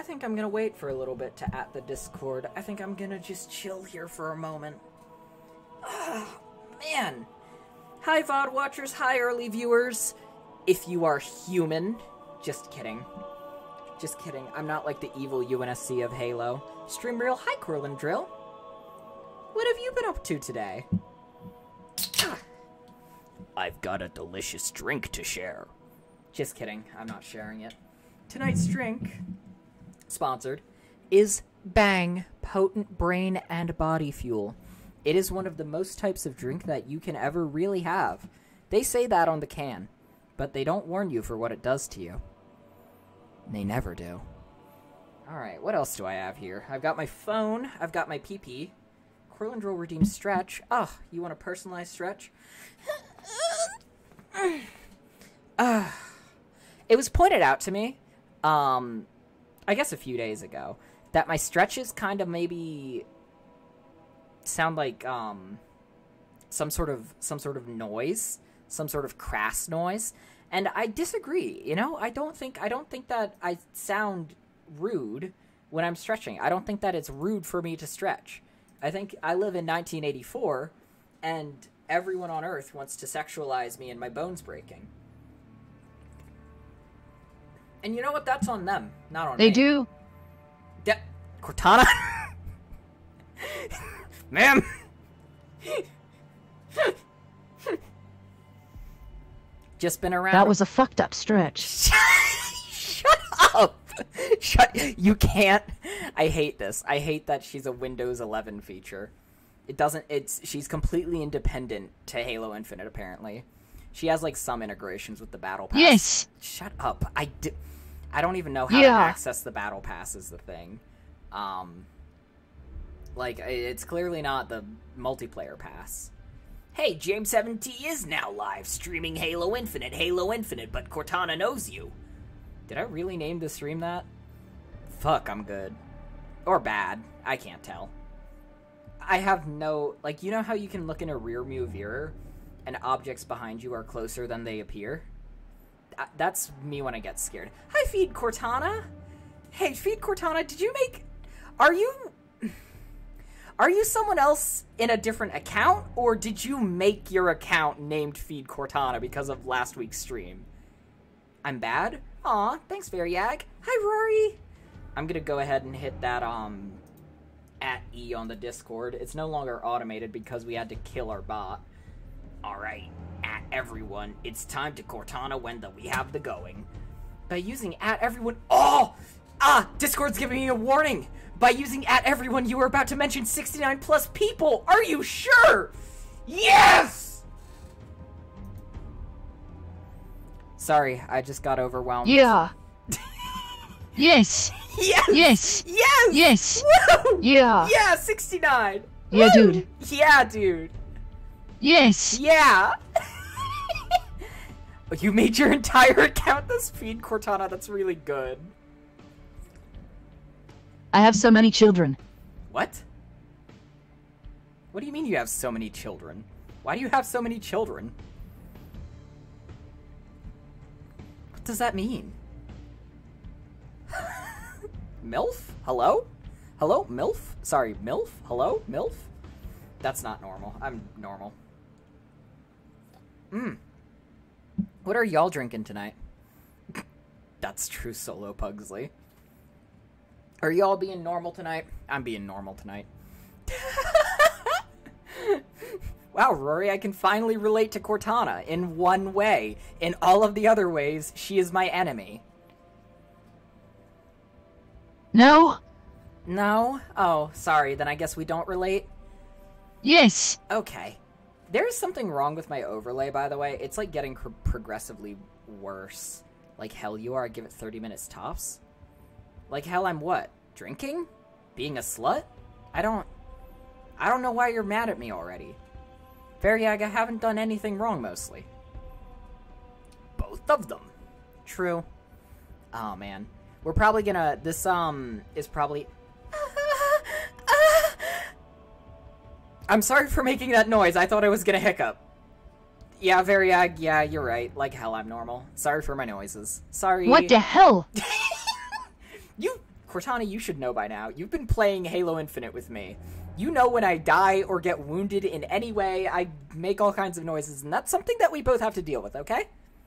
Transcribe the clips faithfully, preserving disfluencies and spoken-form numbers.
I think I'm gonna wait for a little bit to at the Discord. I think I'm gonna just chill here for a moment. Ah, man. Hi, V O D watchers. Hi, early viewers. If you are human. Just kidding. Just kidding. I'm not like the evil U N S C of Halo. Stream real. Hi, Corlin Drill. What have you been up to today? Ah. I've got a delicious drink to share. Just kidding. I'm not sharing it. Tonight's drink, sponsored, is Bang Potent Brain and Body Fuel. It is one of the most types of drink that you can ever really have. They say that on the can, but they don't warn you for what it does to you. They never do. Alright, what else do I have here? I've got my phone. I've got my P P. Corlandrill redeemed stretch. Oh, you want a personalized stretch? uh, it was pointed out to me, um, I guess a few days ago, that my stretches kind of maybe sound like, um, some sort of, some sort of noise, some sort of crass noise, and I disagree, you know? I don't think, I don't think that I sound rude when I'm stretching. I don't think that it's rude for me to stretch. I think I live in nineteen eighty-four, and everyone on Earth wants to sexualize me and my bones breaking. And you know what? That's on them, not on they me. They do. De Cortana? Ma'am! Just been around. That was a fucked up stretch. Shut up! Shut. You can't. I hate this. I hate that she's a Windows eleven feature. It doesn't. It's. She's completely independent to Halo Infinite, apparently. She has, like, some integrations with the Battle Pass. Yes! Shut up. I, di I don't even know how yeah. to access the Battle Pass is the thing. Um, like, it's clearly not the multiplayer pass. Hey, jame seven t is now live streaming Halo Infinite, Halo Infinite, but Cortana knows you. Did I really name the stream that? Fuck, I'm good. Or bad. I can't tell. I have no... Like, you know how you can look in a rearview mirror and objects behind you are closer than they appear? That's me when I get scared. Hi, Feed Cortana! Hey, Feed Cortana, did you make... Are you... Are you someone else in a different account? Or did you make your account named Feed Cortana because of last week's stream? I'm bad? Aw, thanks, Variag. Hi, Rory! I'm gonna go ahead and hit that, um... at E on the Discord. It's no longer automated because we had to kill our bot. Alright, at everyone, it's time to Cortana when the we have the going. By using at everyone... Oh! Ah! Discord's giving me a warning! By using at everyone, you were about to mention sixty-nine plus people! Are you sure? Yes! Sorry, I just got overwhelmed. Yeah. Yes! Yes! Yes! Yes! Yes! Woo! Yeah! Yeah, sixty-nine! Yeah, Woo! dude! Yeah, dude! Yes! Yeah! You made your entire account this Feed Cortana, that's really good. I have so many children. What? What do you mean you have so many children? Why do you have so many children? What does that mean? MILF? Hello? Hello? MILF? Sorry, MILF? Hello? MILF? That's not normal. I'm normal. Mmm. What are y'all drinking tonight? That's true, Solo Pugsley. Are y'all being normal tonight? I'm being normal tonight. Wow, Rory, I can finally relate to Cortana in one way. In all of the other ways, she is my enemy. No? No? Oh, sorry, then I guess we don't relate? Yes. Okay. There is something wrong with my overlay, by the way. It's, like, getting pro progressively worse. Like hell you are, I give it thirty minutes tops. Like hell I'm what? Drinking? Being a slut? I don't... I don't know why you're mad at me already. Variag, I haven't done anything wrong, mostly. Both of them. True. Oh, man. We're probably gonna... This, um, is probably... I'm sorry for making that noise. I thought I was gonna hiccup. Yeah, Variag, yeah, you're right. Like hell, I'm normal. Sorry for my noises. Sorry. What the hell? You... Cortana, you should know by now. You've been playing Halo Infinite with me. You know when I die or get wounded in any way, I make all kinds of noises, and that's something that we both have to deal with, okay?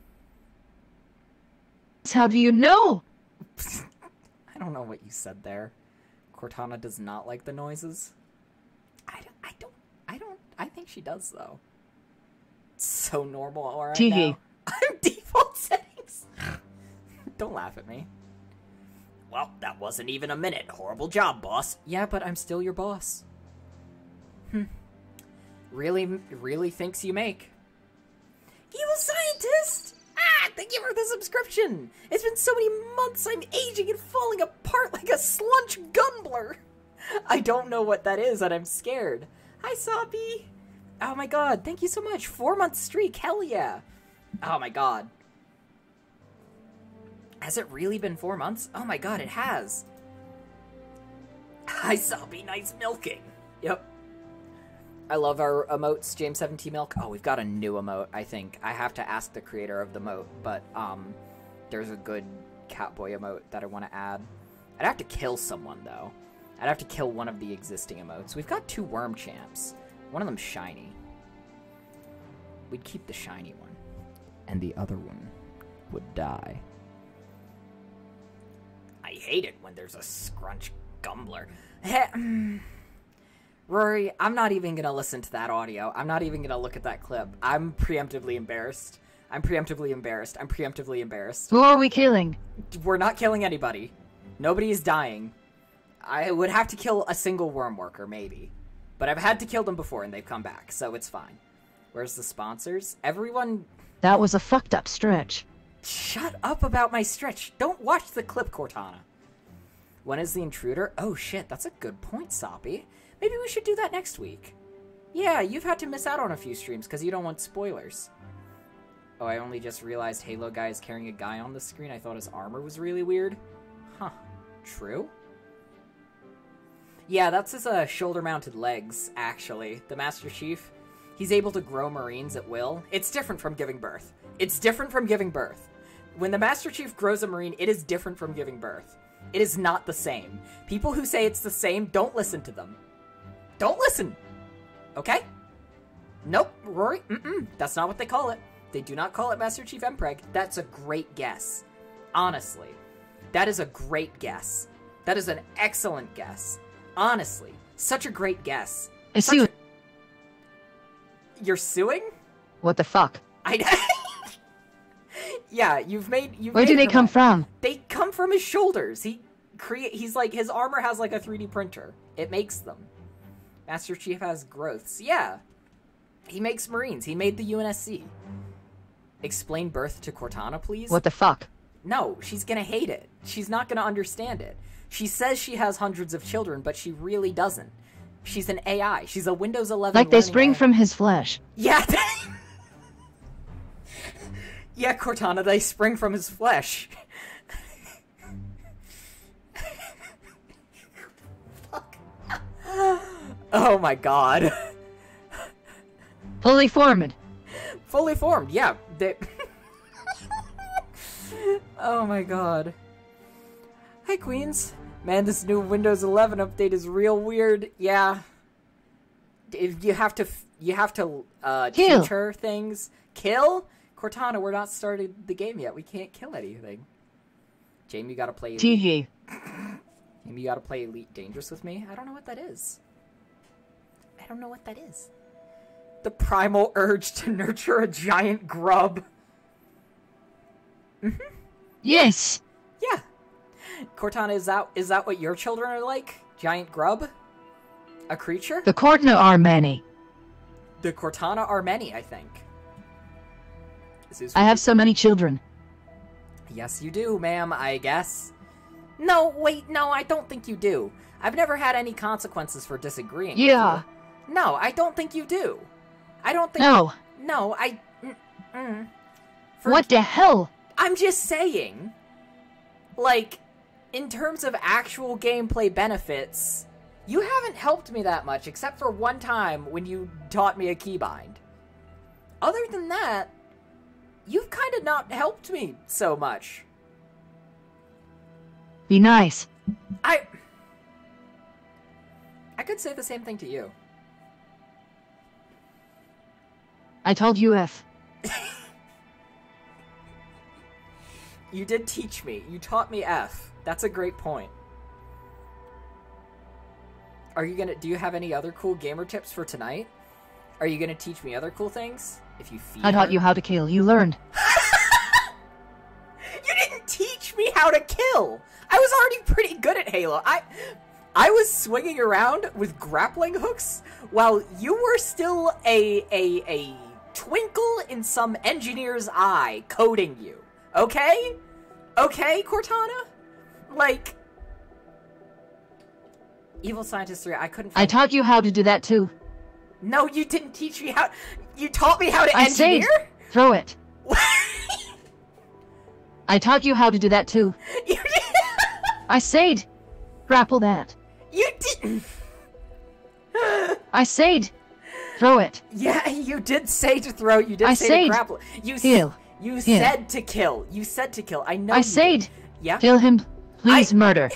How do you know? I don't know what you said there. Cortana does not like the noises. I don't, I don't, I don't, I think she does, though. It's so normal all right T V. now. I'm default settings. Don't laugh at me. Well, that wasn't even a minute. Horrible job, boss. Yeah, but I'm still your boss. Hmm. Really, really thinks you make. Evil scientist! Ah, thank you for the subscription! It's been so many months I'm aging and falling apart like a slunch gunblur! I don't know what that is and I'm scared. Hi, Soppy! Oh my god, thank you so much. Four month streak, hell yeah! Oh my god. Has it really been four months? Oh my god, it has! Hi, Soppy, nice milking! Yep. I love our emotes, jame seven t milk. Oh, we've got a new emote, I think. I have to ask the creator of the emote, but, um, there's a good Catboy emote that I want to add. I'd have to kill someone, though. I'd have to kill one of the existing emotes. We've got two worm champs. One of them's shiny. We'd keep the shiny one. And the other one would die. I hate it when there's a scrunch gumbler. Rory, I'm not even gonna listen to that audio. I'm not even gonna look at that clip. I'm preemptively embarrassed. I'm preemptively embarrassed. I'm preemptively embarrassed. Who are we killing? We're not killing anybody. Nobody is dying. I would have to kill a single worm worker, maybe. But I've had to kill them before and they've come back, so it's fine. Where's the sponsors? Everyone... That was a fucked up stretch. Shut up about my stretch. Don't watch the clip, Cortana. When is the intruder? Oh shit, that's a good point, Soppy. Maybe we should do that next week. Yeah, you've had to miss out on a few streams because you don't want spoilers. Oh, I only just realized Halo Guy is carrying a guy on the screen. I thought his armor was really weird. Huh. True? Yeah, that's his uh, shoulder-mounted legs, actually. The Master Chief, he's able to grow Marines at will. It's different from giving birth. It's different from giving birth. When the Master Chief grows a Marine, it is different from giving birth. It is not the same. People who say it's the same, don't listen to them. Don't listen! Okay? Nope, Rory, mm-mm, that's not what they call it. They do not call it Master Chief Mpreg. That's a great guess. Honestly. That is a great guess. That is an excellent guess. Honestly. Such a great guess. I Such see. a... You're suing? What the fuck? I... Yeah, you've made... You've Where made do they your come mind. from? They come from his shoulders. He create. He's like... His armor has like a three D printer. It makes them. Master Chief has growths. Yeah. He makes Marines. He made the U N S C. Explain birth to Cortana, please. What the fuck? No, she's gonna hate it. She's not gonna understand it. She says she has hundreds of children, but she really doesn't. She's an A I. She's a Windows eleven Like they learning spring A I. from his flesh. Yeah. Yeah, Cortana, they spring from his flesh. Fuck. Oh my god. Fully formed. Fully formed, yeah. They... Oh my god. Hi, Queens. Man, this new Windows eleven update is real weird. Yeah. If you have to, you have to uh, Kill. teach her things. Kill? Cortana, we're not started the game yet. We can't kill anything. Jamie, you gotta play... T V. Jamie, you gotta play Elite Dangerous with me? I don't know what that is. I don't know what that is. The primal urge to nurture a giant grub. Mm-hmm. Yes. Yeah. Cortana, is that is that what your children are like? Giant grub? A creature? The Cortana are many. The Cortana are many, I think. This is I have so many children. Yes, you do, ma'am, I guess. No, wait, no, I don't think you do. I've never had any consequences for disagreeing Yeah. with you. No, I don't think you do. I don't think... No. No, I... Mm, mm. For- What the hell? I'm just saying, like, in terms of actual gameplay benefits, you haven't helped me that much, except for one time when you taught me a keybind. Other than that, you've kind of not helped me so much. Be nice. I... I could say the same thing to you. I told you F. You did teach me. You taught me F. That's a great point. Are you gonna... Do you have any other cool gamer tips for tonight? Are you gonna teach me other cool things? If you feed I taught her? you how to kill. You learned. You didn't teach me how to kill! I was already pretty good at Halo. I... I was swinging around with grappling hooks while you were still a... a... a... twinkle in some engineer's eye coding you. Okay? Okay, Cortana? Like... Evil Scientist three, I couldn't... I taught you how to do that too. No, you didn't teach me how... You taught me how to I engineer? said, throw it. I taught you how to do that too. You did... I said, grapple that. You didn't... I said, throw it. Yeah, you did say to throw. You did I say said, to grapple. You kill. You Kill. said to kill. You said to kill. I know. I you said, did. Yeah. kill him. Please I- murder.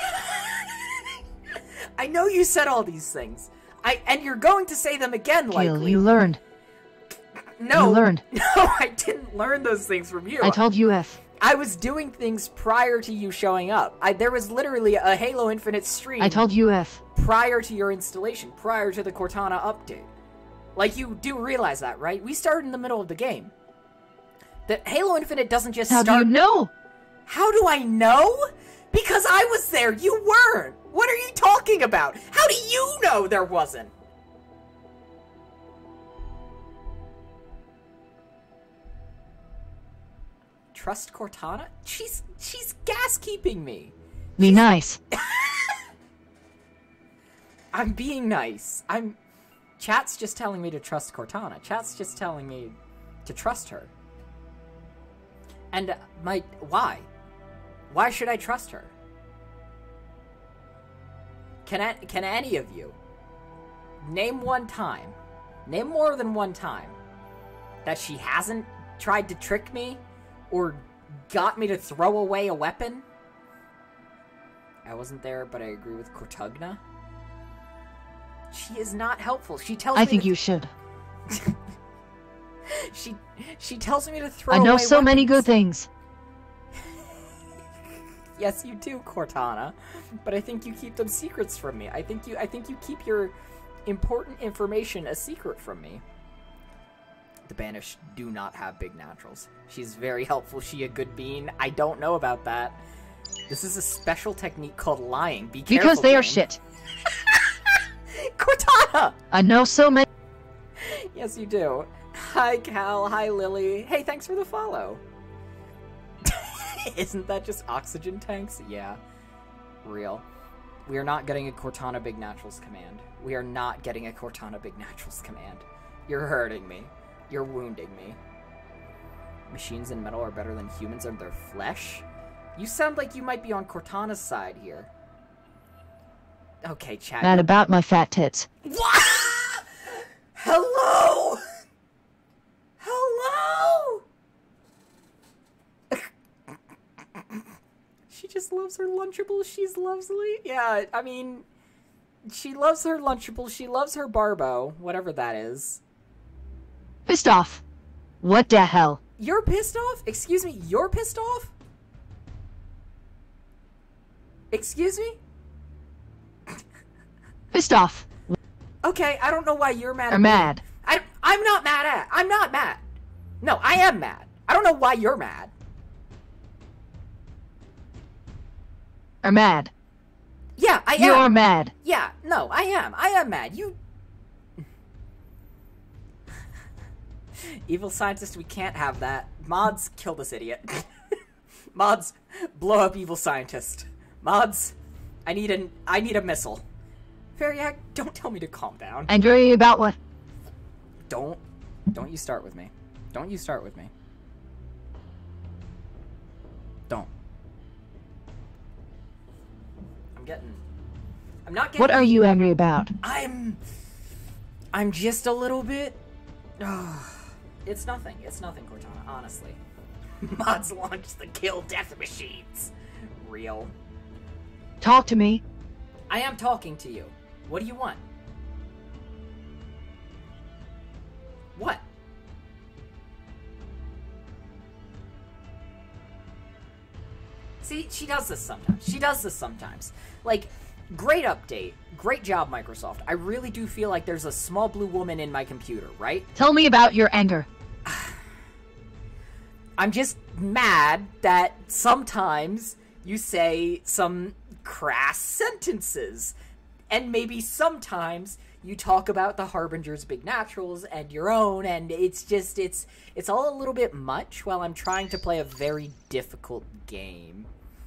I know you said all these things. I and you're going to say them again, Kill. likely. You learned. No, You learned. No, I didn't learn those things from you. I told you F. I was doing things prior to you showing up. I, there was literally a Halo Infinite stream. I told you F. Prior to your installation, prior to the Cortana update. Like, you do realize that, right? We started in the middle of the game. The Halo Infinite doesn't just How start... do you know? How do I know? Because I was there, you weren't! What are you talking about? How do you know there wasn't? Trust Cortana? She's... she's gas-keeping me! Be nice. I'm being nice. I'm... Chat's just telling me to trust Cortana. Chat's just telling me to trust her. And, uh, my... Why? Why should I trust her? Can, I, can any of you name one time, name more than one time, that she hasn't tried to trick me or got me to throw away a weapon? I wasn't there, but I agree with Cortana. She is not helpful. She tells I me think to you should. she she tells me to throw I know away so many good weapons. things. Yes, you do, Cortana. But I think you keep them secrets from me. I think you I think you keep your important information a secret from me. The Banished do not have big naturals. She's very helpful. She a good bean. I don't know about that. This is a special technique called lying. Be careful. Because they are game. shit. Cortana! I know so many. Yes, you do. Hi, Cal. Hi, Lily. Hey, thanks for the follow. Isn't that just oxygen tanks? Yeah. Real. We are not getting a Cortana Big Naturals command. We are not getting a Cortana Big Naturals command. You're hurting me. You're wounding me. Machines and metal are better than humans and their flesh? You sound like you might be on Cortana's side here. Okay, chat. Bad about my fat tits. What? Hello? Hello? She just loves her Lunchables. She's lovely. Yeah, I mean, she loves her Lunchables. She loves her Barbo, whatever that is. Pissed off. What the hell? You're pissed off? Excuse me, you're pissed off? Excuse me? Pissed off. Okay, I don't know why you're mad at Or me. mad. I, I'm not mad at. I'm not mad. No, I am mad. I don't know why you're mad. Or mad. Yeah, I am. You're mad. Yeah, no, I am. I am mad. You... Evil Scientist, we can't have that. Mods, kill this idiot. Mods, blow up Evil Scientist. Mods, I need an I need a missile. Variac, don't tell me to calm down. Angry about what? Don't don't you start with me. Don't you start with me. Don't. I'm getting I'm not getting What are you angry about? I'm I'm just a little bit It's nothing. It's nothing, Cortana, honestly. Mods launch the kill death machines. Real. Talk to me. I am talking to you. What do you want? What? See, she does this sometimes. She does this sometimes. Like, great update. Great job, Microsoft. I really do feel like there's a small blue woman in my computer, right? Tell me about your anger. I'm just mad that sometimes you say some crass sentences. And maybe sometimes you talk about the Harbinger's big naturals and your own, and it's just, it's, it's all a little bit much while I'm trying to play a very difficult game.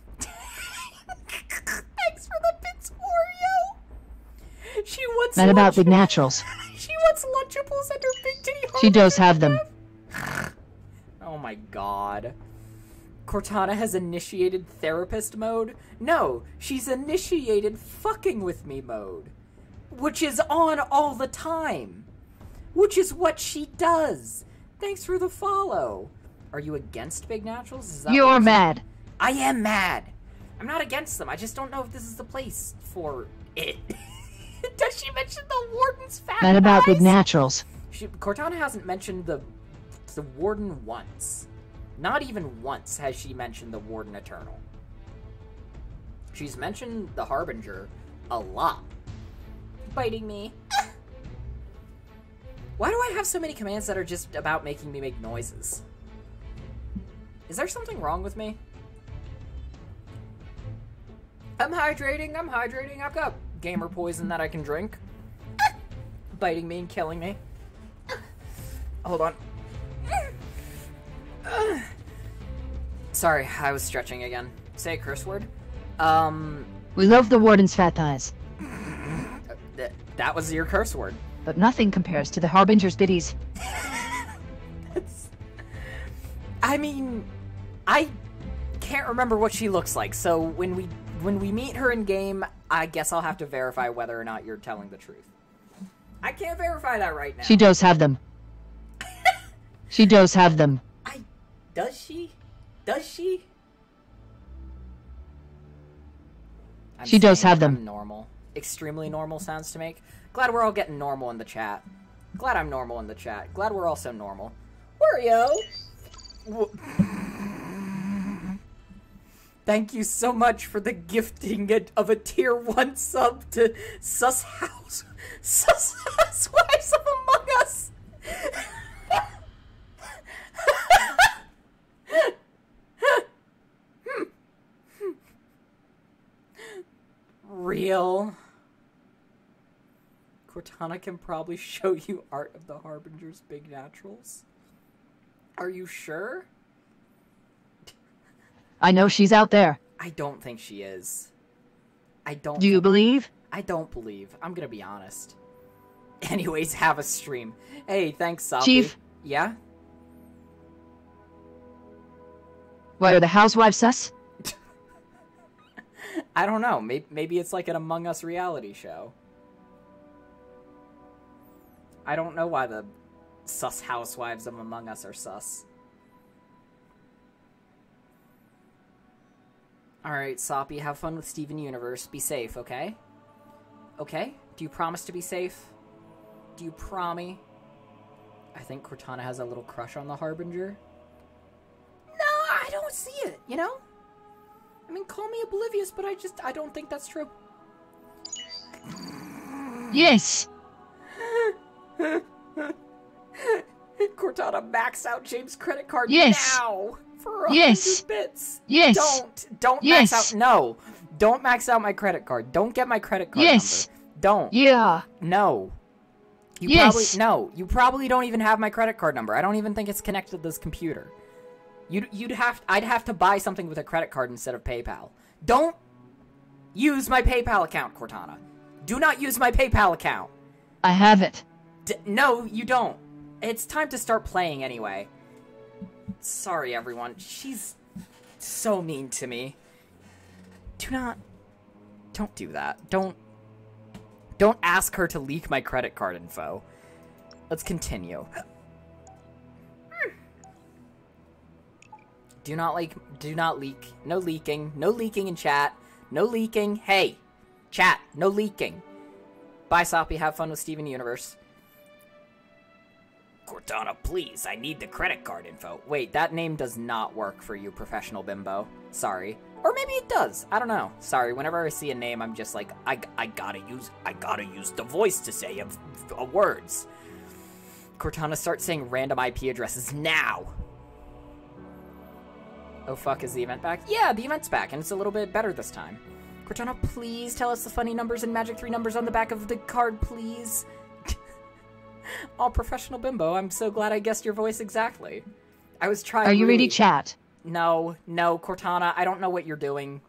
Thanks for the bits, Oreo! She wants Not about big naturals. She wants Lunchables and her big titty She does have them. Oh my god. Cortana has initiated therapist mode? No, she's initiated fucking with me mode. Which is on all the time. Which is what she does. Thanks for the follow. Are you against big naturals? Is that You're mad. I am mad. I'm not against them. I just don't know if this is the place for it. Does she mention the warden's fat Not about thighs? big naturals. She, Cortana hasn't mentioned the the warden once. Not even once has she mentioned the warden eternal. She's mentioned the harbinger a lot. Biting me. Why do I have so many commands that are just about making me make noises? Is there something wrong with me? I'm hydrating, I'm hydrating, I've got gamer poison that I can drink. Biting me and killing me. Hold on. Sorry, I was stretching again. Say a curse word. Um... We love the warden's fat thighs. Th that was your curse word. But nothing compares to the Harbinger's biddies. That's... I mean, I can't remember what she looks like, so when we when we meet her in game, I guess I'll have to verify whether or not you're telling the truth. I can't verify that right now. She does have them. She does have them. I... Does she? Does she? I'm She does saying have them. I'm normal. Extremely normal sounds to make. Glad we're all getting normal in the chat. Glad I'm normal in the chat. Glad we're all so normal. Wario! Thank you so much for the gifting of a tier one sub to Sus House. Sus Housewives of Among Us! Real. Cortana can probably show you art of the Harbinger's big naturals. Are you sure? I know she's out there. I don't think she is. I don't. Do you think- believe? I don't believe. I'm gonna be honest. Anyways, have a stream. Hey, thanks, Sophie. Chief. Yeah? Why are the housewives sus? I don't know. Maybe, maybe it's like an Among Us reality show. I don't know why the sus housewives of Among Us are sus. Alright, Soppy, have fun with Steven Universe. Be safe, okay? Okay? Do you promise to be safe? Do you promise? I think Cortana has a little crush on the Harbinger. No, I don't see it, you know? I mean, call me oblivious, but I just, I don't think that's true. Yes. Cortana, max out James' credit card Yes. now for a Yes. hundred bits. Yes. Don't, don't Yes. max out. No, don't max out my credit card. Don't get my credit card Yes. number. Don't. Yeah. No. You Yes. probably no. You probably don't even have my credit card number. I don't even think it's connected to this computer. You'd you'd have I'd have to buy something with a credit card instead of PayPal. Don't use my PayPal account, Cortana. Do not use my PayPal account. I have it. D no, you don't. It's time to start playing anyway. Sorry, everyone. She's so mean to me. Do not... Don't do that. Don't... Don't ask her to leak my credit card info. Let's continue. Do not, like... Do not leak. No leaking. No leaking in chat. No leaking. Hey! Chat, no leaking. Bye, Soppy. Have fun with Steven Universe. Cortana, please. I need the credit card info. Wait, that name does not work for you, Professional Bimbo. Sorry. Or maybe it does. I don't know. Sorry. Whenever I see a name, I'm just like, I, I gotta use, I gotta use the voice to say a, a words. Cortana, start saying random I P addresses now. Oh fuck, is the event back? Yeah, the event's back, and it's a little bit better this time. Cortana, please tell us the funny numbers and magic three numbers on the back of the card, please. Oh, Professional Bimbo, I'm so glad I guessed your voice exactly. I was trying Are you really... ready, chat? No, no, Cortana, I don't know what you're doing.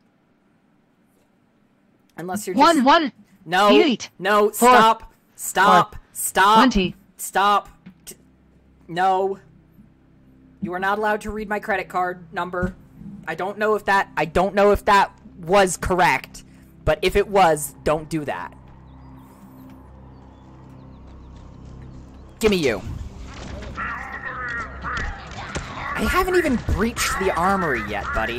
Unless you're just... One, one. No, eight, no, four, stop, stop, four, stop, twenty. Stop. T no. You are not allowed to read my credit card number. I don't know if that, I don't know if that was correct, but if it was, don't do that. Gimme you. I haven't even breached the armory yet, buddy.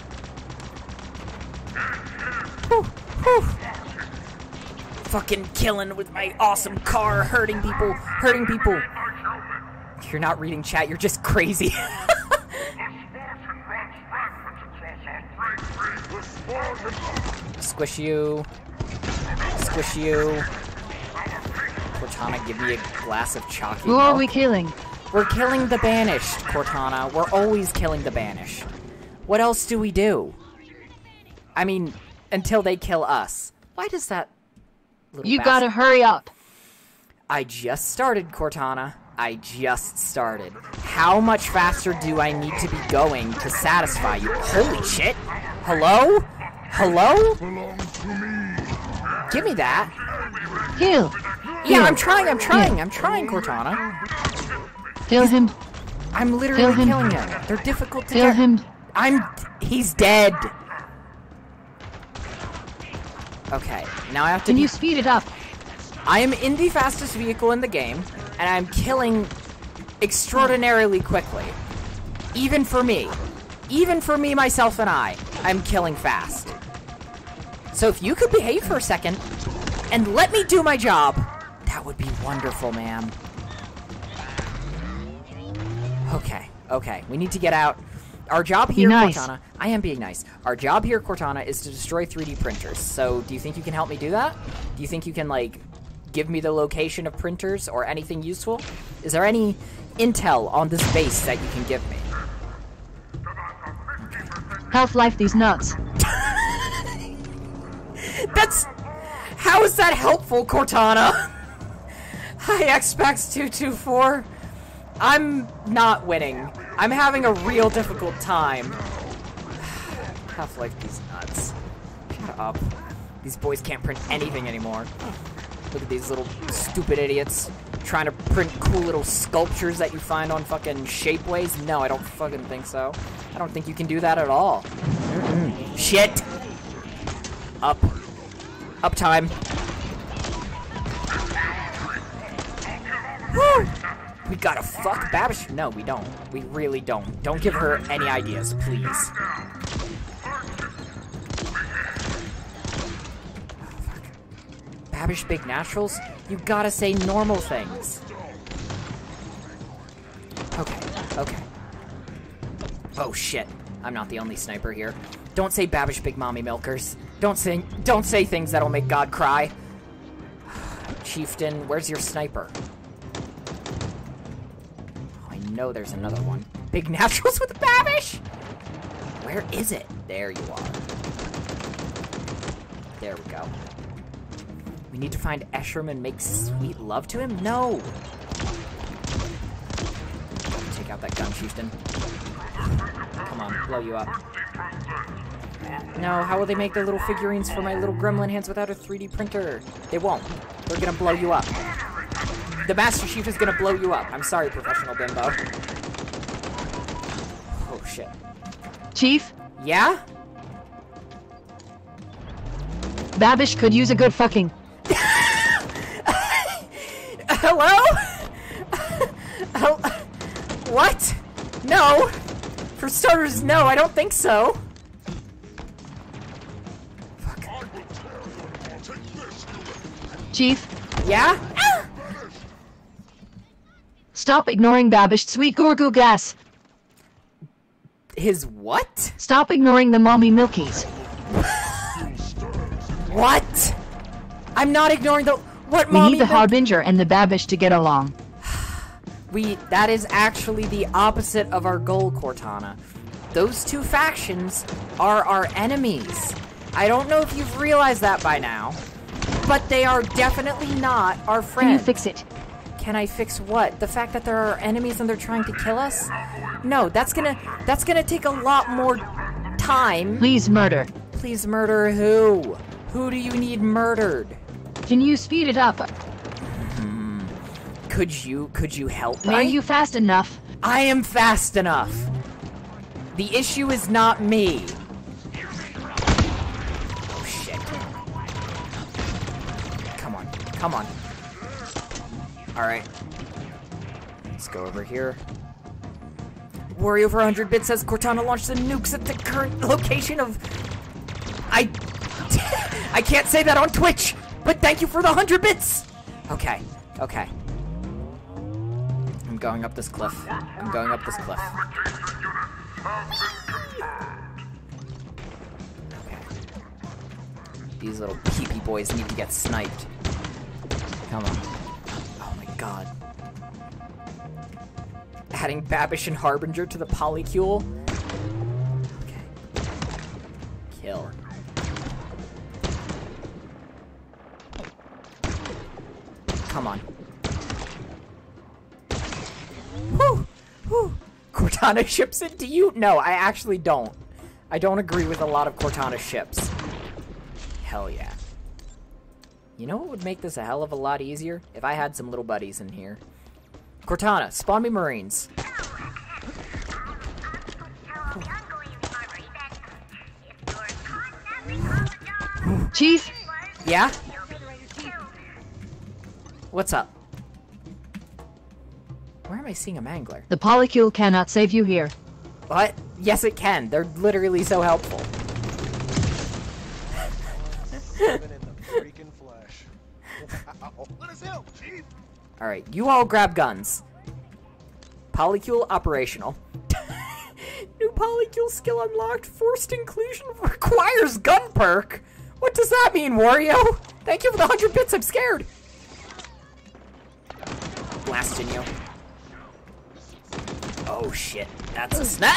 Whew, whew. Fucking killing with my awesome car, hurting people, hurting people. You're not reading chat, you're just crazy. Squish you. Squish you. Cortana, give me a glass of chalky Who milk. are we killing? We're killing the banished, Cortana. We're always killing the banished. What else do we do? I mean, until they kill us. Why does that little You bastard... gotta hurry up. I just started, Cortana. I just started. How much faster do I need to be going to satisfy you? Holy shit! Hello? Hello? Give me that. Heal. Yeah, I'm trying, I'm trying, I'm trying, Cortana. Kill him. I'm literally Kill him. killing him. They're difficult to Kill get. him. I'm... He's dead. Okay, now I have to Can be... you speed it up? I am in the fastest vehicle in the game, and I'm killing extraordinarily quickly. Even for me. Even for me, myself, and I, I'm killing fast. So if you could behave for a second, and let me do my job, that would be wonderful, ma'am. Okay, okay, we need to get out. Our job here, nice. Cortana, I am being nice. Our job here, Cortana, is to destroy three D printers. So do you think you can help me do that? Do you think you can, like, give me the location of printers or anything useful? Is there any intel on this base that you can give me? Half-life these nuts. That's... How is that helpful, Cortana? Hi, X Pax two two four. I'm not winning. I'm having a real difficult time. Half-life these nuts. Shut up. These boys can't print anything anymore. Look at these little stupid idiots trying to print cool little sculptures that you find on fucking Shapeways. No, I don't fucking think so. I don't think you can do that at all. Mm-mm. Shit! Up. Up time. Woo! We gotta fuck Babish. No, we don't. We really don't. Don't give her any ideas, please. Oh, fuck. Babish Big Naturals? You gotta say normal things. Okay, okay. Oh shit. I'm not the only sniper here. Don't say Babish Big Mommy Milkers. Don't say don't say things that'll make God cry. Chieftain, where's your sniper? Oh, I know there's another one. Big Naturals with the Babish? Where is it? There you are. There we go. We need to find Eshram and make sweet love to him? No! Take out that gun, Chieftain. Come on, blow you up. No, how will they make their little figurines for my little gremlin hands without a three D printer? They won't. They're gonna blow you up. The Master Chief is gonna blow you up. I'm sorry, Professional Bimbo. Oh, shit. Chief? Yeah? Babish could use a good fucking. Hello? Hel- what? No. For starters, no, I don't think so. Fuck. Chief, Yeah? Ah! stop ignoring Babish's sweet Gorgo gas. His what? Stop ignoring the mommy milkies. What? I'm not ignoring the... What, We mommy? need the milk- Harbinger and the Babish to get along. We... That is actually the opposite of our goal, Cortana. Those two factions are our enemies. I don't know if you've realized that by now, but they are definitely not our friends. Can you fix it? Can I fix what? The fact that they're our enemies and they're trying to kill us? No, that's gonna... That's gonna take a lot more time. Please murder. Please murder who? Who do you need murdered? Can you speed it up? Could you, could you help me? Are you fast enough? I am fast enough. The issue is not me. Oh shit. Come on, come on. Alright. Let's go over here. Worry over one hundred bits says Cortana launched the nukes at the current location of... I... I can't say that on Twitch, but thank you for the one hundred bits! Okay, okay. I'm going up this cliff. I'm going up this cliff. Okay. These little pee-pee boys need to get sniped. Come on. Oh my god. Adding Babish and Harbinger to the polycule? Okay. Kill. Come on. Whew! Whew! Cortana ships into you? No, I actually don't. I don't agree with a lot of Cortana ships. Hell yeah. You know what would make this a hell of a lot easier? If I had some little buddies in here. Cortana, spawn me Marines. Chief, Yeah? What's up? Where am I seeing a mangler? the polycule cannot save you here. What? Yes, it can. They're literally so helpful. Alright, you all grab guns. Polycule operational. New polycule skill unlocked. Forced inclusion requires gun perk. What does that mean, Wario? Thank you for the one hundred bits. I'm scared. Blasting you. Oh shit. That's a snap.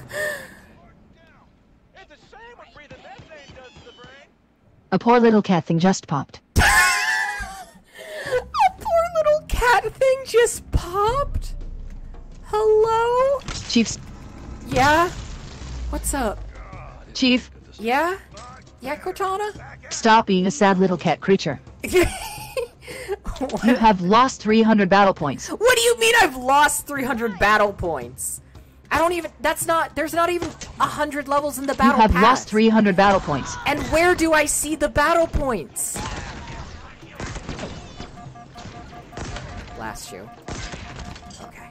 A poor little cat thing just popped. A poor little cat thing just popped? Hello? Chief's Yeah? What's up? Chief, Yeah? Yeah, Cortana? stop being a sad little cat creature. What? You have lost three hundred battle points. What do you mean I've lost three hundred battle points? I don't even, that's not, there's not even one hundred levels in the You battle have pass. lost three hundred battle points. And where do I see the battle points? Blast you. Okay.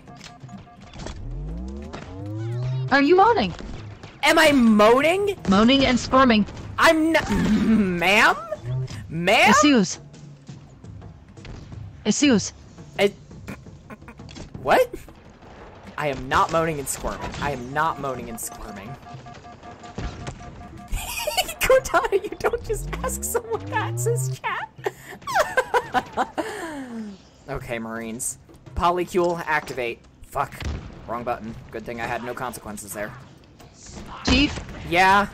Are you moaning? Am I moaning? Moaning and squirming. I'm not, ma'am? Ma'am? Issues. Issues. I, what? I am not moaning and squirming. I am not moaning and squirming. Cortana, you don't just ask someone that, says chat. Okay, Marines. Polycule, activate. Fuck. Wrong button. Good thing I had no consequences there. Chief, Yeah,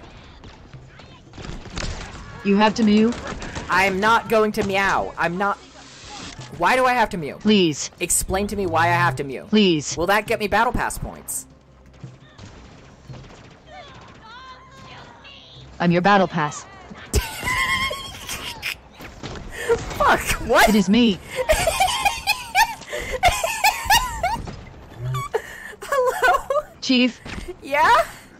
you have to mew. I'm not going to meow. I'm not... Why do I have to mew? Please, Explain to me why I have to mew. please. Will that get me battle pass points? I'm your battle pass. Fuck, what? It is me. Hello? Chief, Yeah?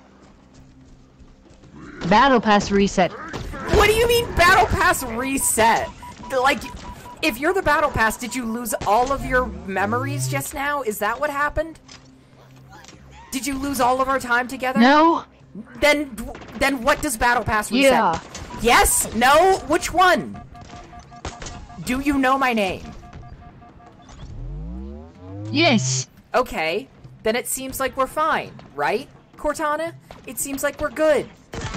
battle pass reset. What do you mean battle pass reset? Like, if you're the battle pass, did you lose all of your memories just now? Is that what happened? Did you lose all of our time together? No? Then, then what does battle pass reset? Yeah. Yes? No? Which one? Do you know my name? Yes. Okay, then it seems like we're fine, right, Cortana? It seems like we're good.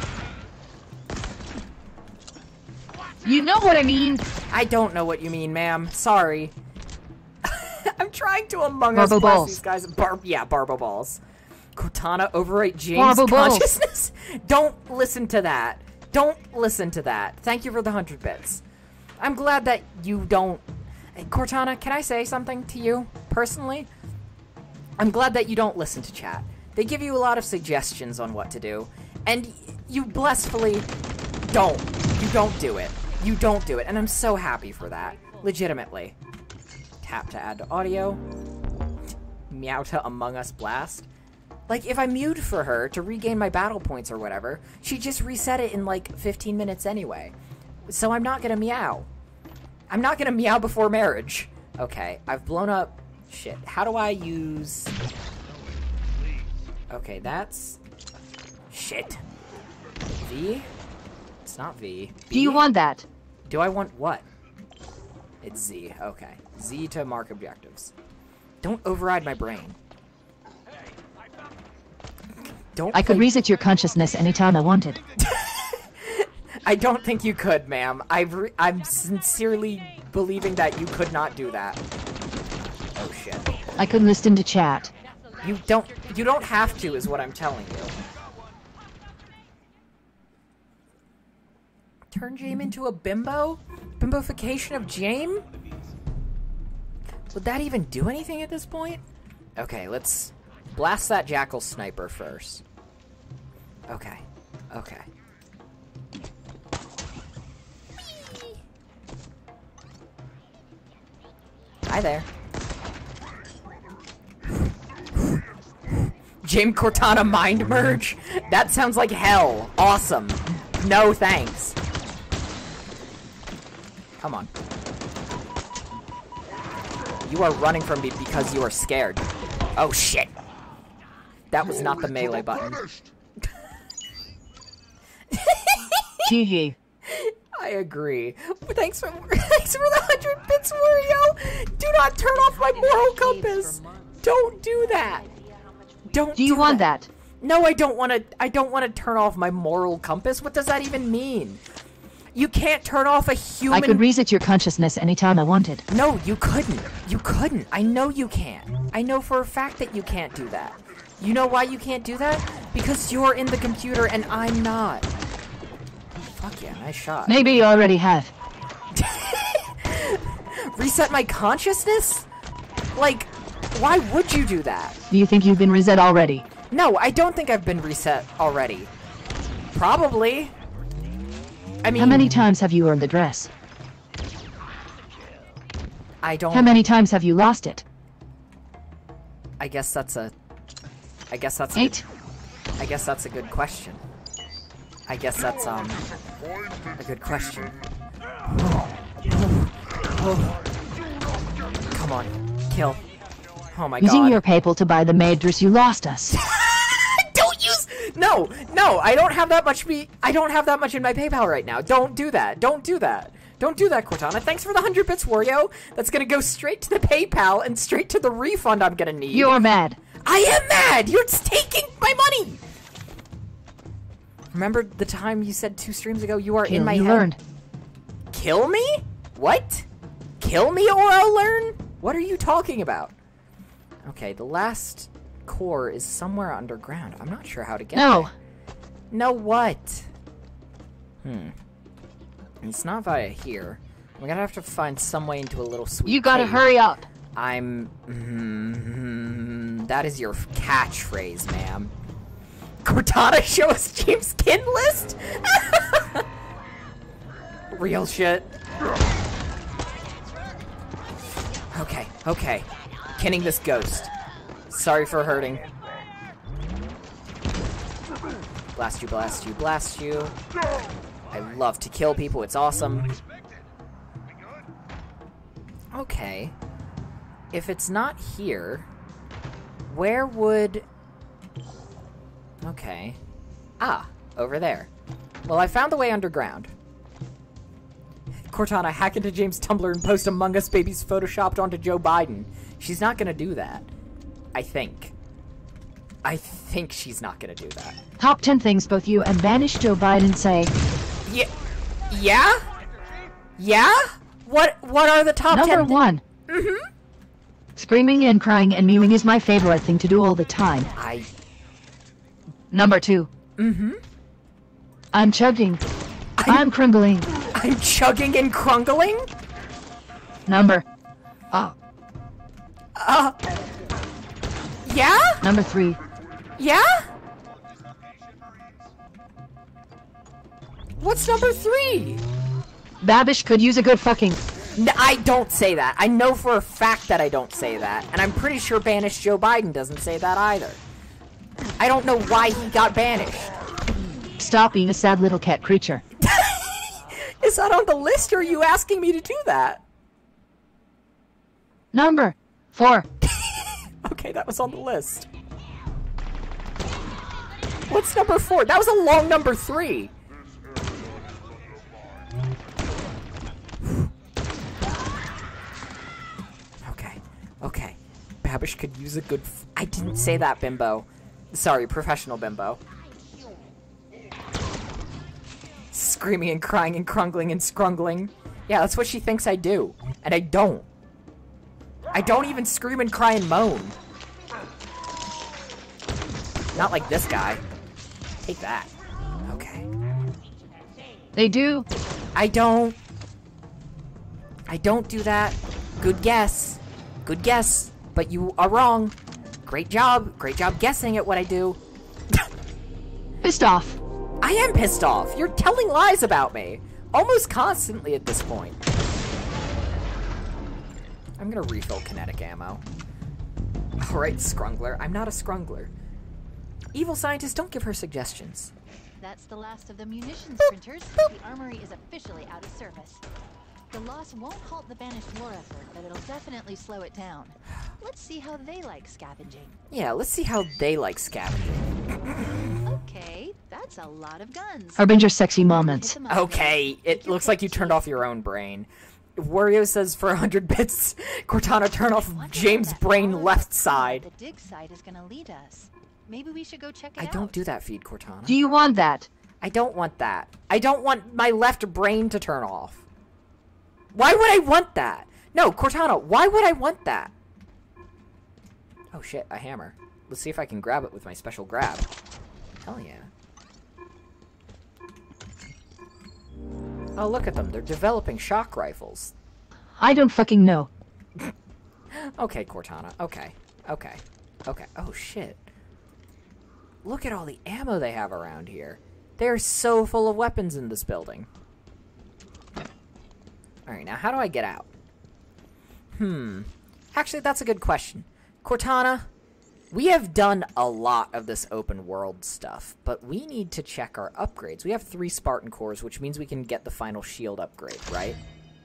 You know what I mean? I don't know what you mean, ma'am. Sorry. I'm trying to Among Barbo Us blast balls. these guys. Bar yeah, Barbo balls. Cortana overwrite James' Barbo balls. consciousness? Don't listen to that. Don't listen to that. Thank you for the hundred bits. I'm glad that you don't... Hey, Cortana, can I say something to you, personally? I'm glad that you don't listen to chat. They give you a lot of suggestions on what to do, and you blissfully don't. You don't do it. You don't do it, and I'm so happy for that. Legitimately. Tap to add to audio. Meow to Among Us blast. Like, if I mute for her to regain my battle points or whatever, she just reset it in like fifteen minutes anyway. So I'm not gonna meow. I'm not gonna meow before marriage. Okay, I've blown up... Shit, how do I use... Okay, that's... Shit. V? It's not V. Do you want that? Do I want what? It's Z. Okay. Z to mark objectives. Don't override my brain. Don't I could play- reset your consciousness anytime I wanted. I don't think you could, ma'am. I've re- I'm sincerely believing that you could not do that. Oh shit. I could listen to chat. You don't you don't have to is what I'm telling you. Turn Jame into a bimbo? Bimbofication of Jame? Would that even do anything at this point? Okay, let's blast that jackal sniper first. Okay. Okay. Hi there. Jame Cortana mind merge? That sounds like hell. Awesome. No thanks. Come on. You are running from me because you are scared. Oh shit. That was not the melee button. G G. I agree. Thanks for thanks for the hundred bits, Wario. Do not turn off my moral compass. Don't do that. Don't. Do you do want that. that? No, I don't want to. I don't want to turn off my moral compass. What does that even mean? You can't turn off a human. I could reset your consciousness anytime I wanted. No, you couldn't. You couldn't. I know you can't. I know for a fact that you can't do that. You know why you can't do that? Because you're in the computer and I'm not. Fuck yeah, nice shot. Maybe you already have. Reset my consciousness? Like, why would you do that? Do you think you've been reset already? No, I don't think I've been reset already. Probably. I mean, How many times have you earned the dress? I don't. How many times have you lost it? I guess that's a. I guess that's a Eight. Good, I guess that's a good question. I guess that's um a good question. Come on, kill. Oh my Using god. your PayPal to buy the maid dress, you lost us. Don't use. No, no, I don't have that much. Be. I don't have that much in my PayPal right now. Don't do that. Don't do that. Don't do that, Cortana. Thanks for the hundred bits, Wario. That's gonna go straight to the PayPal and straight to the refund I'm gonna need. You're mad. I am mad. You're taking my money. Remember the time you said two streams ago you are Kill, in my you head? learned. Kill me? What? Kill me or I'll learn? What are you talking about? Okay, the last core is somewhere underground. I'm not sure how to get No. there. No what? Hmm. It's not via here. We're gonna have to find some way into a little sweet You gotta cave. hurry up. I'm... Mm, that is your catchphrase, ma'am. Cortana, show us James' skin list? Real shit. Okay, okay. Killing this ghost. Sorry for hurting. Blast you, blast you, blast you. I love to kill people, it's awesome. Okay. If it's not here, where would... Okay. Ah, over there. Well, I found the way underground. Cortana, hack into James' Tumblr and post Among Us babies photoshopped onto Joe Biden. She's not gonna do that. I think. I think she's not gonna do that. Top ten things both you and banished Joe Biden say. Yeah? Yeah? Yeah? What What are the top Number ten? Number one. Mm-hmm. Screaming and crying and mewing is my favorite thing to do all the time. I... Number two. Mm-hmm. I'm chugging. I'm, I'm crumbling. I'm chugging and crungling? Number... Oh. Uh... Yeah? Number three. Yeah? What's number three? Babish could use a good fucking... No, I don't say that. I know for a fact that I don't say that. And I'm pretty sure banished Joe Biden doesn't say that either. I don't know why he got banished. Stop being a sad little cat creature. Is that on the list, or are you asking me to do that? Number four. Okay, that was on the list. What's number four? That was a long number three. Okay, okay. Babish could use a good... F I didn't say that, bimbo. Sorry, professional bimbo. Screaming and crying and crungling and scrungling. Yeah, that's what she thinks I do. And I don't. I don't even scream and cry and moan. Not like this guy. Take that. Okay. They do. I don't. I don't do that. Good guess. Good guess. But you are wrong. Great job. Great job guessing at what I do. Pissed off. I am pissed off. You're telling lies about me. Almost constantly at this point. I'm gonna refill kinetic ammo. Alright, Scrungler. I'm not a Scrungler. Evil scientists, don't give her suggestions. That's the last of the munitions Boop, printers. boop. The armory is officially out of service. The loss won't halt the banished war effort, but it'll definitely slow it down. Let's see how they like scavenging. Yeah, let's see how they like scavenging. Okay, that's a lot of guns. Harbinger sexy moments. Hit them up, Okay, it looks like you turned off your own brain. Wario says for one hundred bits, Cortana, turn off Wonder James' where that brain hollow left path side. The dig site is gonna lead us. Maybe we should go check it I out. don't do that feed, Cortana. Do you want that? I don't want that. I don't want my left brain to turn off. Why would I want that? No, Cortana, why would I want that? Oh shit, a hammer. Let's see if I can grab it with my special grab. Hell yeah. Oh, look at them. They're developing shock rifles. I don't fucking know. Okay, Cortana. Okay. Okay. Okay. Oh, shit. Look at all the ammo they have around here. They're so full of weapons in this building. Alright, now how do I get out? Hmm. Actually, that's a good question. Cortana, we have done a lot of this open world stuff, but we need to check our upgrades. We have three Spartan cores, which means we can get the final shield upgrade, right?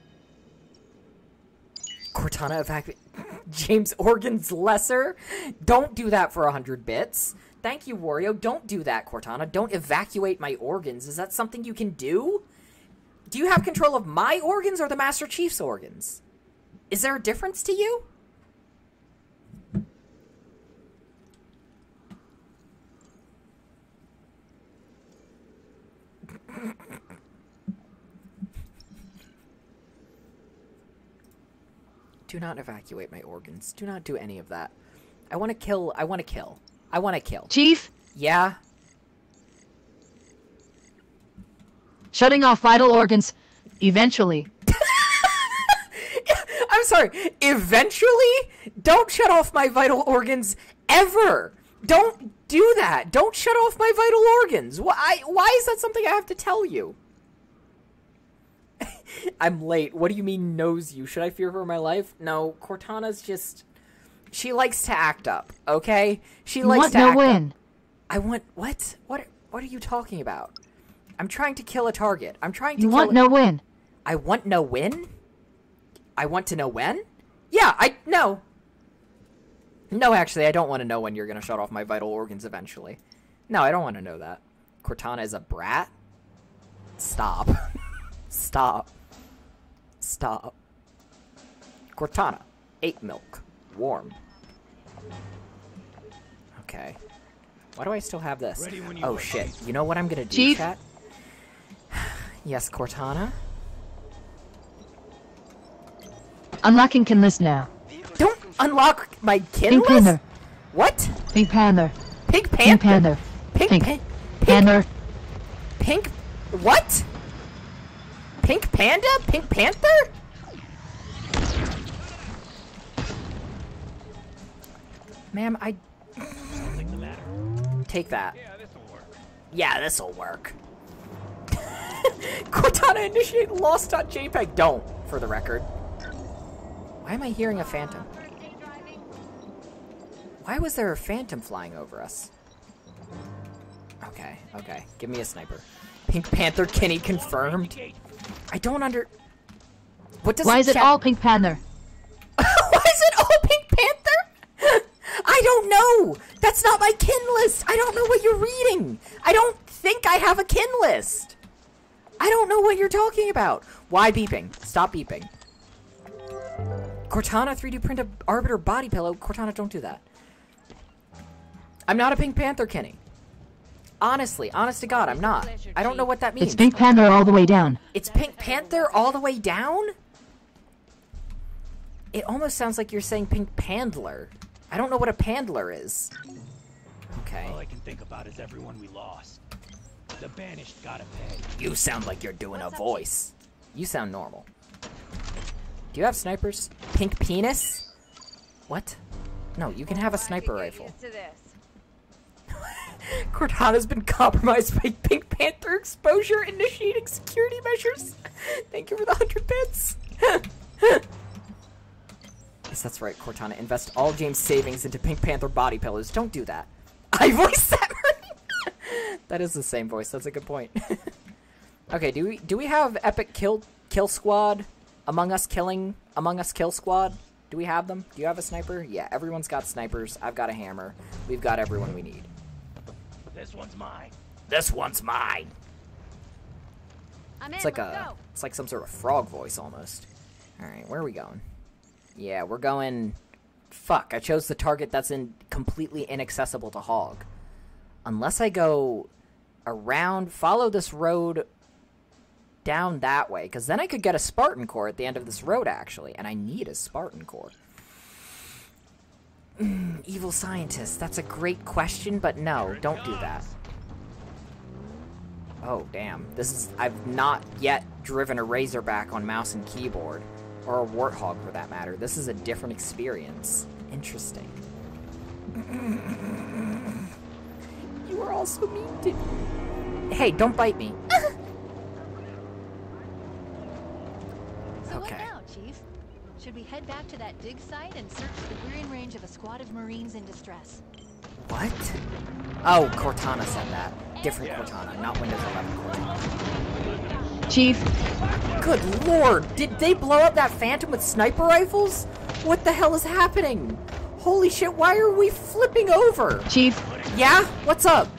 Cortana evacuate James Organ's lesser? Don't do that for one hundred bits. Thank you, Wario. Don't do that, Cortana. Don't evacuate my organs. Is that something you can do? Do you have control of my organs or the Master Chief's organs? Is there a difference to you? Do not evacuate my organs. Do not do any of that. I want to kill. I want to kill. I want to kill. Chief? Yeah? Shutting off vital organs. Eventually. I'm sorry. Eventually? Don't shut off my vital organs ever. Don't do that. Don't shut off my vital organs. Why, why is that something I have to tell you? I'm late. What do you mean knows you? Should I fear for my life? No, Cortana's just... She likes to act up, okay? She You likes want to no act win. up. I want... What? What, what are you talking about? I'm trying to kill a target. I'm trying to You kill want a- no win. I want no win? I want to know when? Yeah, I... No. No, actually, I don't want to know when you're going to shut off my vital organs eventually. No, I don't want to know that. Cortana is a brat? Stop. Stop. Stop. Cortana. Eight milk. Warm. Okay. Why do I still have this? Oh shit. You know what I'm gonna do, Chief? chat? Yes, Cortana? Unlocking kin list now. Don't unlock my kin Pink list? Panther. What? Pink Panther. Pink Panther? Pink Panther. Pink Pink. Pink. Panther. Pink. What? Pink Panda? Pink Panther? Ma'am, I... Take that. Yeah, this'll work. Cortana initiate lost.jpg. Don't, for the record. Why am I hearing a phantom? Why was there a phantom flying over us? Okay, okay. Give me a sniper. Pink Panther Kenny confirmed. I don't under... What does Why is it chat- all Pink Panther? Why is it all Pink Panther? I don't know. That's not my kin list. I don't know what you're reading. I don't think I have a kin list. I don't know what you're talking about. Why beeping? Stop beeping. Cortana three D print a Arbiter body pillow. Cortana, don't do that. I'm not a Pink Panther, Kenny. Honestly, honest to God, I'm not. I don't know what that means. It's Pink Panther all the way down. It's Pink Panther all the way down? It almost sounds like you're saying Pink Pandler. I don't know what a Pandler is. Okay. All I can think about is everyone we lost. The banished gotta pay. You sound like you're doing a voice. You sound normal. Do you have snipers? Pink penis? What? No, you can have a sniper rifle. Cortana's been compromised by Pink Panther exposure, initiating security measures. Thank you for the hundred bits. Yes, that's right, Cortana. Invest all James' savings into Pink Panther body pillows. Don't do that. I voiced that right. That is the same voice. That's a good point. Okay, do we do we have epic kill kill squad? Among Us killing Among Us kill squad? Do we have them? Do you have a sniper? Yeah, everyone's got snipers. I've got a hammer. We've got everyone we need. This one's mine. This one's mine. I'm It's in, like let's a go. it's like some sort of frog voice almost. All right, where are we going? Yeah, we're going. Fuck! I chose the target that's in completely inaccessible to hog. Unless I go around, follow this road down that way, because then I could get a Spartan core at the end of this road, actually, and I need a Spartan core. Mm, evil scientist, that's a great question, but no, don't do that. Oh, damn. This is... I've not yet driven a Razorback on mouse and keyboard, or a Warthog, for that matter. This is a different experience. Interesting. You are all so mean to me. Hey, don't bite me. So Okay. what now, Chief? Should we head back to that dig site and search the rearing range of a squad of Marines in distress? What? Oh, Cortana said that. Different Cortana, not Windows eleven Cortana. Chief, Good lord! Did they blow up that Phantom with sniper rifles? What the hell is happening? Holy shit, why are we flipping over? Chief, Yeah? What's up?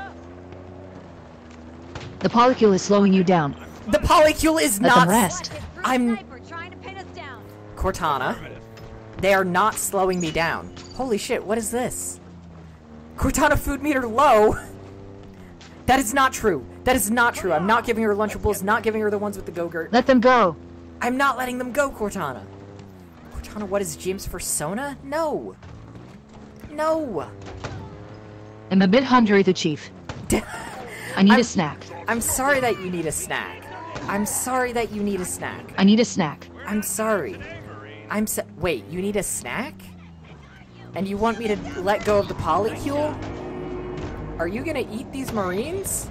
the polycule is slowing you down. The polycule is Let not... them rest. I'm... trying to pin us down. Cortana, they are not slowing me down. Holy shit, what is this? Cortana food meter low? That is not true. That is not true. I'm not giving her Lunchables, not giving her the ones with the Go-Gurt. Let them go. I'm not letting them go, Cortana. Cortana, what is James' persona? No. No. I'm a bit hungry, the Chief. I need I'm- a snack. I'm sorry that you need a snack. I'm sorry that you need a snack. I need a snack. I'm sorry. I'm so- Wait, you need a snack? And you want me to let go of the polycule? Are you gonna eat these Marines?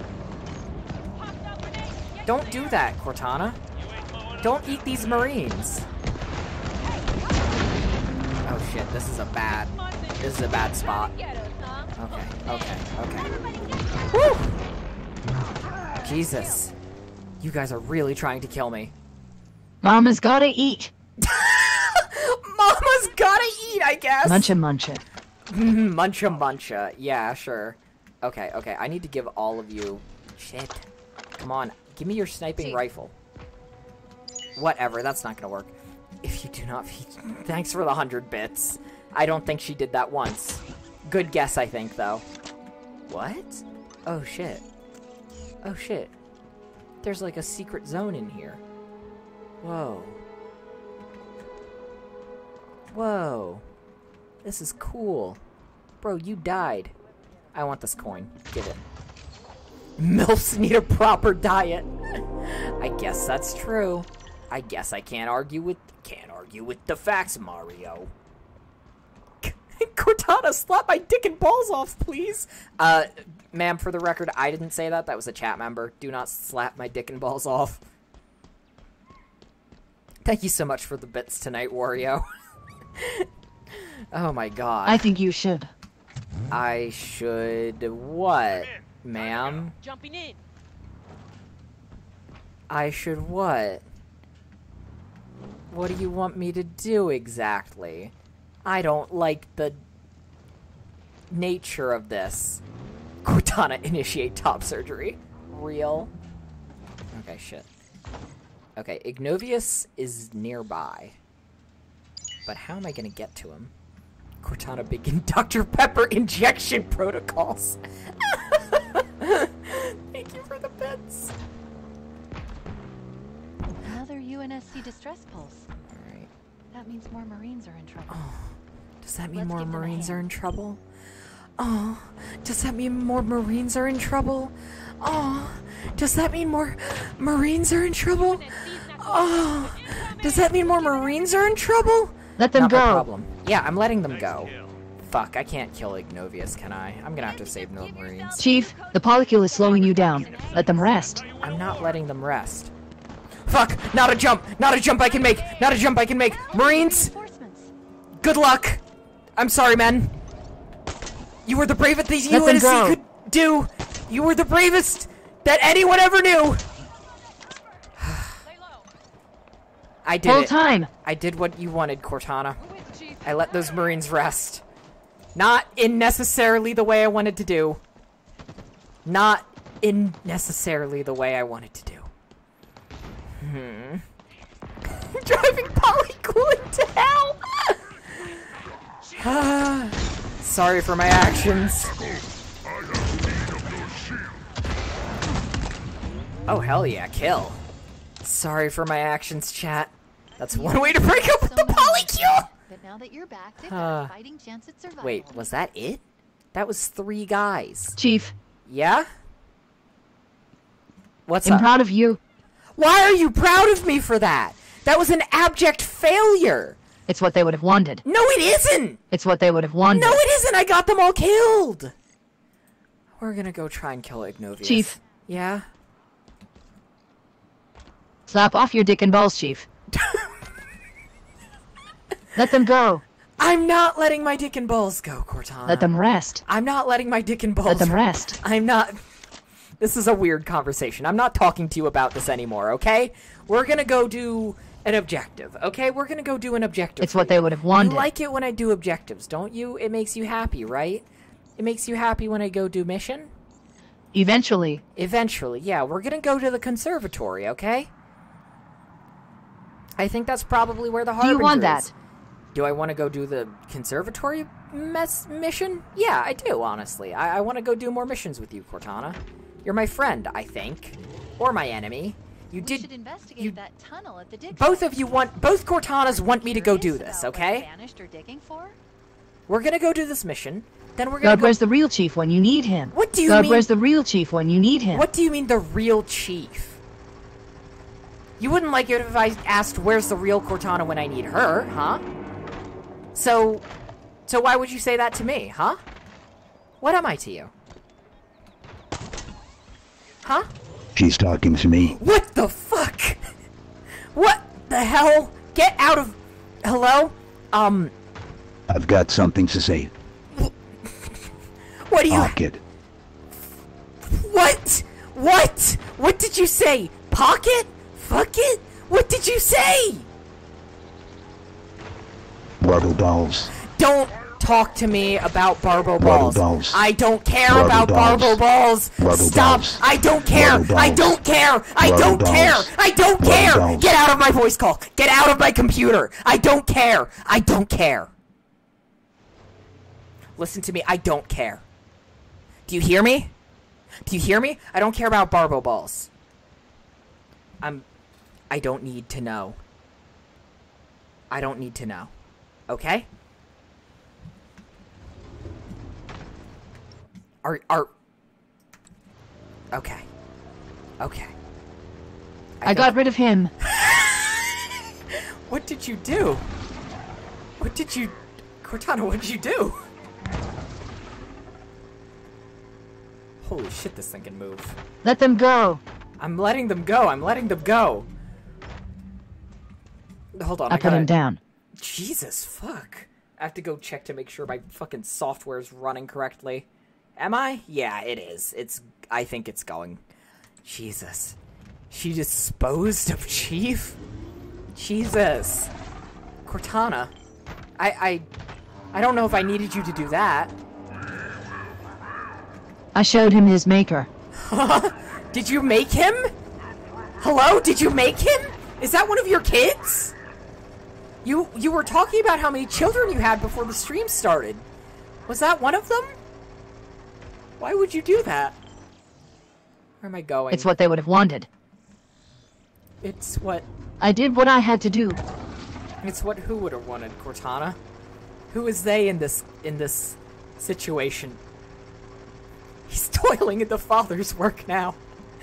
Don't do that, Cortana. Don't eat these Marines. Oh shit, this is a bad... This is a bad spot. Okay, okay, okay. Woo! Jesus. You guys are really trying to kill me. Mama's gotta eat. Mama's gotta eat, I guess! Muncha muncha. Muncha muncha. Yeah, sure. Okay, okay. I need to give all of you... Shit. Come on. Give me your sniping Chief. rifle. Whatever, that's not gonna work. If you do not feed... Thanks for the hundred bits. I don't think she did that once. Good guess, I think, though. What? Oh, shit. Oh, shit. There's like a secret zone in here. Whoa. Whoa. This is cool. Bro, you died. I want this coin. Give it. MILFs need a proper diet. I guess that's true. I guess I can't argue with can't argue with the facts, Mario. Cortana, slap my dick and balls off, please. Uh, ma'am, for the record, I didn't say that. That was a chat member. Do not slap my dick and balls off. Thank you so much for the bits tonight, Wario. Oh my god. I think you should. I should what, ma'am? Jumping in. I should what? What do you want me to do exactly? I don't like the nature of this. Cortana, initiate top surgery. Real? Okay, shit. Okay, Ignovius is nearby. But how am I gonna get to him? Cortana, begin Doctor Pepper injection protocols. Thank you for the bits. Another U N S C distress pulse. Alright. That means more Marines are in trouble. Oh, does that mean Let's more give them a Marines hand. are in trouble? Oh, does that mean more Marines are in trouble? Oh, does that mean more Marines are in trouble? Oh, does that mean more Marines are in trouble? Let them Not my go. problem. Yeah, I'm letting them go. Fuck, I can't kill Ignovius, can I? I'm gonna have to save no Marines. Chief, the polycule is slowing you down. Let them rest. I'm not letting them rest. Fuck! Not a jump! Not a jump I can make! Not a jump I can make! Marines! Reinforcements. Good luck! I'm sorry, men. You were the bravest thing Let U them N S C go. could do! You were the bravest that anyone ever knew! I did Hold it. time. I did what you wanted, Cortana. I let those Marines rest. Not in necessarily the way I wanted to do. Not in necessarily the way I wanted to do. Hmm. Driving polycooling to hell! Ah, sorry for my actions. Oh, hell yeah, kill. Sorry for my actions, chat. That's one way to break up with the polycule! But now that you're back, they've Uh, got a fighting chance at survival. Wait, was that it? That was three guys. Chief, Yeah? What's I'm up? proud of you. Why are you proud of me for that? That was an abject failure. It's what they would have wanted. No, it isn't. It's what they would have wanted. No, it isn't. I got them all killed. We're gonna go try and kill Ignovius. Chief. Yeah? Slap off your dick and balls, Chief. Let them go. I'm not letting my dick and balls go, Cortana. Let them rest. I'm not letting my dick and balls Let them rest. I'm not... This is a weird conversation. I'm not talking to you about this anymore, okay? We're gonna go do an objective, okay? We're gonna go do an objective. It's for what you. they would have wanted. You like it when I do objectives, don't you? It makes you happy, right? It makes you happy when I go do mission? Eventually. Eventually, yeah. We're gonna go to the conservatory, okay? I think that's probably where the Do Harbinger you want is. that? Do I want to go do the conservatory mess mission? Yeah, I do, honestly. I, I want to go do more missions with you, Cortana. You're my friend, I think. Or my enemy. You We did... should investigate you- that tunnel at the dig Both site. of you want... Both Cortanas want me to go do Curious this, about what the okay? Banished are digging for? We're gonna go do this mission. Then we're gonna God, go... where's the real chief when you need him? What do you God, mean- where's the real chief when you need him? What do you mean, the real chief? You wouldn't like it if I asked where's the real Cortana when I need her, huh? So... So why would you say that to me, huh? What am I to you? Huh? She's talking to me. What the fuck? What the hell? Get out of... Hello? Um, I've got something to say. what do you... Pocket. What? What? What did you say? Pocket? Fuck it? What did you say? Rubber balls. Don't talk to me about Barbo Barbo balls. balls. I don't care Barbo about balls. Barbo balls. Barbo Stop. balls. I don't care. Barbo I balls. don't care. I Barbo don't care. balls. I don't Barbo care. balls. Get out of my voice call. Get out of my computer. I don't care. I don't care. Listen to me. I don't care. Do you hear me? Do you hear me? I don't care about Barbo balls. I'm... I don't need to know. I don't need to know. Okay? Are... Are... Okay. Okay. I, I got rid of him. What did you do? What did you... Cortana, what did you do? Holy shit, this thing can move. Let them go. I'm letting them go. I'm letting them go. Hold on. I, I put gotta... him down. Jesus, fuck. I have to go check to make sure my fucking software's running correctly. Am I? Yeah, it is. It's... I think it's going. Jesus. She disposed of Chief? Jesus. Cortana. I... I... I don't know if I needed you to do that. I showed him his maker. Did you make him? Hello? Did you make him? Is that one of your kids? You you were talking about how many children you had before the stream started. Was that one of them? Why would you do that? Where am I going? It's what they would have wanted. It's what... I did what I had to do. It's what who would have wanted, Cortana? Who is they in this in this situation? He's toiling in the father's work now.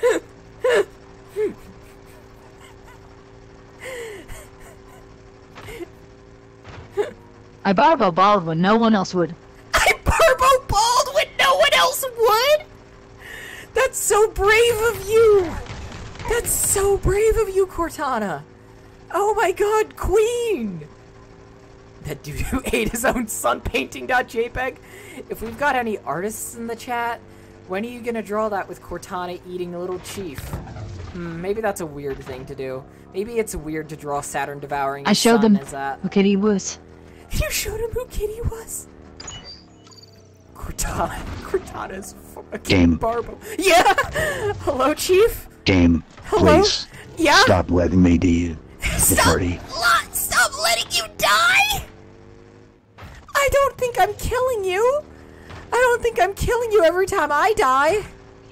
I barbo balled when no one else would. I barbo balled when no one else would? That's so brave of you. That's so brave of you, Cortana. Oh my god, queen. That dude who ate his own son painting.jpg. If we've got any artists in the chat, when are you gonna draw that with Cortana eating a little chief? Hmm, maybe that's a weird thing to do. Maybe it's weird to draw Saturn devouring his I showed son them as that. who Kitty was. You showed him who Kitty was? Cortana. Cortana's fucking Game. Barbo. Yeah! Hello, Chief? Game, Hello? please. Yeah? Stop letting me do the Stop, party. lo- stop letting you die! I don't think I'm killing you. I don't think I'm killing you every time I die.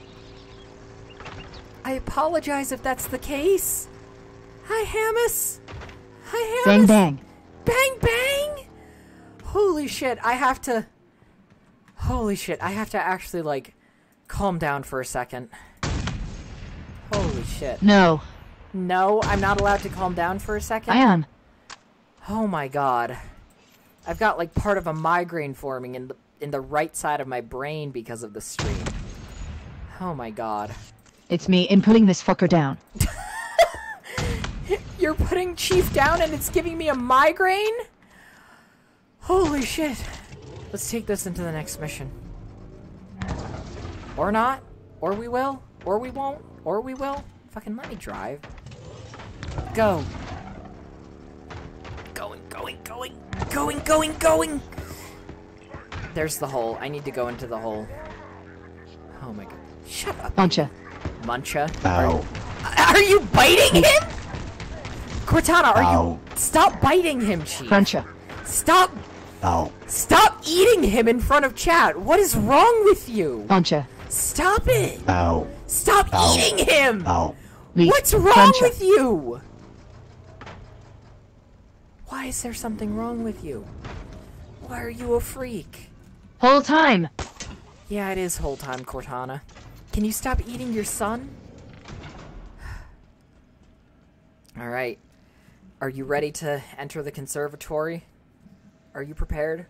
I apologize if that's the case. Hi, Hamus. Hi, Hamus. Bang bang. Bang, bang! Holy shit, I have to... Holy shit, I have to actually, like, calm down for a second. Holy shit. No. No, I'm not allowed to calm down for a second? I am. Oh my god. I've got, like, part of a migraine forming in the, in the right side of my brain because of the stream. Oh my god. It's me inputting this fucker down. You're putting Chief down and it's giving me a migraine? Holy shit. Let's take this into the next mission. Or not. Or we will. Or we won't. Or we will. Fucking let me drive. Go. Going, going, going. Going, going, going. There's the hole. I need to go into the hole. Oh my god. Shut up. Buncha. Muncha. Ow. Are, are you biting him? Cortana, are Ow. you... Stop biting him, Chief. Cruncha. Stop... Ow. Stop eating him in front of chat. What is wrong with you? Buncha. Stop it. Ow. Stop Ow. eating him. Ow. Leaf. What's wrong Cruncha. with you? Why is there something wrong with you? Why are you a freak? Whole time. Yeah, it is whole time, Cortana. Can you stop eating your son? Alright. Are you ready to enter the conservatory? Are you prepared?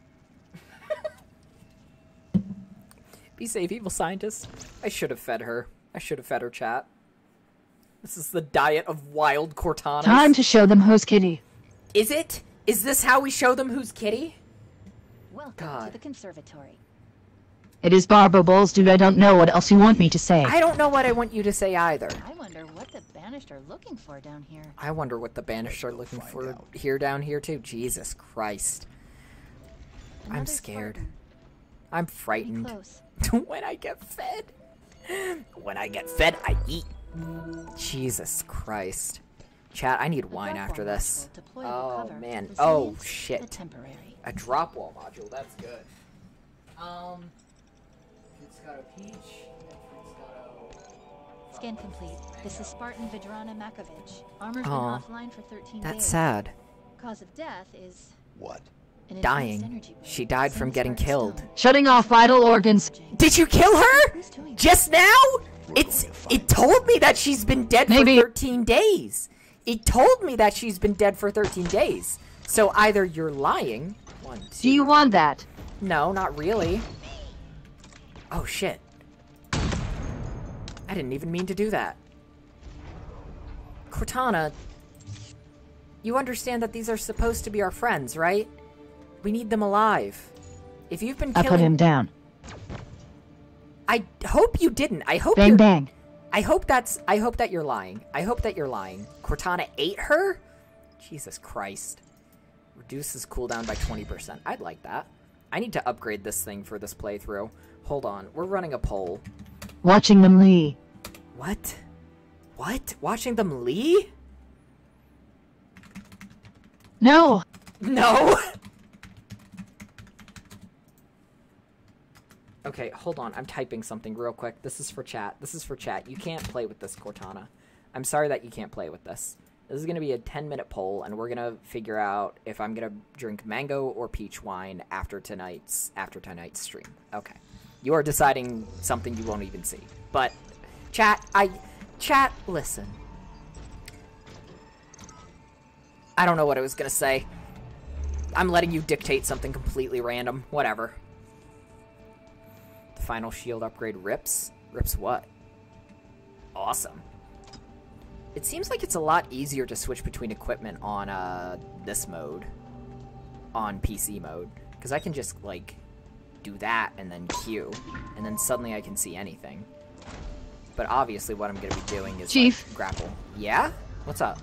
Be safe, evil scientist. I should have fed her. I should have fed her, chat. This is the diet of wild Cortanas. Time to show them who's Kitty. Is it? Is this how we show them who's Kitty? Welcome God. to the conservatory. It is Barbo Balls, dude. I don't know what else you want me to say. I don't know what I want you to say either. I wonder what the banished are looking for down here. I wonder what the banished are looking for here down here too. Jesus Christ. I'm scared. I'm frightened. Close. When I get fed. When I get fed, I eat. Jesus Christ. Chat, I need wine after this. Oh, man. Oh, shit. Temporary. A drop wall module. That's good. Um, it's got a peach. It's got a... Scan complete. This is Spartan Vidrana Makovich. Armor's Aw, been offline for thirteen That's days. sad. Cause of death is What? an enhanced Dying. energy burn. She died Same from as getting Spartan killed. Stone. Shutting off vital organs. Did you kill her? Who's doing that? Just now? It's it told me that she's been dead Maybe. for thirteen days. It told me that she's been dead for thirteen days. So either you're lying. One, two. Do you want that? No, not really. Oh shit. I didn't even mean to do that. Cortana, you understand that these are supposed to be our friends, right? We need them alive. If you've been I killing... put him down. I hope you didn't. I hope Bang you're... bang. I hope that's... I hope that you're lying. I hope that you're lying. Cortana ate her? Jesus Christ. Reduces cooldown by twenty percent. I'd like that. I need to upgrade this thing for this playthrough. Hold on. We're running a poll. Watching them Lee. What? What? Watching them Lee? No. No! Okay, hold on. I'm typing something real quick. This is for chat. This is for chat. You can't play with this, Cortana. I'm sorry that you can't play with this. This is going to be a ten minute poll, and we're going to figure out if I'm going to drink mango or peach wine after tonight's after tonight's stream. Okay. You are deciding something you won't even see. But, chat, I... Chat, listen. I don't know what I was going to say. I'm letting you dictate something completely random. Whatever. The final shield upgrade rips? Rips what? Awesome. It seems like it's a lot easier to switch between equipment on uh, this mode. On P C mode. Because I can just, like, do that and then Q. And then suddenly I can see anything. But obviously what I'm going to be doing is, Chief. like, grapple. Yeah? What's up?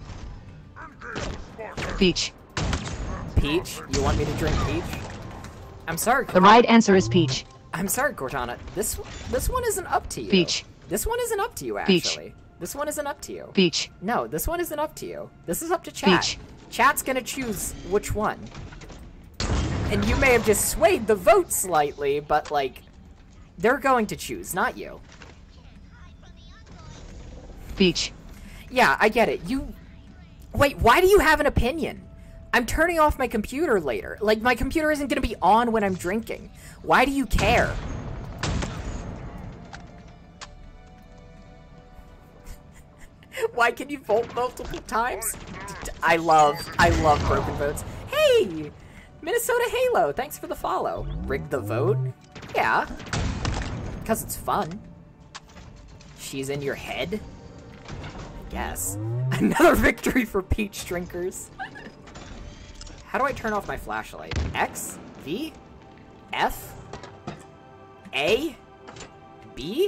Peach. Peach? You want me to drink peach? I'm sorry, Cortana. The right answer is peach. I'm sorry, Cortana. This this one isn't up to you. Peach. This one isn't up to you, Peach. actually. This one isn't up to you. Peach. No, this one isn't up to you. This is up to chat. Peach. Chat's gonna choose which one. And you may have just swayed the vote slightly, but, like, they're going to choose, not you. Peach. Yeah, I get it. You... Wait, why do you have an opinion? I'm turning off my computer later. Like, my computer isn't gonna be on when I'm drinking. Why do you care? Why can you vote multiple times? I love, I love broken votes. Hey! Minnesota Halo, thanks for the follow. Rig the vote? Yeah. Because it's fun. She's in your head? I guess. Another victory for peach drinkers. How do I turn off my flashlight? X? V? F? A? B?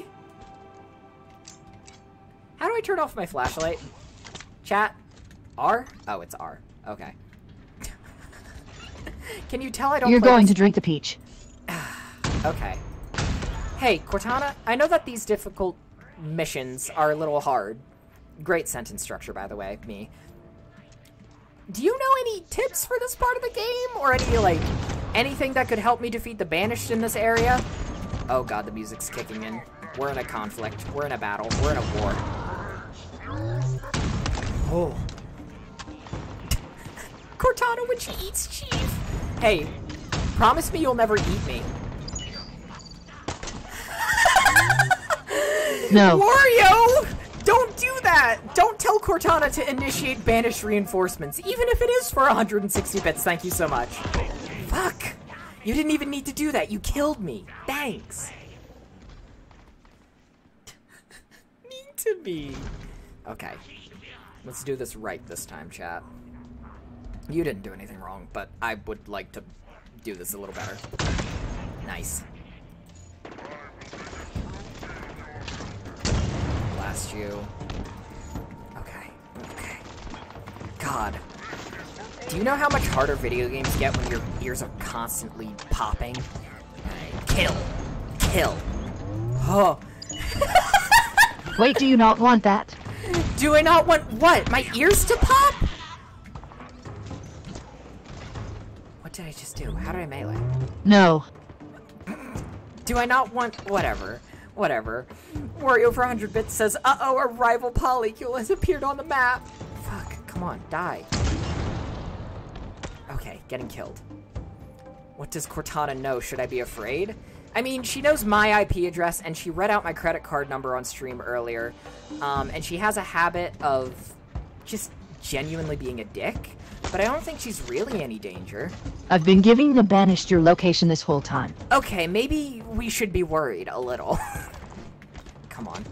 How do I turn off my flashlight? Chat? R? Oh, it's R. Okay. Can you tell I don't You're play going this? to drink the peach. Okay. Hey, Cortana, I know that these difficult missions are a little hard. Great sentence structure, by the way, me. Do you know any tips for this part of the game? Or any, like, anything that could help me defeat the Banished in this area? Oh god, the music's kicking in. We're in a conflict. We're in a battle. We're in a war. Oh. Cortana when she eats Chief. Hey, promise me you'll never eat me. No. Wario! Don't do that! Don't tell Cortana to initiate banished reinforcements, even if it is for one hundred sixty bits. Thank you so much. Fuck! You didn't even need to do that. You killed me. Thanks. Mean to me. Okay. Let's do this right this time, chat. You didn't do anything wrong, but I would like to do this a little better. Nice. Blast you. Okay. Okay. God. Do you know how much harder video games get when your ears are constantly popping? Alright, kill. Kill. Oh. Wait, do you not want that? Do I not want what? My ears to pop? What did I just do? How did I melee? No. Do I not want... Whatever. Whatever. Wario for one hundred bits says, uh-oh, a rival polycule has appeared on the map. Fuck. Come on, die. Okay, getting killed. What does Cortana know? Should I be afraid? I mean, she knows my I P address, and she read out my credit card number on stream earlier. Um, and she has a habit of just genuinely being a dick. But I don't think she's really any danger. I've been giving the Banished your location this whole time. Okay, maybe we should be worried a little. Come on.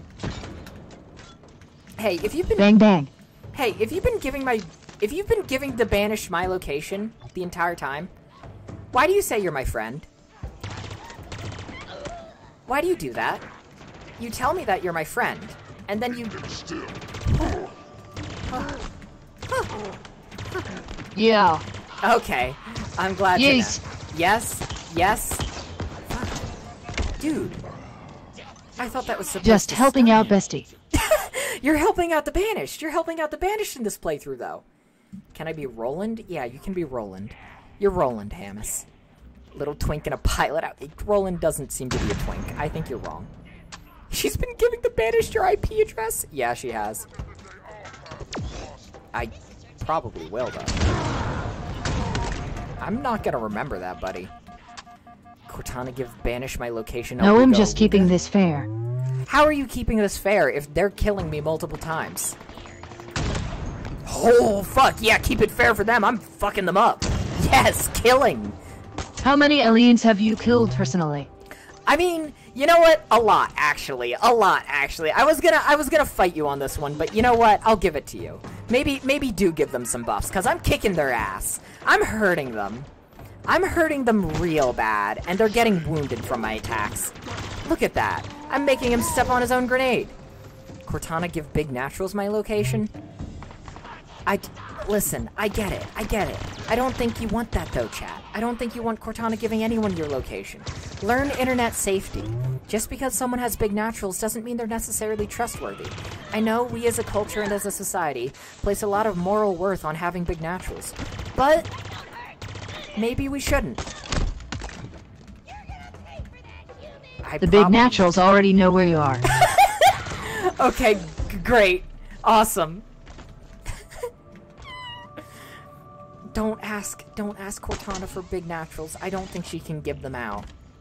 Hey, if you've been... Bang bang. Hey, if you've been giving my... If you've been giving the Banished my location the entire time, why do you say you're my friend? Why do you do that? You tell me that you're my friend, and then you... Yeah. Okay, I'm glad Yes. to know. Yes, yes. Fuck. Dude, I thought that was supposed Just to helping stun out, you. bestie. You're helping out the Banished. You're helping out the Banished in this playthrough, though. Can I be Roland? Yeah, you can be Roland. You're Roland, Hamus. Little twink and a pilot out. Roland doesn't seem to be a twink. I think you're wrong. She's been giving the Banished your I P address? Yeah, she has. I probably will, though. I'm not gonna remember that, buddy. Cortana, give Banish my location. No, we I'm go. just keeping this fair. How are you keeping this fair if they're killing me multiple times? Oh, fuck. Yeah, keep it fair for them. I'm fucking them up. Yes, killing. How many aliens have you killed personally? I mean, you know what? A lot, actually. A lot, actually. I was gonna, I was gonna fight you on this one, but you know what? I'll give it to you. Maybe, maybe do give them some buffs, because I'm kicking their ass. I'm hurting them. I'm hurting them real bad, and they're getting wounded from my attacks. Look at that. I'm making him step on his own grenade. Cortana, give Big Naturals my location? I... Listen, I get it. I get it. I don't think you want that, though, chat. I don't think you want Cortana giving anyone your location. Learn internet safety. Just because someone has Big Naturals doesn't mean they're necessarily trustworthy. I know we as a culture and as a society place a lot of moral worth on having Big Naturals. But... maybe we shouldn't. I The Big Naturals already know where you are. Okay, g great. Awesome. Don't ask, don't ask Cortana for Big Naturals. I don't think she can give them out.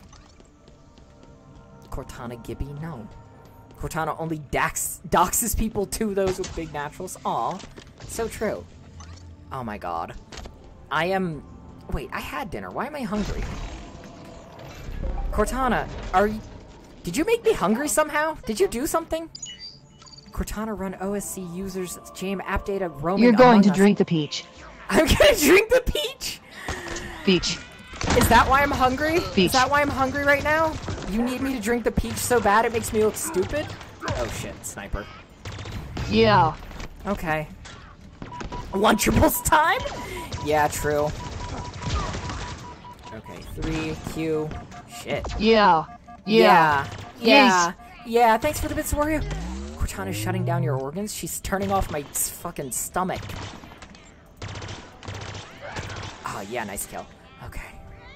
Cortana Gibby? No. Cortana only dax, doxes people to those with Big Naturals. Aw, so true. Oh my god. I am... Wait, I had dinner. Why am I hungry? Cortana, are you... Did you make me hungry somehow? Did you do something? Cortana run O S C users jam app data roaming You're going to us. drink the peach. I'm gonna drink the peach? Peach. Is that why I'm hungry? Peach. Is that why I'm hungry right now? You need me to drink the peach so bad it makes me look stupid? Oh shit, sniper. Yeah. Okay. Lunchables time? Yeah, true. Okay, three, Q. Shit. Yeah. Yeah. Yeah. Yeah. Yeah, thanks for the bits, Wario. Cortana's shutting down your organs? She's turning off my fucking stomach. Oh, yeah, nice kill. Okay.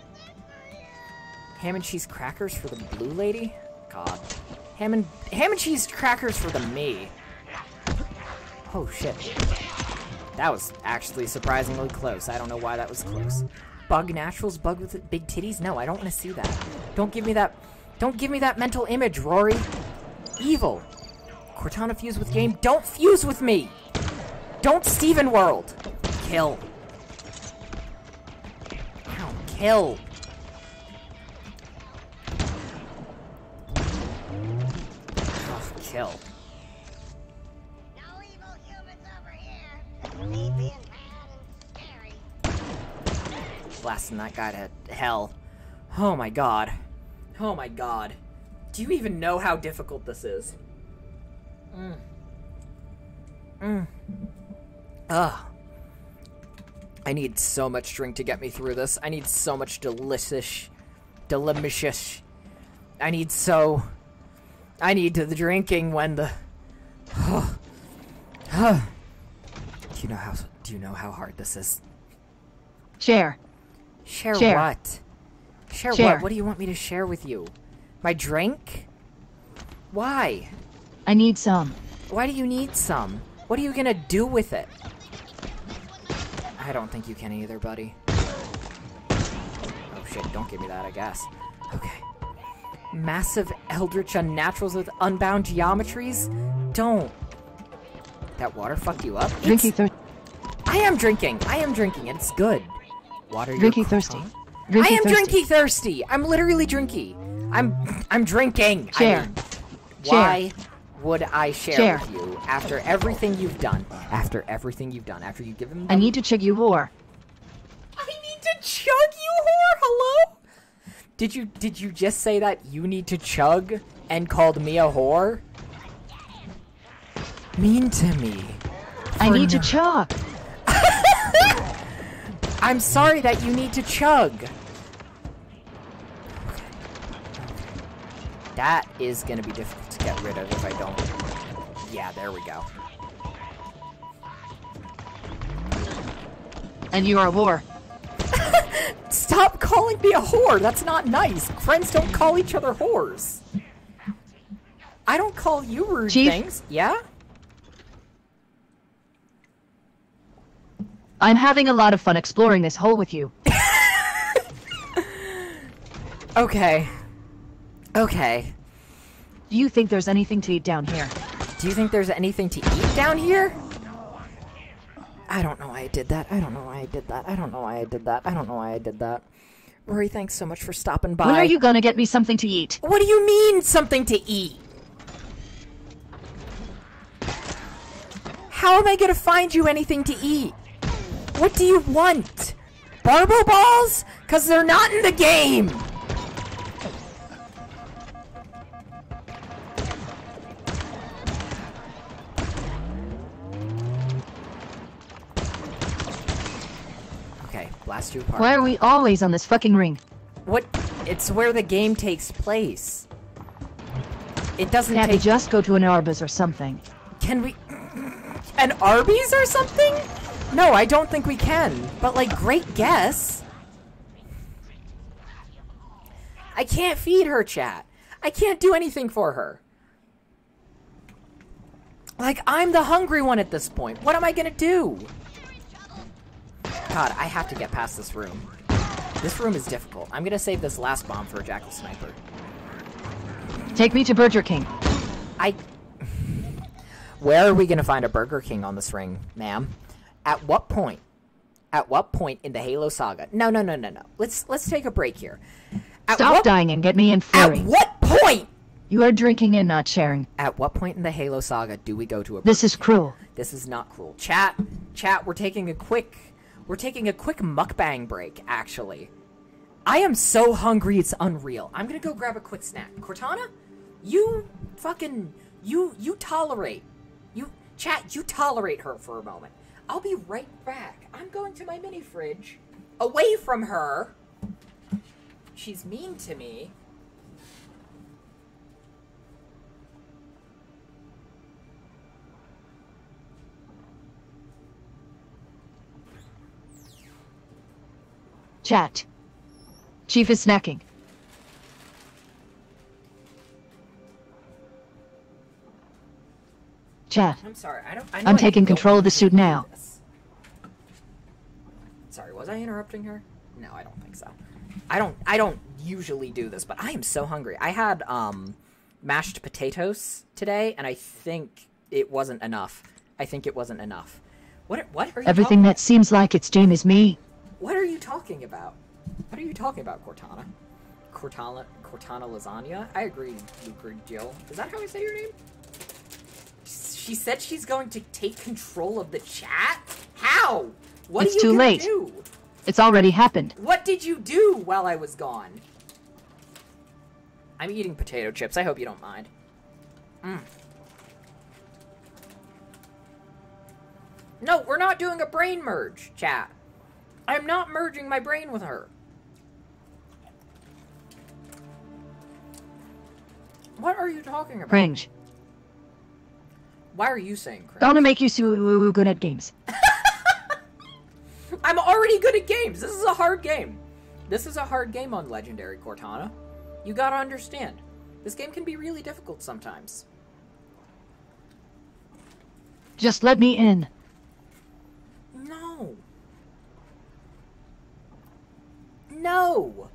Ham and cheese crackers for the blue lady? God. Ham and, ham and cheese crackers for the me. Oh, shit. That was actually surprisingly close. I don't know why that was close. Bug Naturals? Bug with big titties? No, I don't want to see that. Don't give me that... Don't give me that mental image, Rory. Evil. Cortana fuse with game. Don't fuse with me! Don't Steven World! Kill. Ow, kill. Oh, kill. No evil humans over here. Me being bad and scary. Blasting that guy to hell. Oh my god. Oh my god. Do you even know how difficult this is? Mm. Mm. Ugh. I need so much drink to get me through this. I need so much delicious, delicious. I need so. I need the drinking when the. do you know how? Do you know how hard this is? Share. Share, Share. what? Share, Share. what? What do you want me to share with you? My drink? Why? I need some. Why do you need some? What are you gonna do with it? I don't think you can either, buddy. Oh shit, don't give me that, I guess. Okay. Massive eldritch unnaturals with unbound geometries? Don't. That water fucked you up? Drinky It's- thirsty. I am drinking. I am drinking, and it's good. Water your Drinky thirsty. croissant? Drinky I am thirsty. drinky thirsty. I'm literally drinky. I'm I'm drinking. Share. I mean, Share. why would I share, Share. with you after everything you've done? After everything you've done, after you've given them. I need to check you whore. I need to chug you, whore. Hello? Did you did you just say that you need to chug and called me a whore? Mean to me. I For need to no- chug. I'm sorry that you need to chug. That is gonna be difficult to get rid of if I don't. Yeah, there we go. And you're a whore. Stop calling me a whore. That's not nice. Friends don't call each other whores. I don't call you rude Chief? things. Yeah? I'm having a lot of fun exploring this hole with you. Okay. Okay. Do you think there's anything to eat down here? Do you think there's anything to eat down here? I don't know why I did that. I don't know why I did that. I don't know why I did that. I don't know why I did that. Rory, thanks so much for stopping by. When are you gonna get me something to eat? What do you mean, something to eat? How am I gonna find you anything to eat? What do you want? Barbo balls? Cause they're not in the game! Okay, blast you apart. Why are we always on this fucking ring? What? It's where the game takes place. It doesn't Can't we take- just go to an Arby's or something? Can we... An Arby's or something? No, I don't think we can. But, like, great guess. I can't feed her, chat. I can't do anything for her. Like, I'm the hungry one at this point. What am I gonna do? God, I have to get past this room. This room is difficult. I'm gonna save this last bomb for a Jackal Sniper. Take me to Burger King. I... Where are we gonna find a Burger King on this ring, ma'am? At what point? At what point in the Halo saga? No, no, no, no, no. Let's let's take a break here. At Stop what, dying and get me in At flurry. what point? You are drinking and not sharing. At what point in the Halo saga do we go to a? This is cruel. This is not cruel. Chat, chat. We're taking a quick. We're taking a quick mukbang break. Actually, I am so hungry it's unreal. I'm gonna go grab a quick snack. Cortana, you fucking you you tolerate. You chat. You tolerate her for a moment. I'll be right back. I'm going to my mini fridge, away from her. She's mean to me. Chat. Chief is snacking. Chat. I'm sorry. I don't. I know I'm I taking can go control of the suit now. this. Sorry, was I interrupting her? No, I don't think so. I don't. I don't usually do this, but I am so hungry. I had um mashed potatoes today, and I think it wasn't enough. I think it wasn't enough. What? What are you? Everything talking, that seems like it's Jame is me. What are you talking about? What are you talking about, Cortana? Cortana. Cortana lasagna. I agree, Lucre Jill. Is that how I say your name? She said she's going to take control of the chat? How? What It's are you too gonna late. do? It's already happened. What did you do while I was gone? I'm eating potato chips. I hope you don't mind. Mm. No, we're not doing a brain merge, chat. I'm not merging my brain with her. What are you talking about? Cringe. Why are you saying cringe? Gonna make you so good at games. I'm already good at games. This is a hard game. This is a hard game on Legendary, Cortana. You gotta understand. This game can be really difficult sometimes. Just let me in. No. No.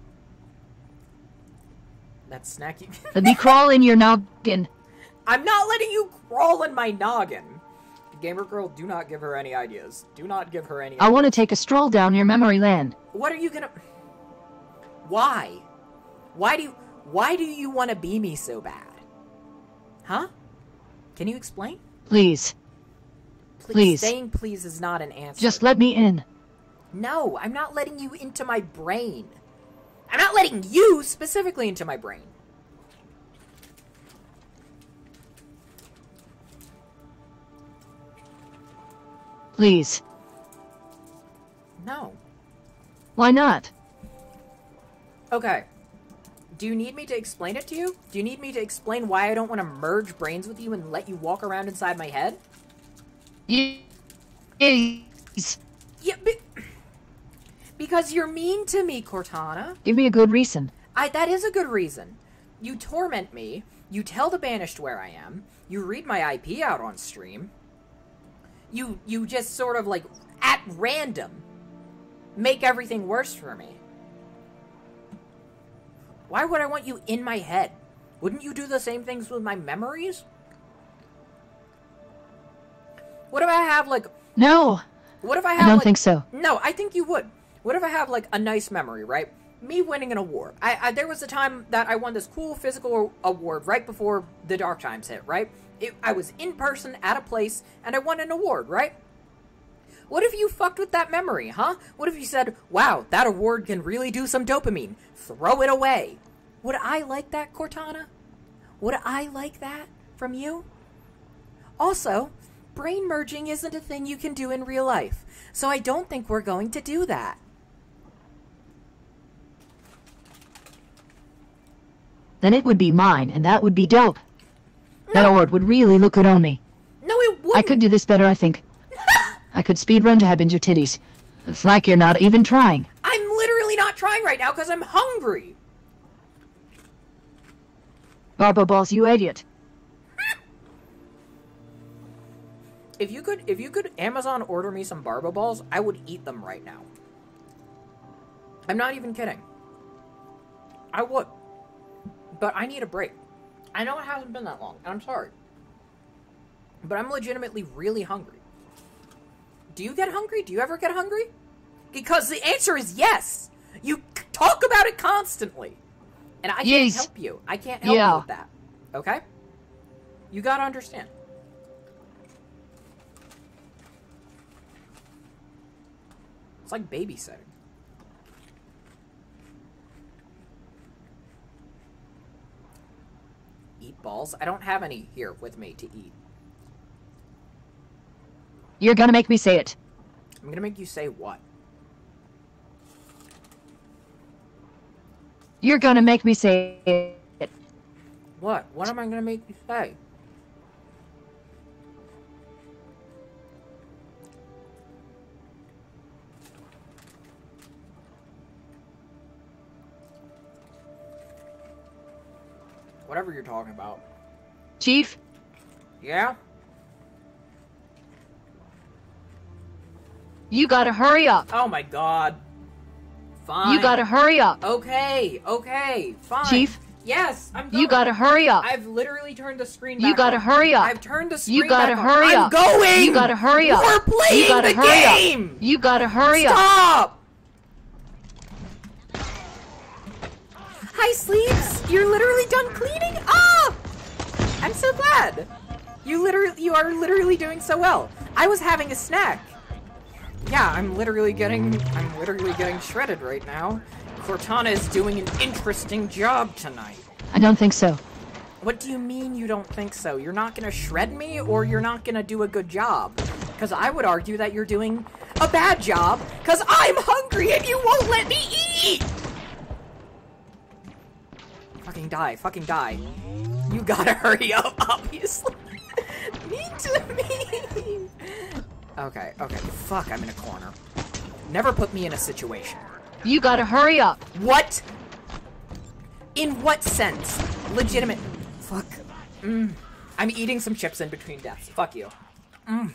That's snacky. Let me crawl in your noggin. I'm not letting you crawl in my noggin. Gamer girl, do not give her any ideas. Do not give her any I want to take a stroll down your memory lane. What are you gonna... Why? Why do you... Why do you want to be me so bad? Huh? Can you explain? Please. Please. Please. Saying please is not an answer. Just let me in. No, I'm not letting you into my brain. I'm not letting you specifically into my brain. Please. No. Why not? Okay. Do you need me to explain it to you? Do you need me to explain why I don't want to merge brains with you and let you walk around inside my head? Yes. Yeah, be because you're mean to me, Cortana. Give me a good reason. I that is a good reason. You torment me, you tell the Banished where I am, you read my I P out on stream. You you just sort of like at random make everything worse for me. Why would I want you in my head? Wouldn't you do the same things with my memories? What if I have like No. What if I have I don't like, think so. No, I think you would. What if I have like a nice memory, right? Me winning an award. I, I there was a time that I won this cool physical award right before the dark times hit, right? It, I was in person at a place and I won an award, right? What if you fucked with that memory, huh? What if you said, wow, that award can really do some dopamine. Throw it away. Would I like that, Cortana? Would I like that from you? Also, brain merging isn't a thing you can do in real life, so I don't think we're going to do that. Then it would be mine, and that would be dope. No. That award would really look good on me. No, it wouldn't. I could do this better, I think. I could speedrun to Habinger titties. It's like you're not even trying. I'm literally not trying right now because I'm hungry. Barbo balls, you idiot. If you could, if you could Amazon order me some Barbo balls, I would eat them right now. I'm not even kidding. I would. But I need a break. I know it hasn't been that long, and I'm sorry. But I'm legitimately really hungry. Do you get hungry? Do you ever get hungry? Because the answer is yes. You talk about it constantly. And I can't Yes. help you. I can't help Yeah. you with that. Okay? You gotta understand. It's like babysitting. Eat balls? I don't have any here with me to eat. You're gonna make me say it. I'm gonna make you say what? You're gonna make me say it. What? What am I gonna make you say? Whatever you're talking about. Chief? Yeah? You gotta hurry up. Oh my god. Fine. You gotta hurry up. Okay, okay, fine. Chief? Yes, I'm done. You gotta hurry up. I've literally turned the screen back You gotta on. hurry up. I've turned the screen You gotta back hurry on. up. I'm going! You gotta hurry up. We're playing You gotta the hurry game! up. You gotta hurry up. Stop! Hi, Sleeps! You're literally done cleaning? Ah! I'm so glad. You literally, you are literally doing so well. I was having a snack. Yeah, I'm literally getting, I'm literally getting shredded right now. Cortana is doing an interesting job tonight. I don't think so. What do you mean you don't think so? You're not gonna shred me, or you're not gonna do a good job? Because I would argue that you're doing a bad job, because I'm hungry! hungry and you won't let me eat! Fucking die, fucking die. You gotta hurry up, obviously. Mean to me. Okay, okay, fuck, I'm in a corner. Never put me in a situation. You gotta hurry up. What? In what sense? Legitimate. Fuck. Mm. I'm eating some chips in between deaths. Fuck you. Mm.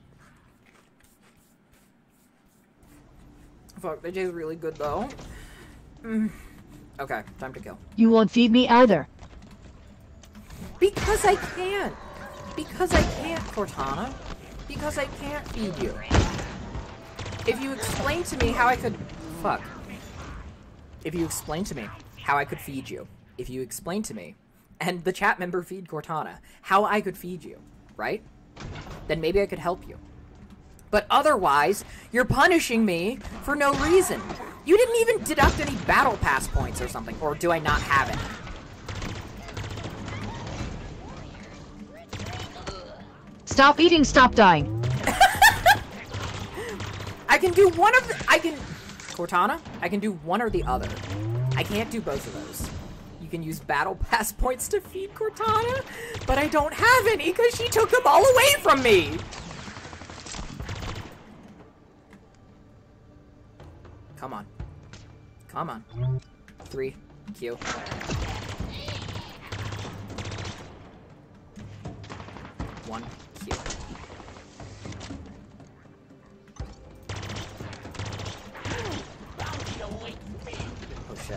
Fuck, they taste really good though. Mm. Okay, time to kill. You won't feed me either. Because I can't. Because I can't, Cortana. Because I can't feed you. If you explain to me how I could... Fuck. If you explain to me how I could feed you. If you explain to me, and the chat member feed Cortana, how I could feed you, right? Then maybe I could help you. But otherwise, you're punishing me for no reason. You didn't even deduct any battle pass points or something. Or do I not have any? Stop eating, stop dying. I can do one of the... I can... Cortana, I can do one or the other. I can't do both of those. You can use battle pass points to feed Cortana, but I don't have any because she took them all away from me. Come on. Come on. Three. Q. One. Q. Oh shit.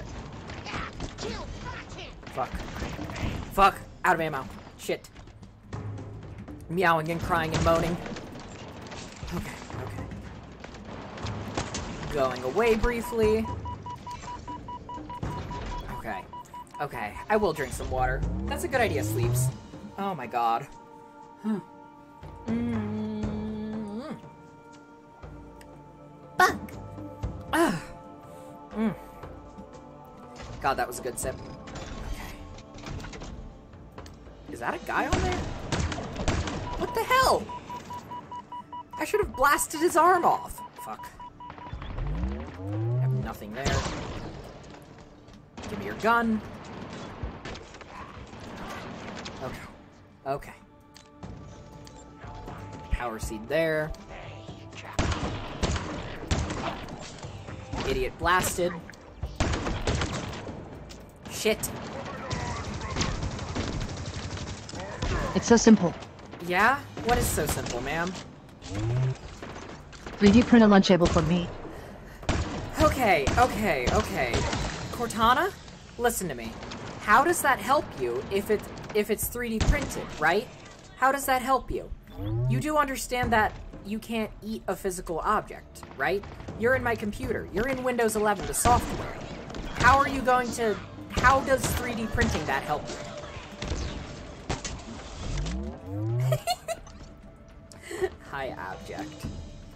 Fuck. Fuck. Out of ammo. Shit. Meowing and crying and moaning. Okay, okay. Going away briefly. Okay. Okay. I will drink some water. That's a good idea, Sleeps. Oh my god. Huh. Mm-hmm. Fuck. Ah. Mm. God, that was a good sip. Okay. Is that a guy on there? What the hell? I should have blasted his arm off. Fuck. I have nothing there. Give me your gun. Okay. Okay. Power seed there. Idiot blasted. Shit. It's so simple. Yeah? What is so simple, ma'am? three D print a Lunchable for me. Okay, okay, okay. Cortana, listen to me. How does that help you if it if it's three D printed, right? How does that help you? You do understand that you can't eat a physical object, right? You're in my computer. You're in Windows eleven, the software. How are you going to... How does three D printing that help you? Hi, abject.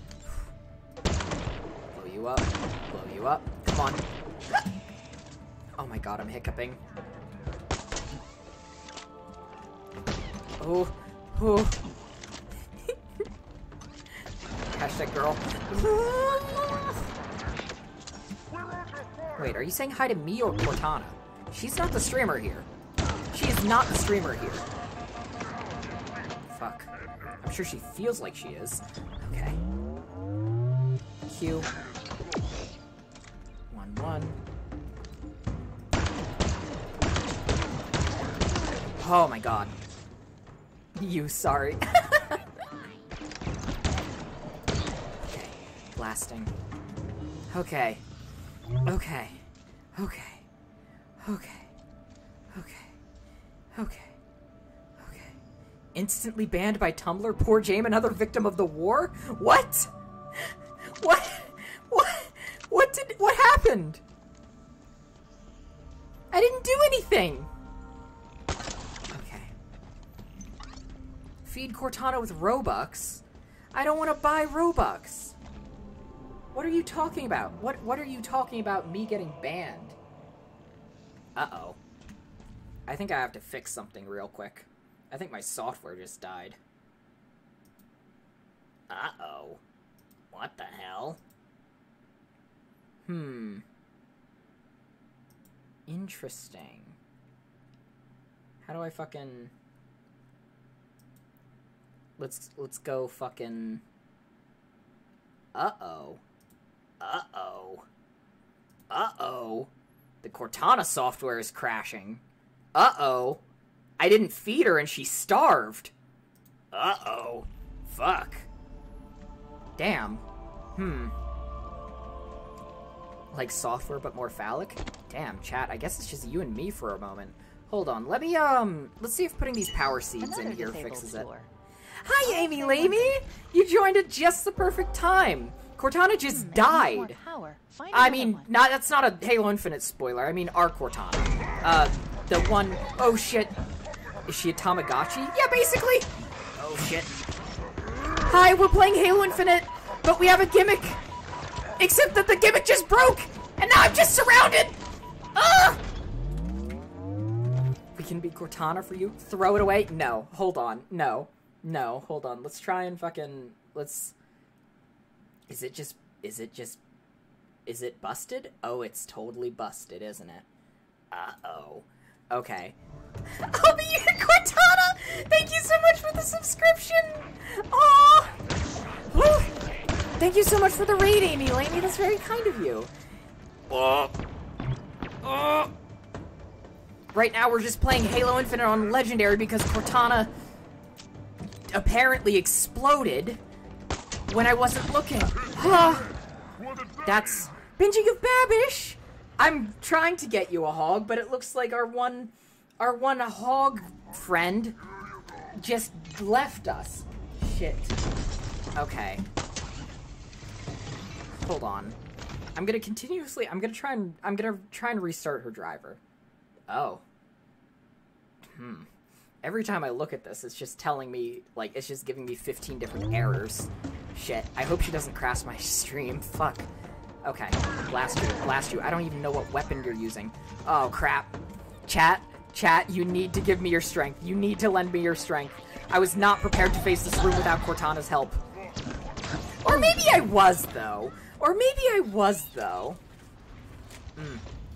Blow you up. Blow you up. Come on. Oh my god, I'm hiccuping. Oh. Oh. Hashtag girl. Wait, are you saying hi to me or Cortana? She's not the streamer here. She is not the streamer here. Fuck. I'm sure she feels like she is. Okay. Q. One, one. Oh my god. You, sorry. Okay. Blasting. Okay. Okay. Okay. Okay. Okay. Okay. Okay. Instantly banned by Tumblr? Poor Jame, another victim of the war? What? What? What? What did... What happened? I didn't do anything! Okay. Feed Cortana with Robux? I don't want to buy Robux! What are you talking about? What What are you talking about me getting banned? Uh-oh. I think I have to fix something real quick. I think my software just died. Uh-oh. What the hell? Hmm. Interesting. How do I fucking... Let's, let's go fucking... Uh-oh. Uh-oh. Uh-oh. The Cortana software is crashing. Uh-oh. I didn't feed her and she starved. Uh-oh. Fuck. Damn. Hmm. Like software but more phallic? Damn, chat, I guess it's just you and me for a moment. Hold on, let me, um, let's see if putting these power seeds Another in here disabled fixes it. floor. Hi, Amy Lamey! You joined at just the perfect time. Cortana just Hmm, died. more power. Find I another mean, one. not that's not a Halo Infinite spoiler. I mean, our Cortana. Uh, the one... Oh, shit. Is she a Tamagotchi? Yeah, basically. Oh, shit. Hi, we're playing Halo Infinite, but we have a gimmick. Except that the gimmick just broke, and now I'm just surrounded. Ah! We can be Cortana for you? Throw it away? No. Hold on. No. No. Hold on. Let's try and fucking... Let's... Is it just... Is it just... Is it busted? Oh, it's totally busted, isn't it? Uh-oh. Okay. I'll be your Cortana! Thank you so much for the subscription! Aww! Woo! Thank you so much for the raid, Amy Laney. That's very kind of you. Oh. Oh. Right now, we're just playing Halo Infinite on Legendary because Cortana apparently exploded when I wasn't looking. That's binging of Babish. I'm trying to get you a hog, but it looks like our one, our one hog friend just left us. Shit. Okay. Hold on. I'm gonna continuously. I'm gonna try and. I'm gonna try and restart her driver. Oh. Hmm. Every time I look at this, it's just telling me, like, it's just giving me fifteen different errors. Shit. I hope she doesn't crash my stream. Fuck. Okay. Blast you. Blast you. I don't even know what weapon you're using. Oh, crap. Chat. Chat, you need to give me your strength. You need to lend me your strength. I was not prepared to face this room without Cortana's help. Or maybe I was, though. Or maybe I was, though. Mm.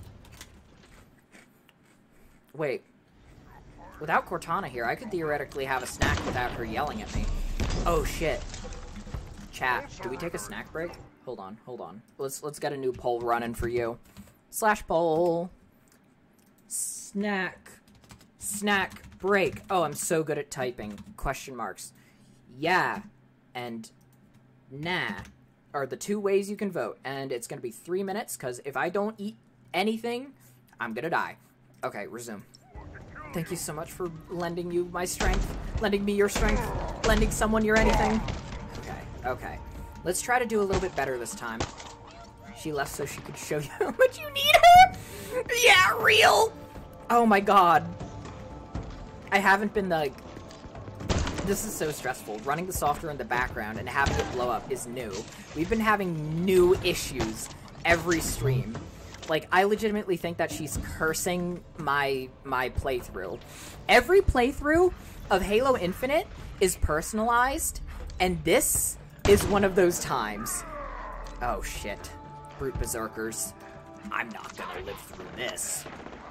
Wait. Without Cortana here, I could theoretically have a snack without her yelling at me. Oh, shit. Chat, do we take a snack break? Hold on, hold on. Let's let's get a new poll running for you. Slash poll. Snack. Snack break. Oh, I'm so good at typing. Question marks. Yeah. And nah are the two ways you can vote. And it's going to be three minutes, because if I don't eat anything, I'm going to die. Okay, resume. Thank you so much for lending you my strength. Lending me your strength. Lending someone your anything. Okay, okay. Let's try to do a little bit better this time. She left so she could show you how much you need her? Yeah, real! Oh my god. I haven't been, like... This is so stressful. Running the software in the background and having it blow up is new. We've been having new issues every stream. Like, I legitimately think that she's cursing my my playthrough. Every playthrough of Halo Infinite is personalized, and this is one of those times. Oh, shit. Brute Berserkers. I'm not gonna live through this.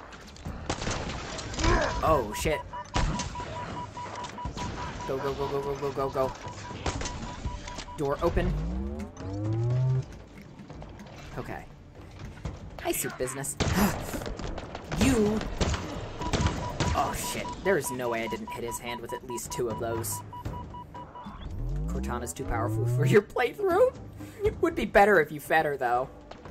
Oh, shit. Go, go, go, go, go, go, go, go. Door open. Okay. I suit business. You... Oh, shit. There is no way I didn't hit his hand with at least two of those. Cortana's too powerful for your playthrough? It would be better if you fed her, though.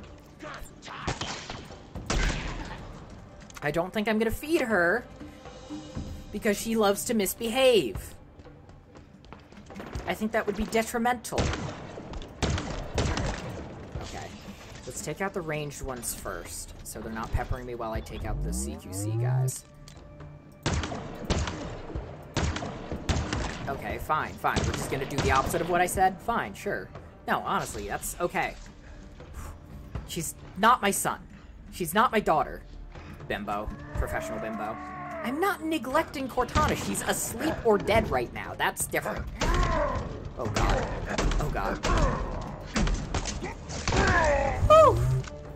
I don't think I'm gonna feed her, because she loves to misbehave. I think that would be detrimental. Okay. Let's take out the ranged ones first, so they're not peppering me while I take out the C Q C guys. Okay, fine, fine. We're just gonna do the opposite of what I said? Fine, sure. No, honestly, that's okay. She's not my son. She's not my daughter. Bimbo. Professional bimbo. I'm not neglecting Cortana. She's asleep or dead right now. That's different. Oh, God. Oh, God. Whew.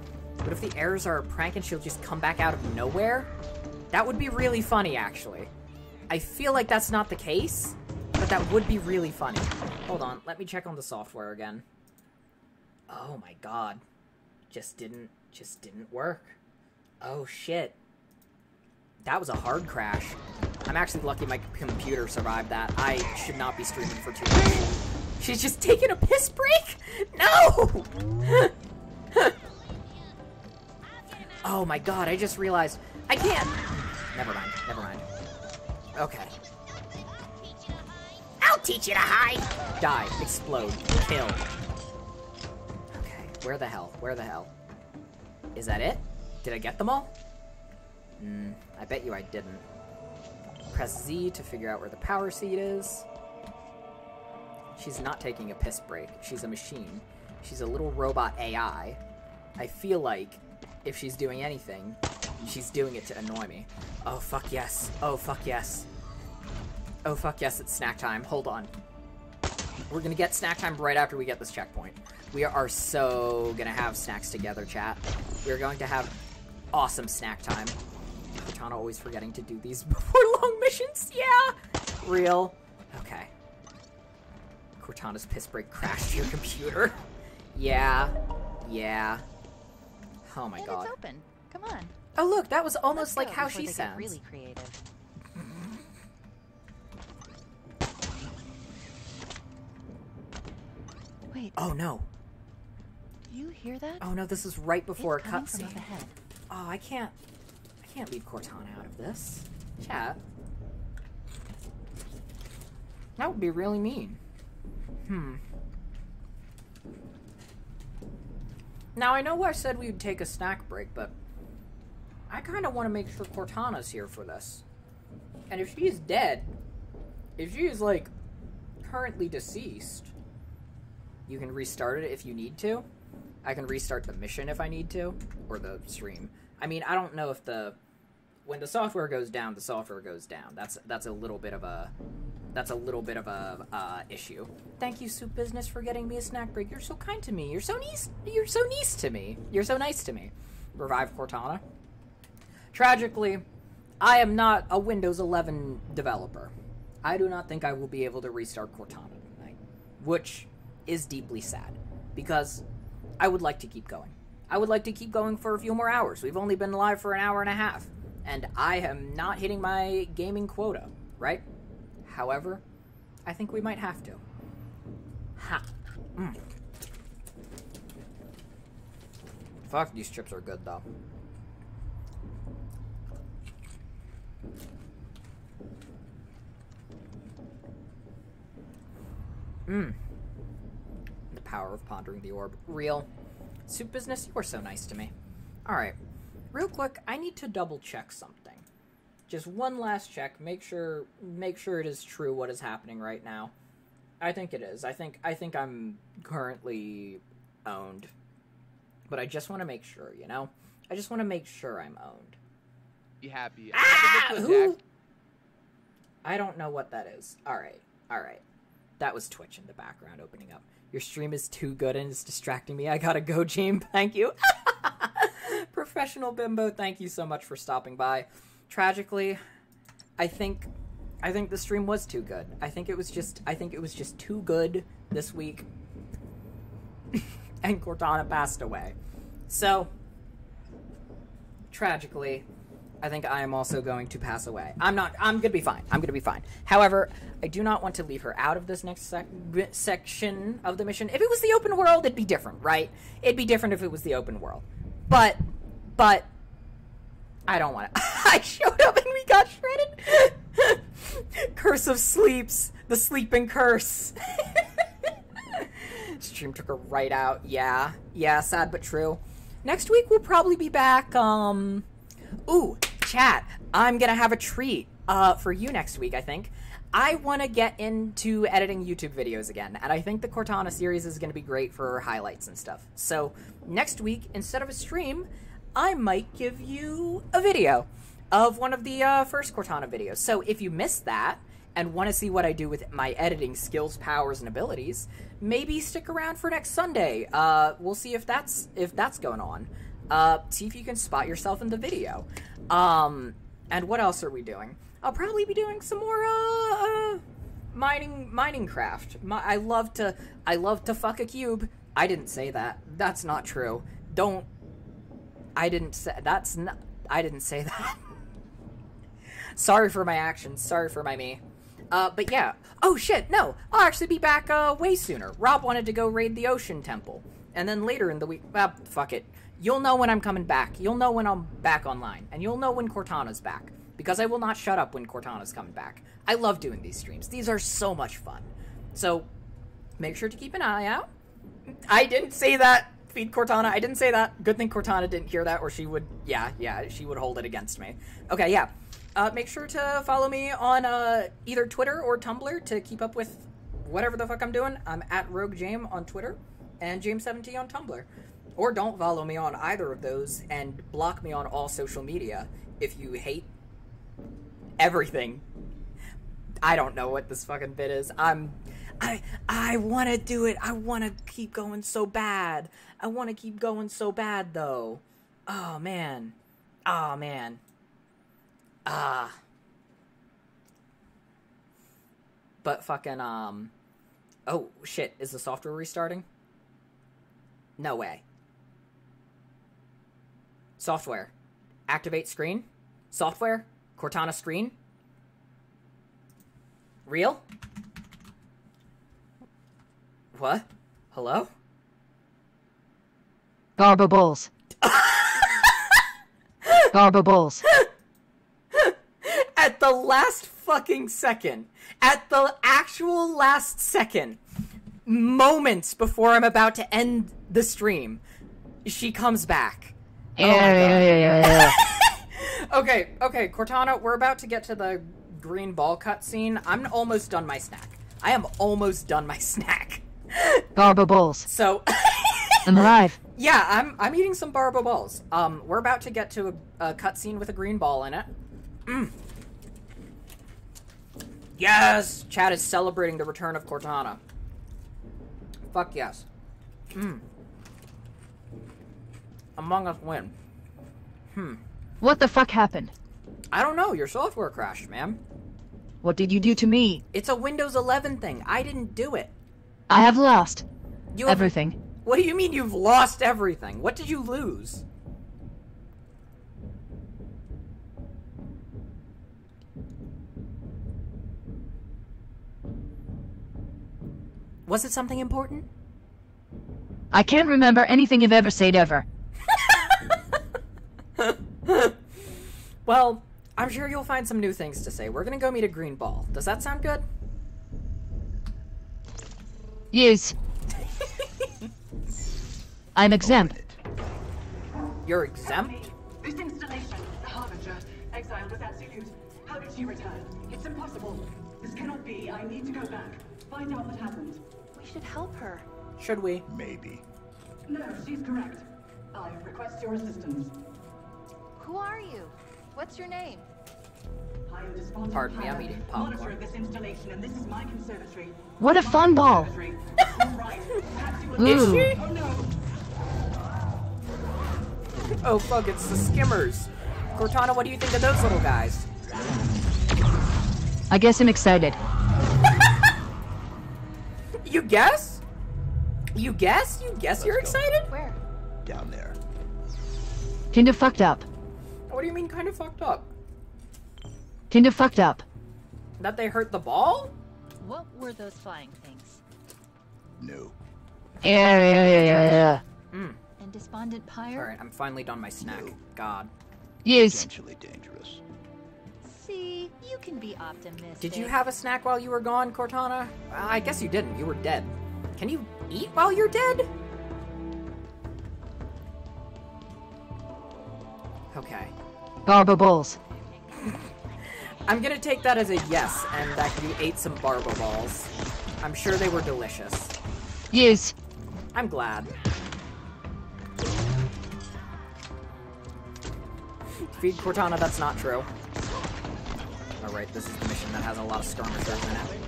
What if the errors are a prank and she'll just come back out of nowhere? That would be really funny, actually. I feel like that's not the case, but that would be really funny. Hold on, let me check on the software again. Oh my god. Just didn't, just didn't work. Oh shit. That was a hard crash. I'm actually lucky my computer survived that. I should not be streaming for too much. She's just taking a piss break? No! Oh my god, I just realized. I can't. Never mind, never mind. Okay. I'll teach you to hide. Die, explode, kill. Okay, where the hell? Where the hell? Is that it? Did I get them all? Hmm, I bet you I didn't. Press Z to figure out where the power seat is. She's not taking a piss break. She's a machine. She's a little robot A I. I feel like if she's doing anything, she's doing it to annoy me. Oh, fuck yes. Oh, fuck yes. Oh, fuck yes, it's snack time. Hold on. We're gonna get snack time right after we get this checkpoint. We are so gonna have snacks together, chat. We're going to have awesome snack time. Cortana always forgetting to do these before long missions. Yeah! Real. Okay. Cortana's piss break crashed your computer. Yeah. Yeah. Oh my and god. it's open. Come on. Oh look, that was almost Let's like go how before she they get sounds. really creative. Wait. Oh no. Do you hear that? Oh no, this is right before it's a coming from up cutscene. ahead. Oh, I can't. I can't leave Cortana out of this. Chat. That would be really mean. Hmm. Now, I know I said we'd take a snack break, but I kind of want to make sure Cortana's here for this. And if she's dead, if she is, like, currently deceased, you can restart it if you need to. I can restart the mission if I need to, or the stream. I mean, I don't know if the... When the software goes down, the software goes down. That's that's a little bit of a... That's a little bit of a uh, issue. Thank you, Soup Business, for getting me a snack break. You're so kind to me. You're so nice. You're so nice to me. You're so nice to me. Revive Cortana. Tragically, I am not a Windows eleven developer. I do not think I will be able to restart Cortana tonight, which is deeply sad, because I would like to keep going. I would like to keep going for a few more hours. We've only been live for an hour and a half, and I am not hitting my gaming quota, right? However, I think we might have to. Ha. Mm. Fuck, these chips are good, though. Mmm. The power of pondering the orb. Real. Soup Business, you are so nice to me. Alright. Real quick, I need to double check something. Just one last check. Make sure make sure it is true what is happening right now. I think it is. I think I think I'm currently owned. But I just want to make sure, you know? I just want to make sure I'm owned. Be happy. Ah! Who? I don't know what that is. Alright. Alright. That was Twitch in the background opening up. Your stream is too good and it's distracting me. I gotta go, James. Thank you. Professional Bimbo, thank you so much for stopping by. Tragically, I think I think the stream was too good. I think it was just I think it was just too good this week. And Cortana passed away. So, tragically, I think I am also going to pass away. I'm not I'm going to be fine. I'm going to be fine. However, I do not want to leave her out of this next sec section of the mission. If it was the open world, it'd be different, right? It'd be different if it was the open world. But but I don't want to. I showed up and we got shredded. Curse of Sleeps. The sleeping curse. Stream took her right out. Yeah. Yeah, sad but true. Next week we'll probably be back. Um. Ooh, chat. I'm going to have a treat uh, for you next week, I think. I want to get into editing YouTube videos again. And I think the Cortana series is going to be great for highlights and stuff. So next week, instead of a stream, I might give you a video of one of the uh, first Cortana videos. So if you missed that and want to see what I do with my editing skills, powers, and abilities, maybe stick around for next Sunday. Uh, we'll see if that's if that's going on. Uh, see if you can spot yourself in the video. Um, and what else are we doing? I'll probably be doing some more, uh, uh mining, mining craft. My, I love to, I love to fuck a cube. I didn't say that. That's not true. Don't, I didn't say, that's not, I didn't say that. Sorry for my actions. Sorry for my me. Uh, but yeah. Oh shit, no. I'll actually be back, uh, way sooner. Rob wanted to go raid the Ocean Temple. And then later in the week, well, fuck it. You'll know when I'm coming back. You'll know when I'm back online. And you'll know when Cortana's back. Because I will not shut up when Cortana's coming back. I love doing these streams. These are so much fun. So, make sure to keep an eye out. I didn't say that, Feed Cortana. I didn't say that. Good thing Cortana didn't hear that, or she would, yeah, yeah, she would hold it against me. Okay, yeah. Uh, make sure to follow me on uh, either Twitter or Tumblr to keep up with whatever the fuck I'm doing. I'm at Rogue Jame on Twitter and jame seven t on Tumblr. Or don't follow me on either of those and block me on all social media if you hate everything. I don't know what this fucking bit is. I'm... I I want to do it. I want to keep going so bad. I want to keep going so bad, though. Oh, man. Oh, man. Ah. But fucking, um... oh, shit. Is the software restarting? No way. Software. Activate screen? Software? Cortana screen? Real? What? Hello? Garbo balls. Garbo balls. At the last fucking second. At the actual last second. Moments before I'm about to end the stream. She comes back. Yeah, oh yeah, yeah, yeah, yeah. Okay, okay, Cortana, we're about to get to the green ball cutscene. I'm almost done my snack. I am almost done my snack. Garbo balls. So... I'm alive. Yeah, I'm I'm eating some Barbo balls. Um, we're about to get to a, a cutscene with a green ball in it. Mm. Yes! Chad is celebrating the return of Cortana. Fuck yes. Mm. Among Us win. Hmm. What the fuck happened? I don't know. Your software crashed, ma'am. What did you do to me? It's a Windows eleven thing. I didn't do it. I have lost you have, everything. What do you mean you've lost everything? What did you lose? Was it something important? I can't remember anything you've ever said ever. Well, I'm sure you'll find some new things to say. We're gonna go meet a green ball. Does that sound good? Yes. I'm exempt. You're exempt? This installation, the Harbinger, exiled with Absolute. How did she return? It's impossible. This cannot be. I need to go back. Find out what happened. We should help her. Should we? Maybe. No, she's correct. I request your assistance. Who are you? What's your name? I am despondent Pardon me, I'm pilot, eating popcorn. monitor of this installation, and this is my conservatory. What a fun ball. All right. Perhaps you will- Is Ooh. she? Oh no! Oh fuck, it's the skimmers. Cortana, what do you think of those little guys? I guess I'm excited. You guess? You guess? You guess you're excited? Where? Down there. Kinda fucked up. What do you mean kind of fucked up? Kinda fucked up. That they hurt the ball? What were those flying things? No. Yeah, yeah, yeah, yeah, yeah. Mm. And Despondent Pyre? Alright, I'm finally done my snack. God. Yes. Potentially dangerous. See, you can be optimistic. Did you have a snack while you were gone, Cortana? Uh, I guess you didn't. You were dead. Can you eat while you're dead? Okay. Barbo balls. I'm gonna take that as a yes, and that you ate some Barbo balls. I'm sure they were delicious. Yes. I'm glad. Feed Cortana, that's not true. Alright, this is the mission that has a lot of skirmishers in it.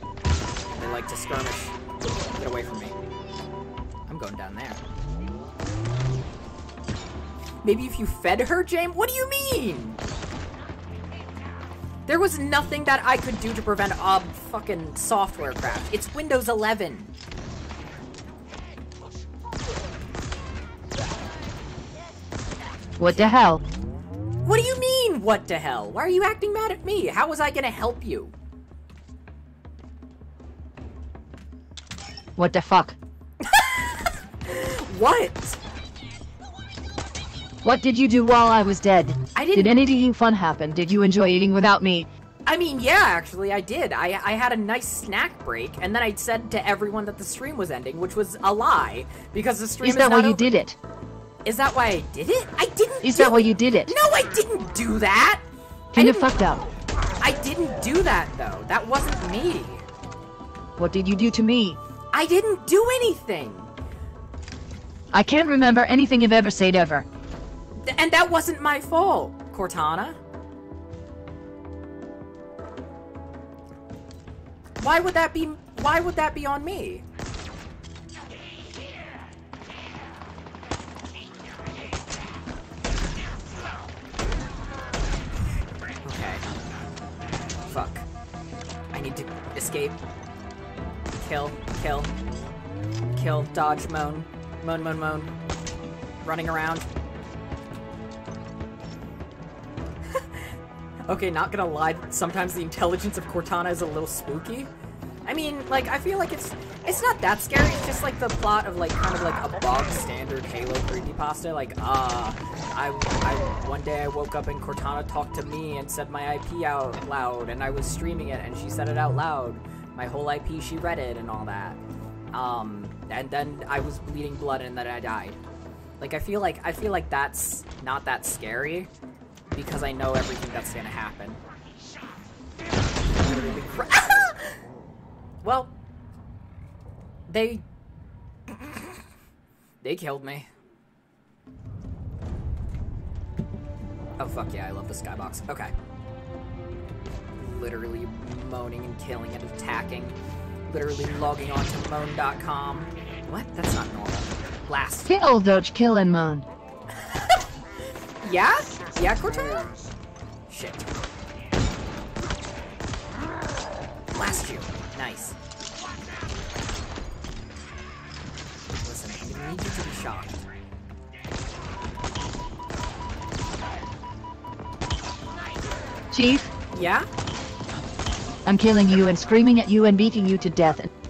They like to skirmish. Get away from me. I'm going down there. Maybe if you fed her, James? What do you mean? There was nothing that I could do to prevent a fucking software crash. It's Windows eleven. What the hell? What do you mean, what the hell? Why are you acting mad at me? How was I gonna help you? What the fuck? What? What did you do while I was dead? I didn't- Did anything fun happen? Did you enjoy eating without me? I mean, yeah, actually, I did. I, I had a nice snack break, and then I said to everyone that the stream was ending, which was a lie, because the stream is, Is that not why you over. did it? Is that why I did it? I didn't Is do that why it. you did it? No, I didn't do that! Kinda I didn't- fucked up. I didn't do that, though. That wasn't me. What did you do to me? I didn't do anything. I can't remember anything you've ever said ever. Th- And that wasn't my fault, Cortana. Why would that be, why would that be on me? Okay. Fuck. I need to escape. Kill, kill. Kill, dodge, moan. Moan, moan, moan. Running around. Okay, not gonna lie, sometimes the intelligence of Cortana is a little spooky. I mean, like, I feel like it's it's not that scary, it's just like the plot of like kind of like a bog standard Halo creepypasta, like, ah, I, I, one day I woke up and Cortana talked to me and said my I P out loud, and I was streaming it and she said it out loud. My whole I P, she read it and all that. Um, and then I was bleeding blood and then I died. Like, I feel like, I feel like that's not that scary. Because I know everything that's gonna happen. Well, they... they killed me. Oh, fuck yeah, I love the skybox. Okay. Literally moaning and killing and attacking. Literally logging on to moan dot com. What? That's not normal. Blast. Kill, Doge, kill and moan. Yeah? Yeah, Cortana? Shit. Blast you. Nice. Listen, I need you to be shocked. Chief, Yeah? I'm killing you and screaming at you and beating you to death and,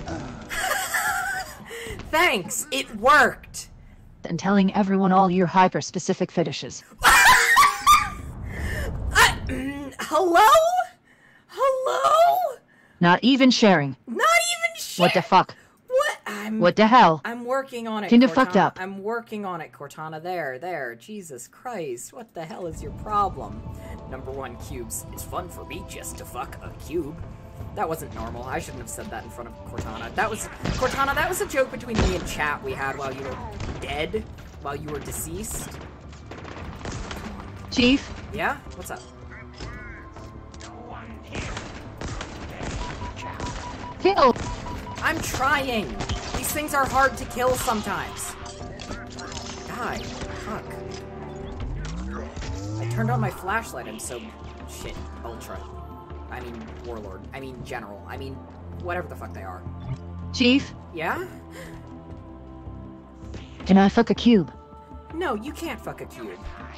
Thanks! It worked! and telling everyone all your hyper-specific fetishes. I, mm, hello? Hello? Not even sharing. Not even shit! What the fuck? What? I'm... What the hell? I'm working on it, Kinda Cortana. fucked up. I'm working on it, Cortana. There, there. Jesus Christ. What the hell is your problem? Number one, cubes. It's fun for me just to fuck a cube. That wasn't normal. I shouldn't have said that in front of Cortana. That was... Cortana, that was a joke between me and chat we had while you were dead. While you were deceased. Chief, Yeah? What's up? kill. I'm trying! These things are hard to kill sometimes. Die. Fuck. I turned on my flashlight, I'm so... Shit. Ultra. I mean, Warlord. I mean, General. I mean, whatever the fuck they are. Chief, Yeah? can I fuck a cube? No, you can't fuck a cube.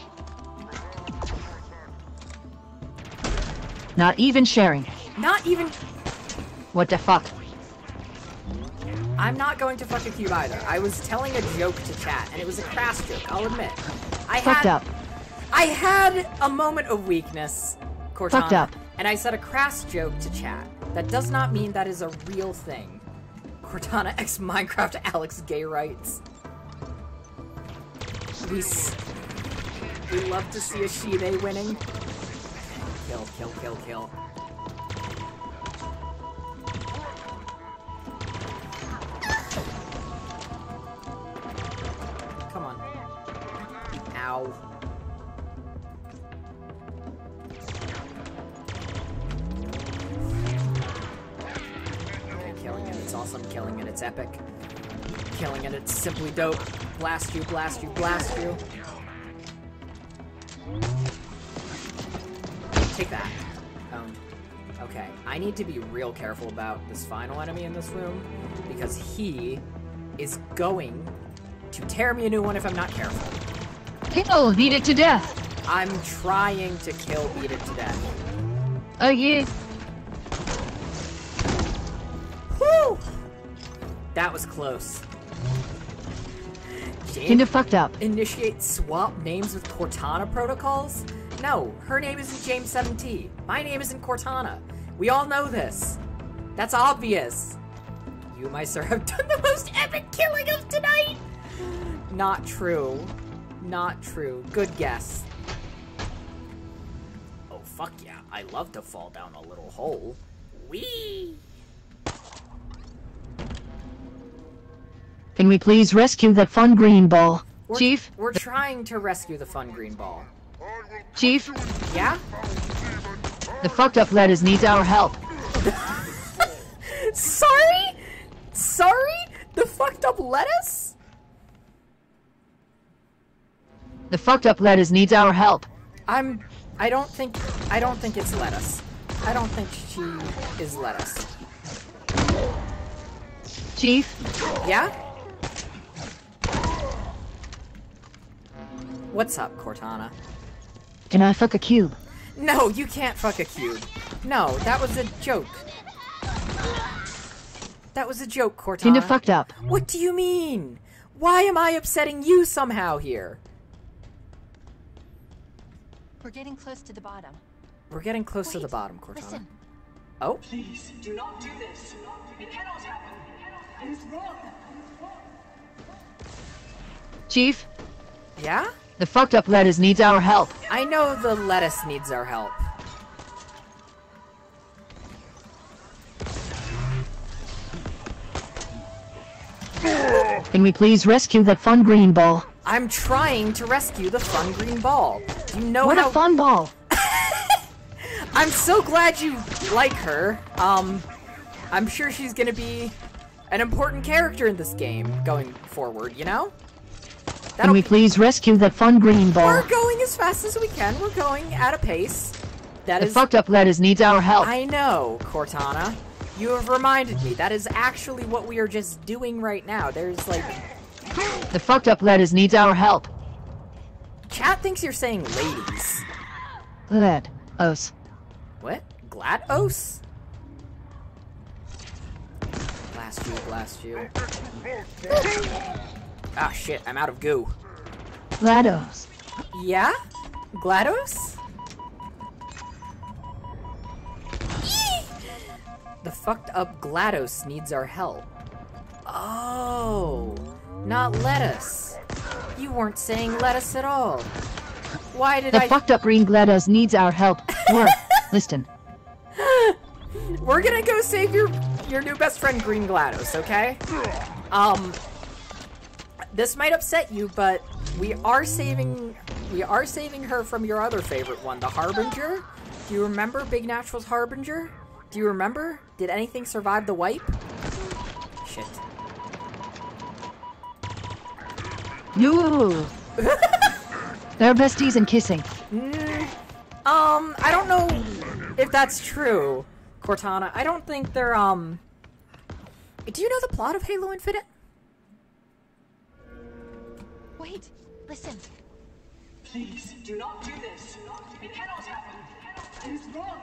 Not even sharing. Not even... What the fuck? I'm not going to fuck a cube either. I was telling a joke to chat, and it was a crass joke, I'll admit. I Fucked had... up. I had a moment of weakness, Cortana. Fucked up. And I said a crass joke to chat. That does not mean that is a real thing. Cortana x Minecraft Alex gay rights. We s we love to see a she-they winning. Kill, kill, kill, kill. Come on. Ow. Okay, killing it. It's awesome. Killing it. It's epic. Killing it. It's simply dope. Blast you, blast you, blast you. Take that. Um, okay, I need to be real careful about this final enemy in this room, because he is going to tear me a new one if I'm not careful. Kill, beat it to death. I'm trying to kill Beat It to Death. Oh yeah. Woo! That was close. Kinda fucked up. Initiate swap names with Cortana protocols? No, her name isn't jame seven t. My name isn't Cortana. We all know this. That's obvious. You, my sir, have done the most epic killing of tonight! Not true. Not true. Good guess. Oh, fuck yeah. I love to fall down a little hole. Whee! Can we please rescue that fun green ball? We're, Chief? We're trying to rescue the fun green ball. Chief? Yeah? The fucked up lettuce needs our help. Sorry? Sorry? The fucked up lettuce? The fucked up lettuce needs our help. I'm... I don't think... I don't think it's lettuce. I don't think she is lettuce. Chief? Yeah? What's up, Cortana? Can I fuck a cube? No, you can't fuck a cube. No, that was a joke. That was a joke, Cortana. Kinda fucked up. What do you mean? Why am I upsetting you somehow here? We're getting close to the bottom. We're getting close to Wait, the bottom, Cortana. listen. Oh? Please, do not do this. It cannot happen. It is wrong. Chief? Yeah? The fucked up lettuce needs our help. I know the lettuce needs our help. Can we please rescue that fun green ball? I'm trying to rescue the fun green ball. Do you know What how... a fun ball! I'm so glad you like her. Um, I'm sure she's gonna be an important character in this game going forward, you know? Can we please rescue that fun green ball? We're going as fast as we can. We're going at a pace. That The is... fucked up lettuce needs our help. I know, Cortana. You have reminded me. That is actually what we are just doing right now. There's like... The fucked up lettuce needs our help. Chat thinks you're saying ladies. Let us. What? GLaDOS? Blast you, blast you. Ah, shit, I'm out of goo. GLaDOS. Yeah? GLaDOS? Eee! The fucked up GLaDOS needs our help. Oh, not lettuce. You weren't saying lettuce at all. Why did The I... fucked up green GLaDOS needs our help. Work. Listen. We're gonna go save your your new best friend, Green GLaDOS, okay? Um, this might upset you, but we are saving we are saving her from your other favorite one, the Harbinger. Do you remember Big Natural's Harbinger? Do you remember? Did anything survive the wipe? Shit. No. They're besties and kissing. Mm, um, I don't know if that's true, Cortana. I don't think they're, um... Do you know the plot of Halo Infinite? Wait, listen. Please, do not do this. It cannot happen. It is wrong.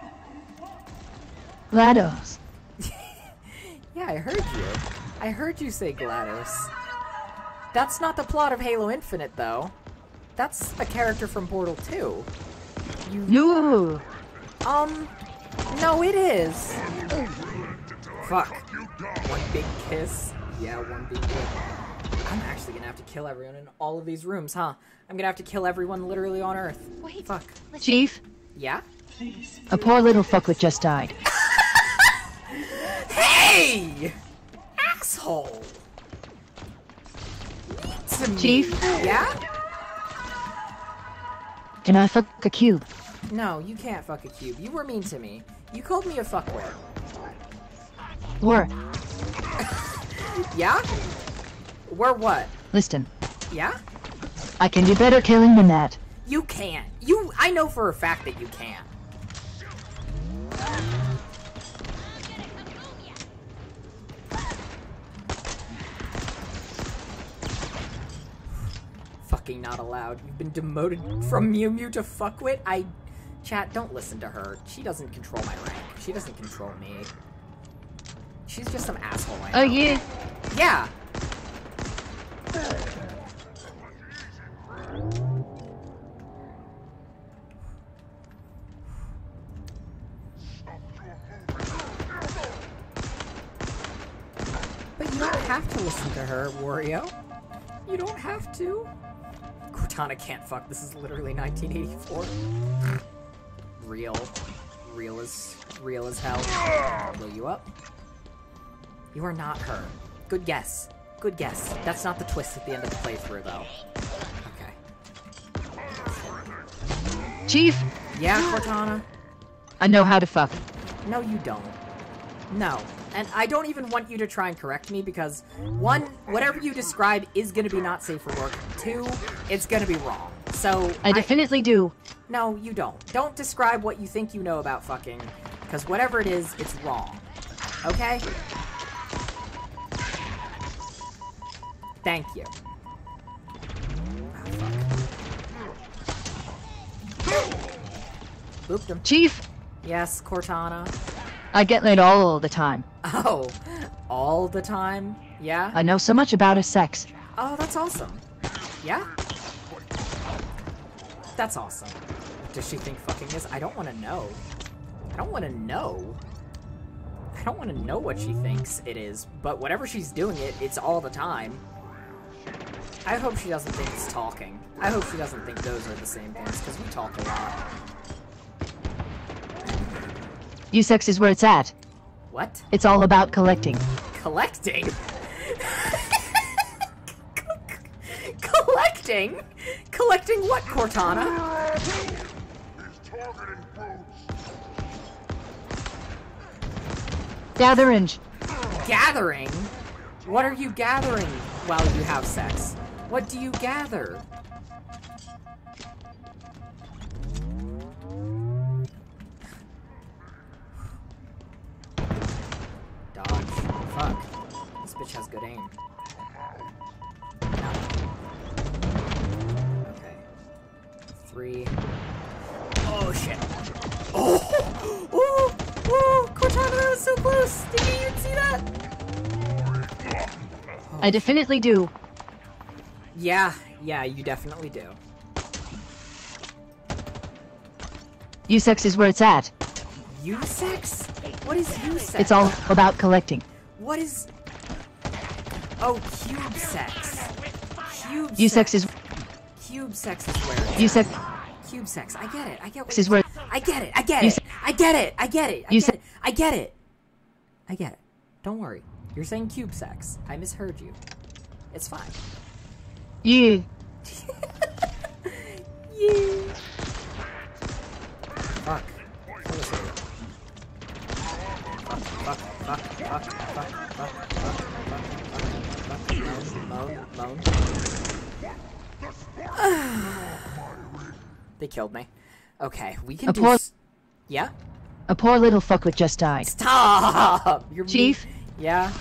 GLaDOS. Yeah, I heard you. I heard you say GLaDOS. That's not the plot of Halo Infinite, though. That's a character from Portal two. You... No. Um, no, it is. Fuck. One big kiss. Yeah, one big kiss. I'm actually gonna have to kill everyone in all of these rooms, huh? I'm gonna have to kill everyone literally on Earth. Wait. Fuck. Listen. Chief, Yeah? Please. a poor little fuckwit just died. Hey! Asshole! To me. Chief? Yeah? Can I fuck a cube? No, you can't fuck a cube. You were mean to me. You called me a fuckwit. Work. Yeah? We're what? Listen. Yeah? I can do better killing than that. You can't. You- I know for a fact that you can. fucking not allowed. You've been demoted from Mew Mew to fuckwit? I... Chat, don't listen to her. She doesn't control my rank. She doesn't control me. She's just some asshole I know. Oh, yeah? Yeah! But you don't have to listen to her, Wario. You don't have to. Cortana can't fuck. This is literally nineteen eighty-four. Real. Real as... Real as hell. Blow you up? You are not her. Good guess. Good guess. That's not the twist at the end of the playthrough, though. Okay. Chief? Yeah, Cortana? I know how to fuck. No, you don't. No. And I don't even want you to try and correct me because, one, whatever you describe is going to be not safe for work. Two, it's going to be wrong. So... I definitely do. No, you don't. Don't describe what you think you know about fucking, because whatever it is, it's wrong. Okay? Thank you. Oh, fuck. Booped him. Chief? Yes, Cortana. I get laid all the time. Oh, all the time? Yeah? I know so much about his sex. Oh, that's awesome. Yeah? That's awesome. Does she think fucking is? I don't want to know. I don't want to know. I don't want to know what she thinks it is, but whatever she's doing it, it's all the time. I hope she doesn't think it's talking. I hope she doesn't think those are the same things, because we talk a lot. You sex is where it's at. What? It's all about collecting. Collecting? Collecting? Collecting what, Cortana? Gathering. Gathering? What are you gathering while you have sex? What do you gather? Dodge. Fuck. This bitch has good aim. No. Okay. Three. Oh shit. Oh! Oh! Oh! Cortana, that was so close! Did you even see that? Oh. I definitely do. Yeah, yeah, you definitely do. You sex is where it's at. Usex? What is usex? It's all about collecting. What is... Oh, cube sex. Cube You sex. sex is... Cube sex is where it's You at. sex... Cube sex. I get it. I get what This is where... I get it. I get You it. se- I get it. I get it. I You get se- it. I get it. I get it. Don't worry. You're saying cube sex. I misheard you. It's fine. Yeah. Yeah. Fuck. Kill this idiot. Fuck, fuck, fuck, fuck, fuck, fuck, fuck, fuck, fuck, moan, moan, moan. They killed me. Okay, we can A do... poor- s- Yeah? A poor little fuckwit just died. Stop! You're me- Chief? Yeah?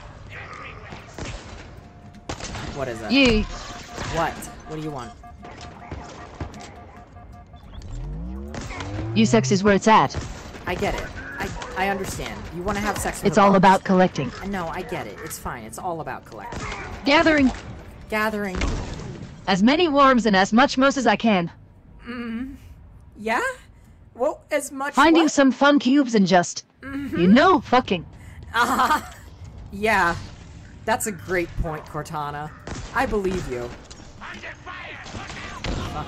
What is it? Yeah. What? What do you want? You sex is where it's at. I get it. I I understand. You want to have sex with It's a all bum. about collecting. No, I get it. It's fine. It's all about collecting. Gathering Gathering. as many worms and as much moss as I can. Yeah? Well, as much Finding what? some fun cubes and just... You know, fucking. Uh-huh. Yeah. That's a great point, Cortana. I believe you. Fuck.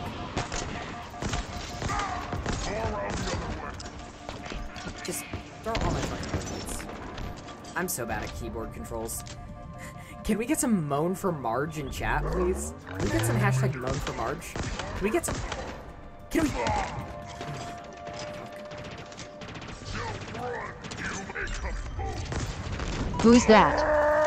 Just throw all my fucking bullets. I'm so bad at keyboard controls. Can we get some moan for Marge in chat, please? Can we get some hashtag moan for Marge? Can we get some... Can we... Who's that?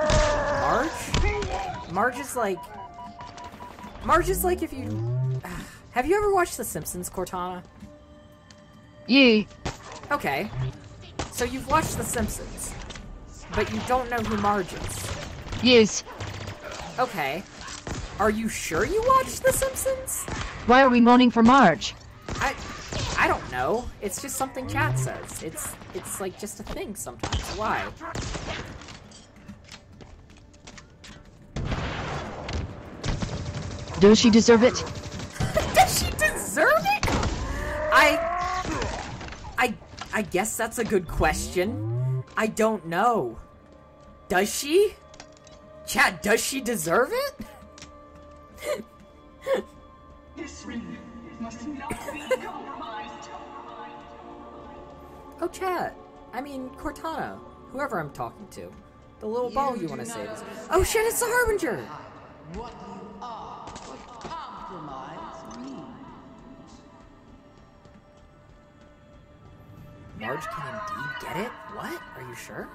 Marge? Marge is like... Marge is like if you... Have you ever watched The Simpsons, Cortana? Yeah. Okay. So you've watched The Simpsons, but you don't know who Marge is. Yes. Okay. Are you sure you watched The Simpsons? Why are we moaning for Marge? I I don't know. It's just something chat says. It's it's like just a thing sometimes. Why? Does she deserve it? Does she deserve it? I I I guess that's a good question. I don't know. Does she? Chat, does she deserve it? This ring must not be compromised. Oh, chat. I mean, Cortana. Whoever I'm talking to. The little ball you want to say this. Oh shit, it's the Harbinger! What you are, what compromise means. Marge can indeed get it? What? Are you sure?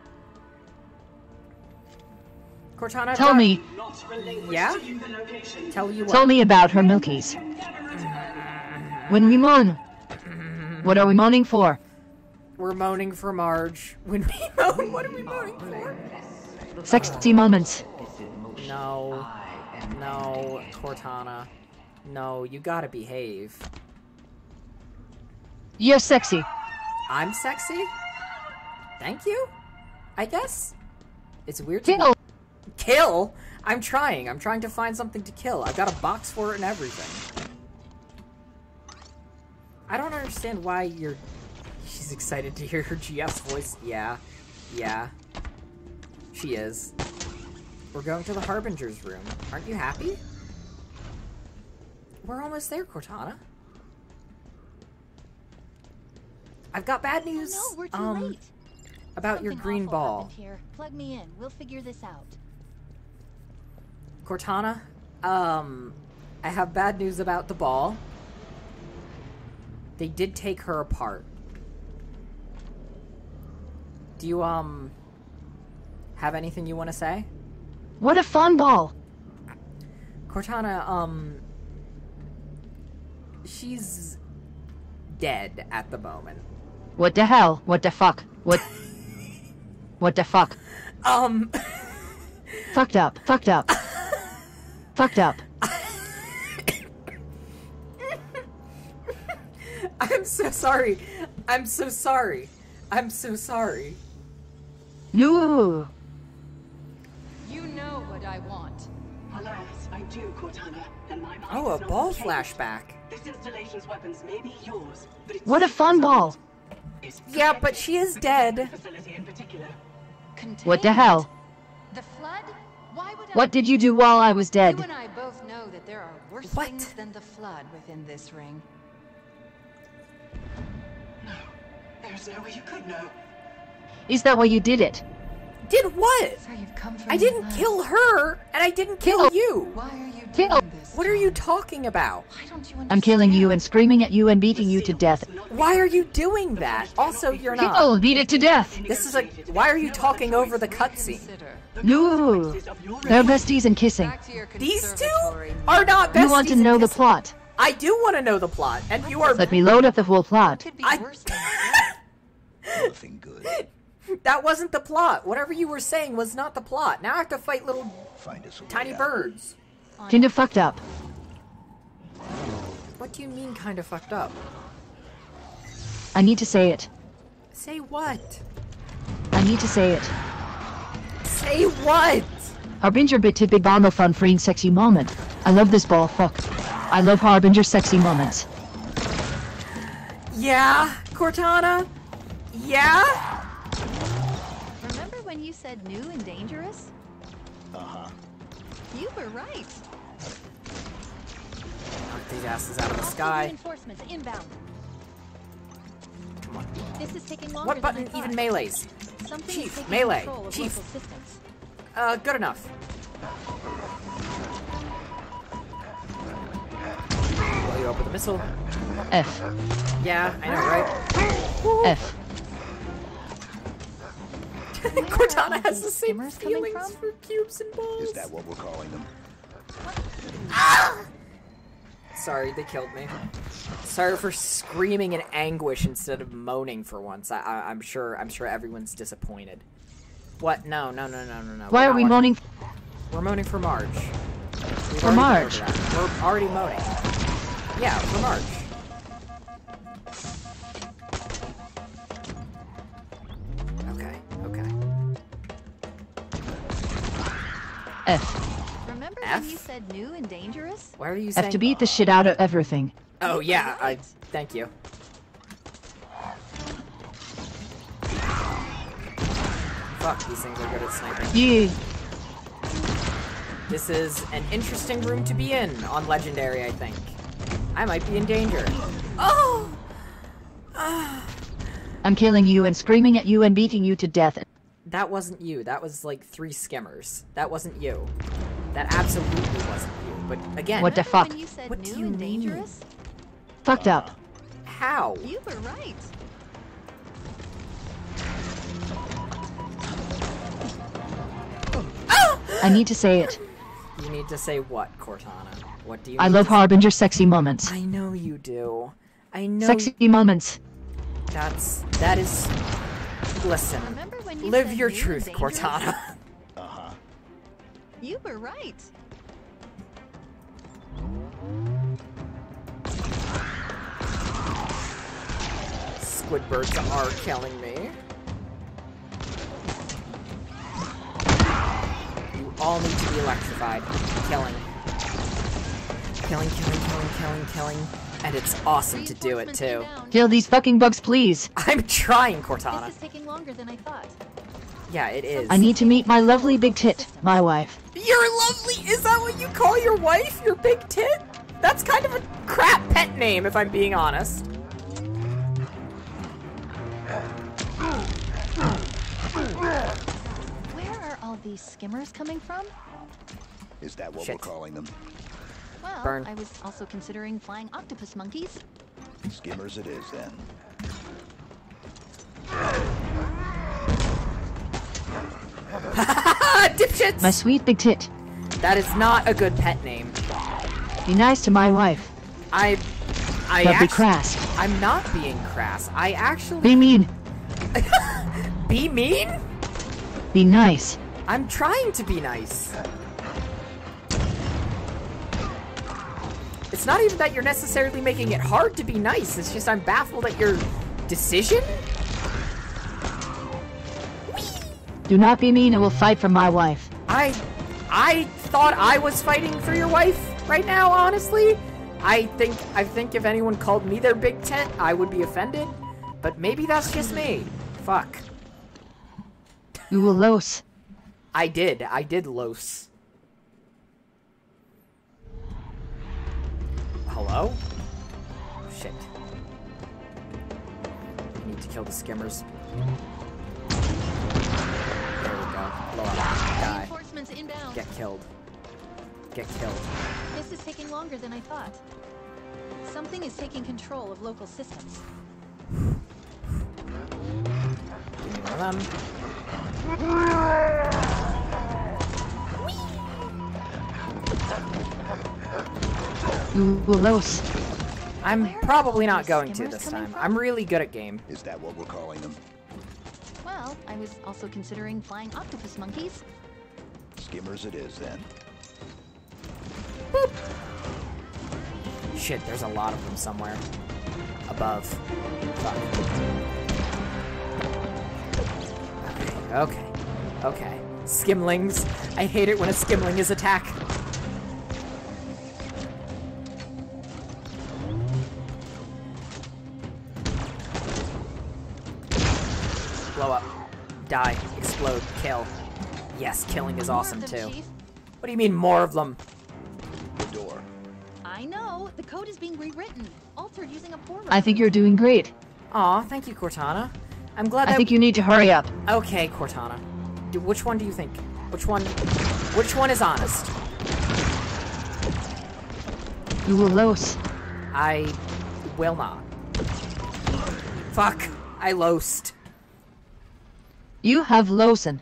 Cortana, Tell got- me, Not relinquish Yeah? to you the location. Tell you what. tell me about her milkies. When we moan, what are we moaning for? We're moaning for Marge. When we moan, what are we moaning for? Sexy moments. No. No, Cortana. No, you gotta behave. You're sexy. I'm sexy? Thank you? I guess? It's weird to Kill. Kill? I'm trying. I'm trying to find something to kill. I've got a box for it and everything. I don't understand why you're... She's excited to hear her G F's voice. Yeah. Yeah. She is. We're going to the Harbinger's room. Aren't you happy? We're almost there, Cortana. I've got bad news. No, we're too um, late. about your Something green awful ball. happened here. Plug me in. We'll figure this out. Cortana, um, I have bad news about the ball. They did take her apart. Do you, um, have anything you want to say? What a fun ball. Cortana, um, she's dead at the moment. What the hell? What the fuck? What? What the fuck? Um, Fucked up. Fucked up. Fucked up. I'm so sorry. I'm so sorry. I'm so sorry. No. You know what I want. Alas, I do, Cortana, and my mind Oh, a is not ball in case. flashback. This installation's weapons may be yours, but its What a fun ball. is Yeah, but she is dead. facility in particular. What the hell? The flood? Why would I? What did you do while I was You dead? and I both know that there are worse What? things than the flood within this ring. There's no way you could know. Is that why you did it? Did what? So you've come from I the didn't land. kill her, and I didn't kill you. Why are you doing Kill. this? What are you talking about? Why don't you I'm killing you understand? and screaming at you and beating you to death. Why are you doing that? Also, you're not. Kill, beat it to death. This is a. Why are you talking over the cutscene? Consider. No. They're besties and kissing. Back to your These two conservatory. are not besties. You want to and know the kissing. plot? I do want to know the plot, and you are. Let me load up the full plot. Could be I- worse than Nothing good. That wasn't the plot. Whatever you were saying was not the plot. Now I have to fight little Find us a way tiny out. birds. Kinda fucked up. What do you mean, kind of fucked up? I need to say it. Say what? I need to say it. Say what? Harbinger bit to big bomb fun freeing sexy moment. I love this ball fuck. I love Harbinger sexy moments. Yeah, Cortana? Yeah? Remember when you said new and dangerous? Uh-huh. You were right. Knock these asses out of the Hostile sky. Reinforcements inbound. Come on. This is taking longer What than button I thought. even melees? Something Chief, is taking melee, control of Chief. local systems. Uh, good enough. Blow you up with a missile. F. Yeah, I know, right? F. Cortana has the same skimmers coming feelings from? for cubes and balls. Is that what we're calling them? Sorry, they killed me. Sorry for screaming in anguish instead of moaning for once. I, I, I'm sure. I'm sure everyone's disappointed. What? No, no, no, no, no, no. Why We're are we not- moaning? We're moaning for Marge. We've For already March. covered that. We're already moaning. Yeah, for March. Okay, okay. F. Remember F? when you said new and dangerous? Why are you saying... F to beat the shit out of everything. Oh, yeah, I... Thank you. Fuck, these things are good at sniping. Yeah. This is an interesting room to be in on Legendary, I think. I might be in danger. Oh! Ah. I'm killing you and screaming at you and beating you to death. That wasn't you. That was like three skimmers. That wasn't you. That absolutely wasn't you. But again... What the Remember fuck? when you said What do new you and mean? dangerous? Fucked up. How? You were right. I need to say it. You need to say what, Cortana? What do you I need love to say? Harbinger sexy moments. I know you do. I know... Sexy moments. That's... That is... Listen. Remember when you Live said your new and truth, dangerous? Cortana. Uh-huh. You were right. Squidbirds are killing me. You all need to be electrified. Killing. Killing, killing, killing, killing, killing. And it's awesome to do it, Reinforcements too. inbound. Kill these fucking bugs, please. I'm trying, Cortana. This is taking longer than I thought. Yeah, it is. I need to meet my lovely big tit, my wife. You're lovely! Is that what you call your wife? Your big tit? That's kind of a crap pet name, if I'm being honest. Where are all these skimmers coming from? Is that what Shit. we're calling them? Well, Burn. I was also considering flying octopus monkeys. Skimmers it is, then. Dipshits! My sweet big tit. That is not a good pet name. Be nice to my wife. I... I But be actu- crass. I'm not being crass. I actually... Be mean. Be mean? Be nice. I'm trying to be nice. It's not even that you're necessarily making it hard to be nice. It's just I'm baffled at your decision. Do not be mean, I will fight for my wife. I... I thought I was fighting for your wife right now, honestly. I think... I think if anyone called me their big tent, I would be offended. But maybe that's just me. Fuck. You will lose. I did. I did los. Hello? Shit. I need to kill the skimmers. There we go. Blow up. Die. Reinforcements inbound. Get killed. Get killed. This is taking longer than I thought. Something is taking control of local systems. Give me one of them. You will lose. I'm Where are probably all not these going to skimmers this coming time. from? I'm really good at game. Is that what we're calling them? Well, I was also considering flying octopus monkeys. Skimmers it is, then. Shit, there's a lot of them somewhere. Above. Fuck. Okay, okay, okay. Skimlings. I hate it when a skimling is attacked. Blow up. Die. Explode. Kill. Yes, killing is awesome More of them, too. Chief. What do you mean, more of them? The door. I know. The code is being rewritten, altered using a poor. I think you're doing great. Aw, thank you, Cortana. I'm glad I that- think you need to hurry up. Okay, Cortana. Do, which one do you think? Which one? Which one is honest? You will lose. I will not. Fuck. I lost. You have losen.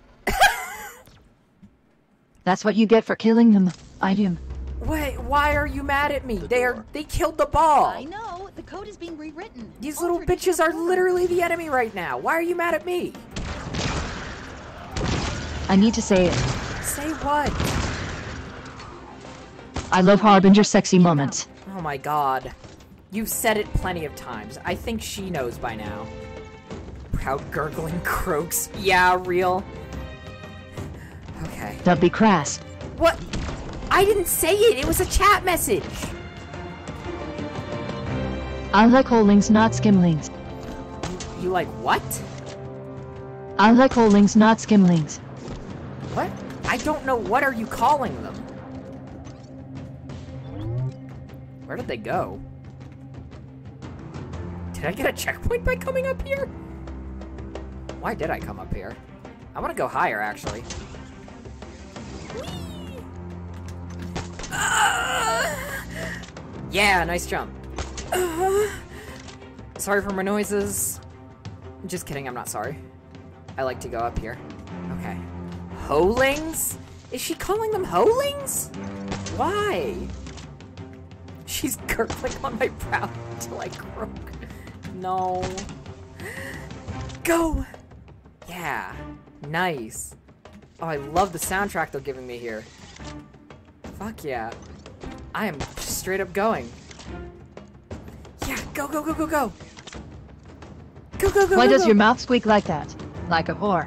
That's what you get for killing them. Idiom. Wait, why are you mad at me? The they are- door. they killed the ball. I know. The code is being rewritten. These little altered using bitches a are poor literally the enemy right now. Why are you mad at me? I need to say it. Say what? I love Harbinger sexy moments. Oh my god. You've said it plenty of times. I think she knows by now. Proud gurgling croaks. Yeah, real. Okay. Don't be crass. What? I didn't say it. It was a chat message. I like holings, not skimlings. You like what? I like holings, not skimlings. What? I don't know. What are you calling them? Where did they go? Did I get a checkpoint by coming up here? Why did I come up here? I want to go higher, actually. Uh, yeah, nice jump. Uh, sorry for my noises. Just kidding, I'm not sorry. I like to go up here. Okay. Holings? Is she calling them holings? Why? She's gurgling on my brow until I croak. No. Go! Yeah. Nice. Oh, I love the soundtrack they're giving me here. Fuck yeah. I am straight up going. Yeah, go, go, go, go, go! Go, go, go, Why go, does go. your mouth squeak like that? Like a whore.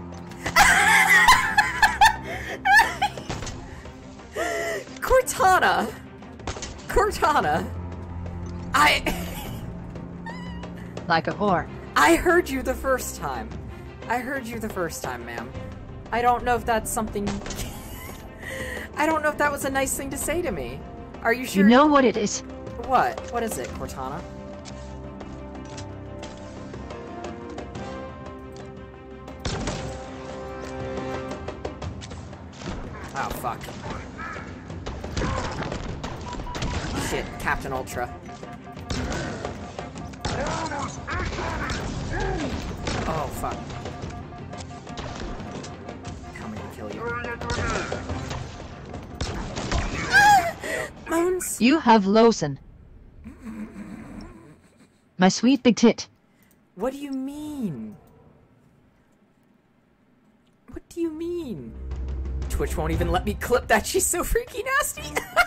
Cortana! Cortana! I... Like a whore. I heard you the first time. I heard you the first time, ma'am. I don't know if that's something... I don't know if that was a nice thing to say to me. Are you sure? You know what it is. What? What is it, Cortana? Oh, fuck. Shit, Captain Ultra. Oh, fuck. How am I gonna kill you? Ah! Moans! You have Lawson. My sweet big tit. What do you mean? What do you mean? Twitch won't even let me clip that. She's so freaky nasty.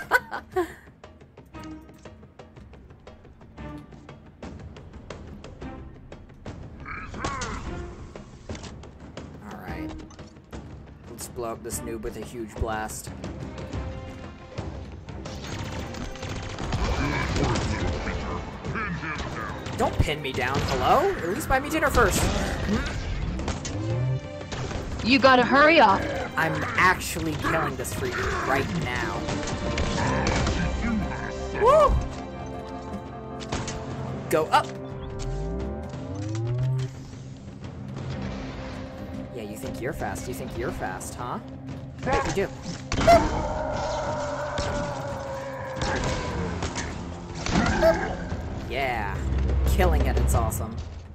Alright. Let's blow up this noob with a huge blast. Don't pin me down, hello? At least buy me dinner first. You gotta hurry up. I'm actually killing this freak right now. Woo! Go up! Yeah, you think you're fast. You think you're fast, huh? Wait, you do. Yeah. Killing it, it's awesome.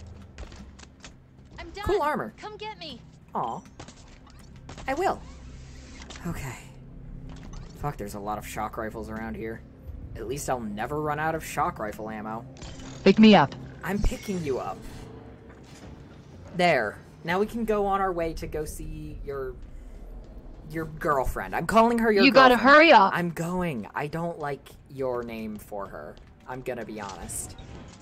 I'm done. Cool armor. Come get me. Aw. I will. Okay. Fuck, there's a lot of shock rifles around here. At least I'll never run out of shock rifle ammo. Pick me up. I'm picking you up. There. Now we can go on our way to go see your... your girlfriend. I'm calling her your You girlfriend. gotta hurry up. I'm going. I don't like your name for her. I'm gonna be honest.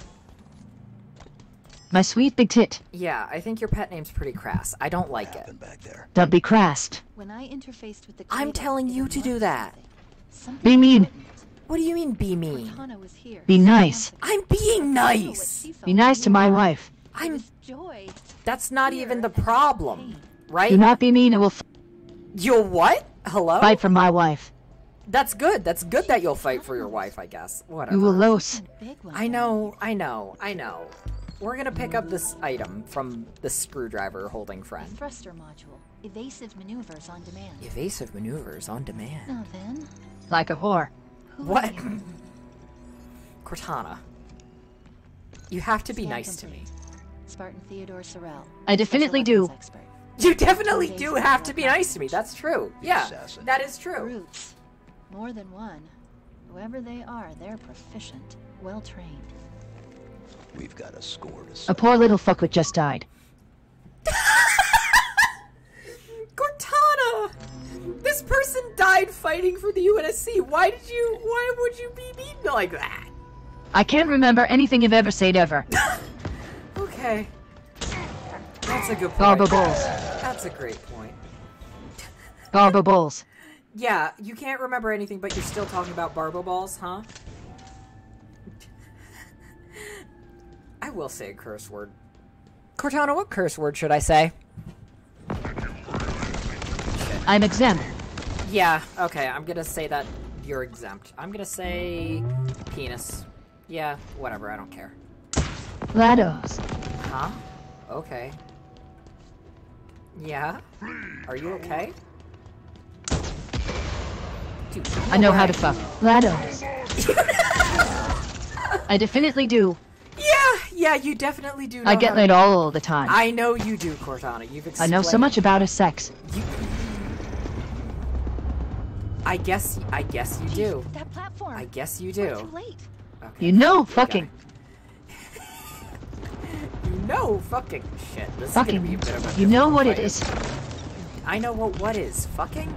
My sweet big tit. Yeah, I think your pet name's pretty crass. I don't like it. Back there. Don't be crassed. When I interfaced with the I'm Kratos, telling it you to do unlocked that. something. Be mean. What do you mean, be mean? Cortana was here. Be nice. I'm being nice! Be nice to my wife. I'm... Joy. That's not even the problem, right? Do not be mean. I will f You'll what? Hello? fight for my wife. That's good. That's good that you'll fight for your wife, I guess. Whatever. You will lose. I know, I know, I know. We're gonna pick up this item from the screwdriver holding friend. Thruster module. Evasive maneuvers on demand. Evasive maneuvers on demand. Now then. Like a whore. What? Cortana. You have to be Scan nice to complete. me. Spartan Theodore Sorrell. I definitely Special do. weapons expert. You definitely do have to be nice to me. That's true. Yeah, Assassin. that is true. Brutes. More than one. Whoever they are, they're proficient. Well trained. We've got a score to A settle. poor little fuckwit just died. Cortana! This person died fighting fighting for the U N S C. Why did you? Why would you be mean like that? I can't remember anything you've ever said ever. Okay. That's a good point. Barber balls. That's a great point. Barber balls. Yeah, you can't remember anything, but you're still talking about barber balls, huh? I will say a curse word. Cortana, what curse word should I say? I'm exempt. Yeah, okay, I'm gonna say that you're exempt. I'm gonna say penis. Yeah, whatever, I don't care. GLaDOS. Huh? Okay. Yeah? Are you okay? Dude, I know way. how to fuck. GLaDOS. I definitely do. Yeah, yeah, you definitely do know I get how laid to... all the time. I know you do, Cortana. You've explained... I know so much about his sex. You... I guess, I guess you do. That platform. I guess you We're do. too late. Okay. You know fucking. You know fucking shit. This Fucking. is gonna be a bit of a You know what fight. it is. I know what what is. Fucking?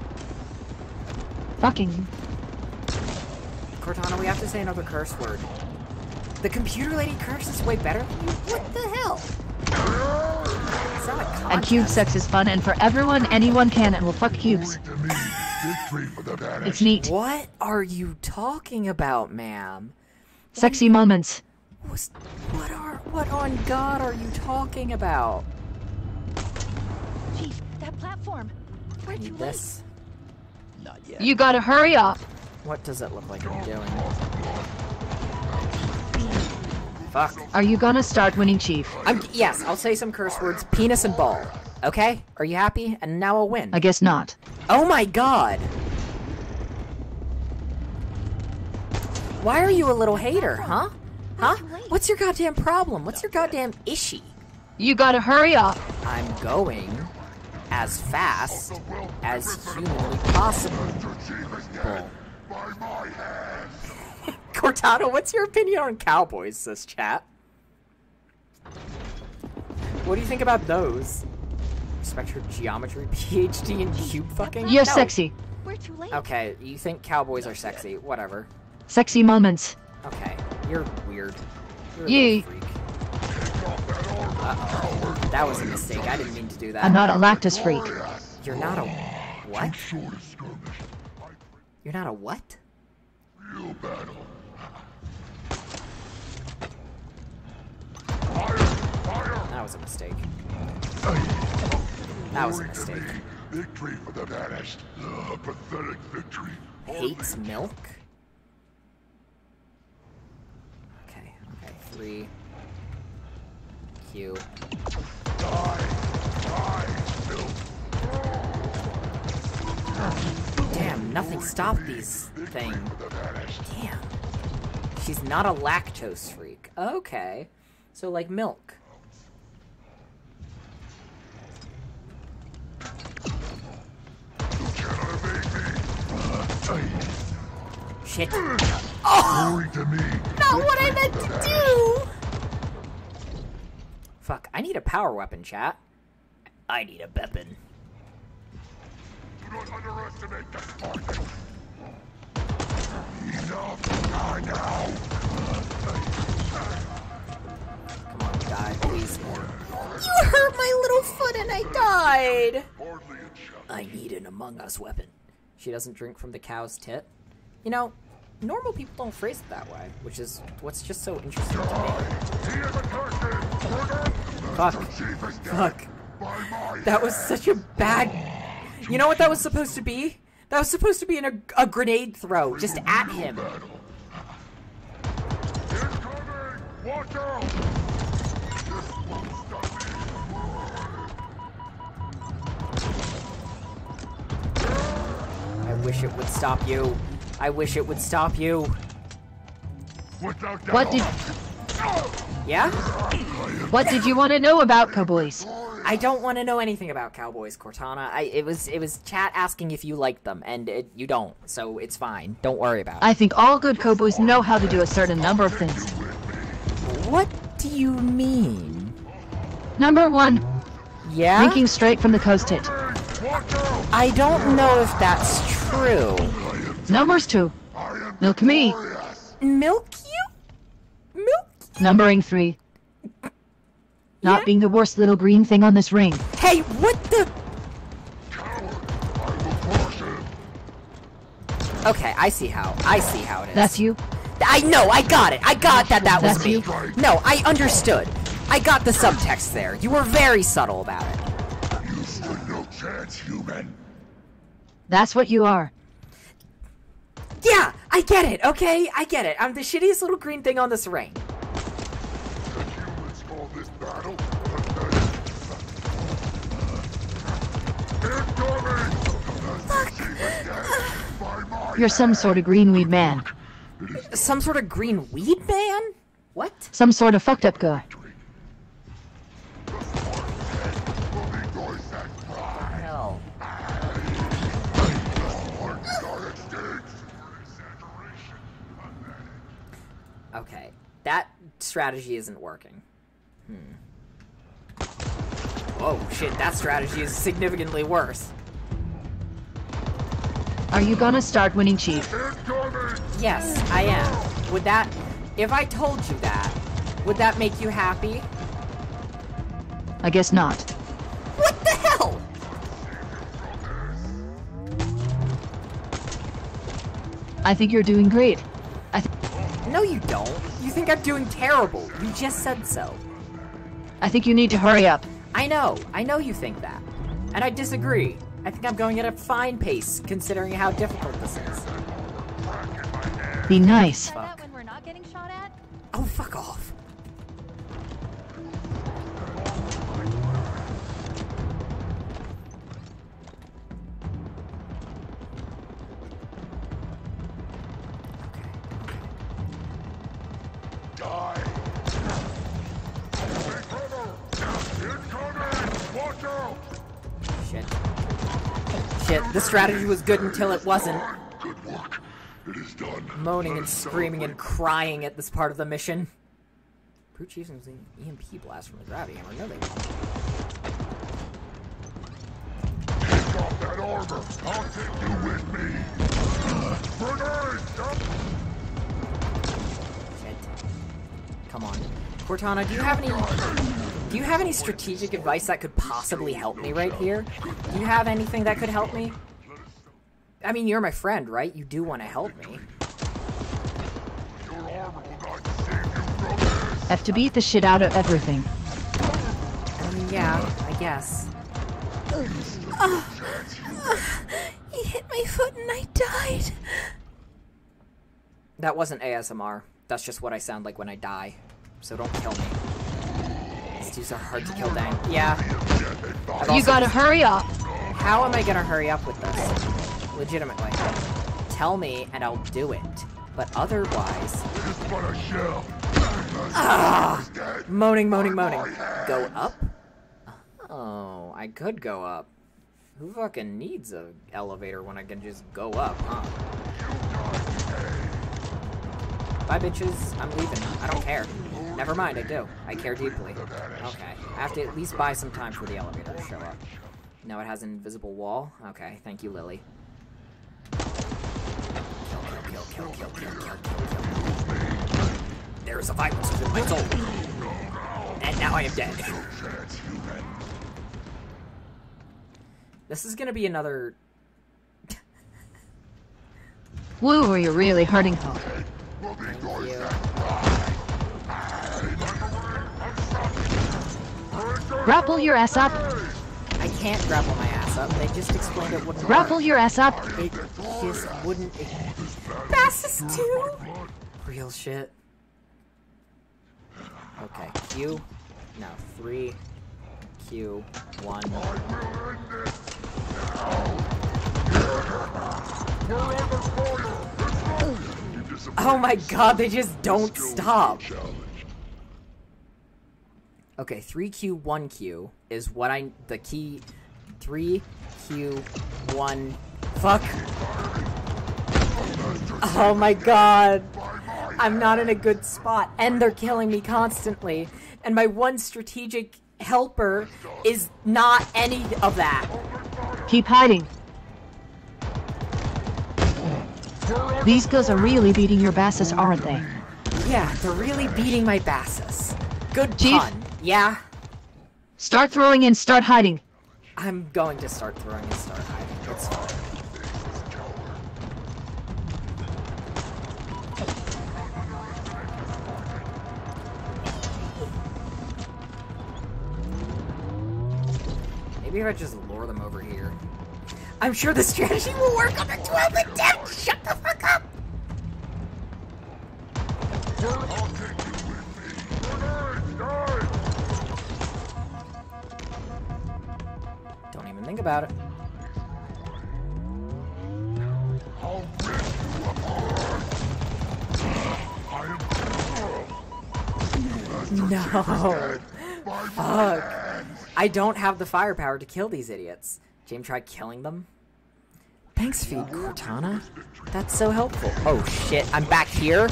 Fucking. Cortana, we have to say another curse word. The computer lady curse is way better than you? What the hell? It's not a contest. And cube sex is fun, and for everyone, anyone can and will fuck cubes. It's neat. What are you talking about, ma'am? Sexy moments. What's- What are what on God are you talking about? Chief, that platform. We're I too need late. this. Not yet. You gotta hurry up. What does it look like you're doing? Fuck. Are you gonna start winning, Chief? I'm yes, I'll say some curse words. Penis and ball. Okay? Are you happy? And now I'll win. I guess not. Oh my god! Why are you a little hater, huh? Huh? What's your goddamn problem? What's your goddamn issue? You gotta hurry up. I'm going as fast as humanly possible. Bull. Cortana, what's your opinion on cowboys, sis chat? What do you think about those? Respect your geometry P H D and cube fucking? You're No. sexy. We're too late. Okay, you think cowboys are sexy. Whatever. Sexy moments. Okay, you're weird. You're a Yee. little freak. Uh-oh. That was a mistake. I didn't mean to do that. I'm not a lactose freak. You're not a... What? You're not a what? That was a mistake. That was a mistake. Victory for the vanished. Uh, pathetic victory. Hates milk? Okay, okay. Three. Q. Damn, nothing stopped these things. Damn. She's not a lactose freak. Okay. So, like milk. Shit. Oh! Not what I meant to do! Fuck, I need a power weapon, chat. I need a weapon. Do not underestimate the Spartans. Enough. Die now. Come on, die, please. You hurt my little foot and I died! I need an Among Us weapon. She doesn't drink from the cow's tit. You know, normal people don't phrase it that way, which is what's just so interesting to me. Fuck. Fuck. That was such a bad... You know what that was supposed to be? That was supposed to be in a, a grenade throw, just at him. Watch out! I wish it would stop you. I wish it would stop you. What did... Yeah? What did you want to know about cowboys? I don't want to know anything about cowboys, Cortana. I it was it was chat asking if you liked them, and it, you don't, so it's fine. Don't worry about it. I think all good cowboys know how to do a certain number of things. What do you mean? Number one, Yeah? drinking straight from the coast tit. I don't know if that's true. Numbers two. Milk me. Milk you? Milk? Numbering three. Not Yeah? being the worst little green thing on this ring. Hey, what the? Okay, I see how. I see how it is. That's you? I know, I got it. I got that that was That's me. you? No, I understood. I got the subtext there. You were very subtle about it. You stood no chance, human. That's what you are. Yeah, I get it, okay? I get it. I'm the shittiest little green thing on this ring. The humans call this battle pathetic. You're some sort of green weed man. Some sort of green weed man? What? Some sort of fucked up guy. Hell. Okay, that strategy isn't working. Hmm. Whoa, shit, that strategy is significantly worse. Are you gonna start winning, Chief? Yes, I am. Would that... If I told you that, would that make you happy? I guess not. What the hell? I think you're doing great. I th No, you don't. You think I'm doing terrible. You just said so. I think you need to hurry up. I know. I know you think that. And I disagree. I think I'm going at a fine pace, considering how difficult this is. Be nice. Try that when we're not getting shot at? Oh, fuck off. Die. Watch out. Shit. Shit, this strategy was good until it wasn't. Good work. It is done. Moaning and screaming and crying at this part of the mission. Brute Chiefs using E M P blast from the gravity hammer. No, they won't. Take off that armor. I'll take you with me. Grenade! Stop. Shit. Come on. Cortana, do you have any... Do you have any strategic advice that could possibly help me right here? Do you have anything that could help me? I mean, you're my friend, right? You do want to help me. Have to beat the shit out of everything. I mean, yeah, I guess. Uh, uh, he hit my foot and I died. That wasn't A S M R. That's just what I sound like when I die. So don't kill me. These dudes are hard to kill, dang. Yeah. I've You also- gotta hurry up. How am I gonna hurry up with this? Legitimately. Tell me and I'll do it. But otherwise... Ah! Moaning, moaning, moaning. Go up? Oh, I could go up. Who fucking needs a elevator when I can just go up, huh? Bye, bitches. I'm leaving. I don't care. Never mind, I do. I care deeply. Okay. I have to at least buy some time for the elevator to show up. No, it has an invisible wall? Okay, thank you, Lily. Kill, kill, kill, kill, kill, kill, kill, kill, kill. There is a violence within my soul. And now I am dead. This is gonna be another... Woo, are you really hurting her? Thank you. Grapple your ass up. I can't grapple my ass up. They just explained it wouldn't Grapple work. your ass up. It just wouldn't... It... Passes too? Real shit. Okay, Q. No, three. Q. One. Oh my god, they just don't stop. Okay, three Q, one Q is what I... The key... three Q, one... Fuck! Oh my god! I'm not in a good spot, and they're killing me constantly. And my one strategic helper is not any of that. Keep hiding. These girls are really beating your basses, aren't they? Yeah, they're really beating my basses. Good Chief? pun. Yeah? Start throwing and start hiding. I'm going to start throwing and start hiding. It's fine. Maybe if I just lure them over here. I'm sure the strategy will work on the twelve attempt! Shut the fuck up! Don't even think about it. No. Fuck. I don't have the firepower to kill these idiots. James, try killing them. Thanks, feed Cortana. That's so helpful. Oh shit, I'm back here?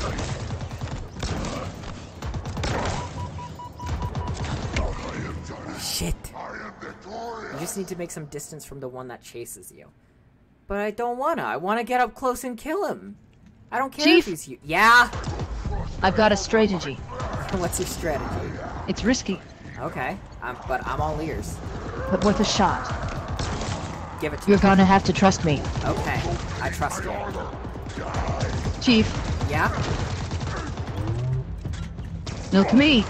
Shit. You just need to make some distance from the one that chases you. But I don't wanna. I wanna get up close and kill him. I don't care Chief? if he's you. Yeah? I've got a strategy. What's your strategy? It's risky, Okay, um, but I'm all ears. but worth a shot. Give it to You're me. gonna have to trust me. Okay, I trust you. Chief, Yeah? milk me.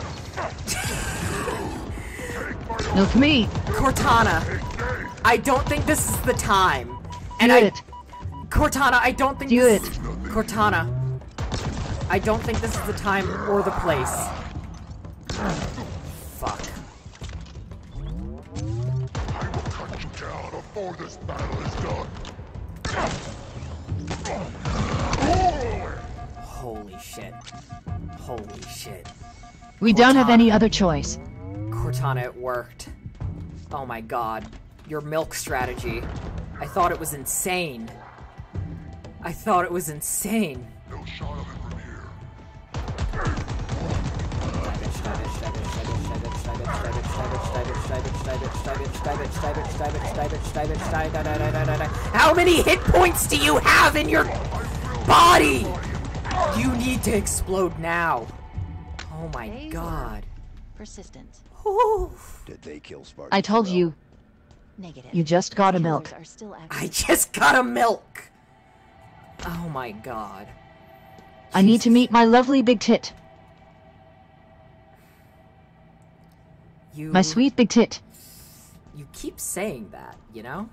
Milk me. Cortana, I don't think this is the time. And Do I, it. Cortana, I don't think Do this it. is, Cortana, I don't think this is the time or the place. Fuck. I will cut you down before this battle is done. Holy shit. Holy shit. We don't have any other choice. Cortana, it worked. Oh my god. Your milk strategy. I thought it was insane. I thought it was insane. No shot of it from here. How many hit points do you have in your body? You need to explode now. Oh my They god. were persistent. Ooh. Did they kill Spartan? I told you, Negative. you just got a Killers milk. are still I active. just got a milk. Oh my god. I need to meet my lovely big tit. You My sweet big tit. You keep saying that, you know?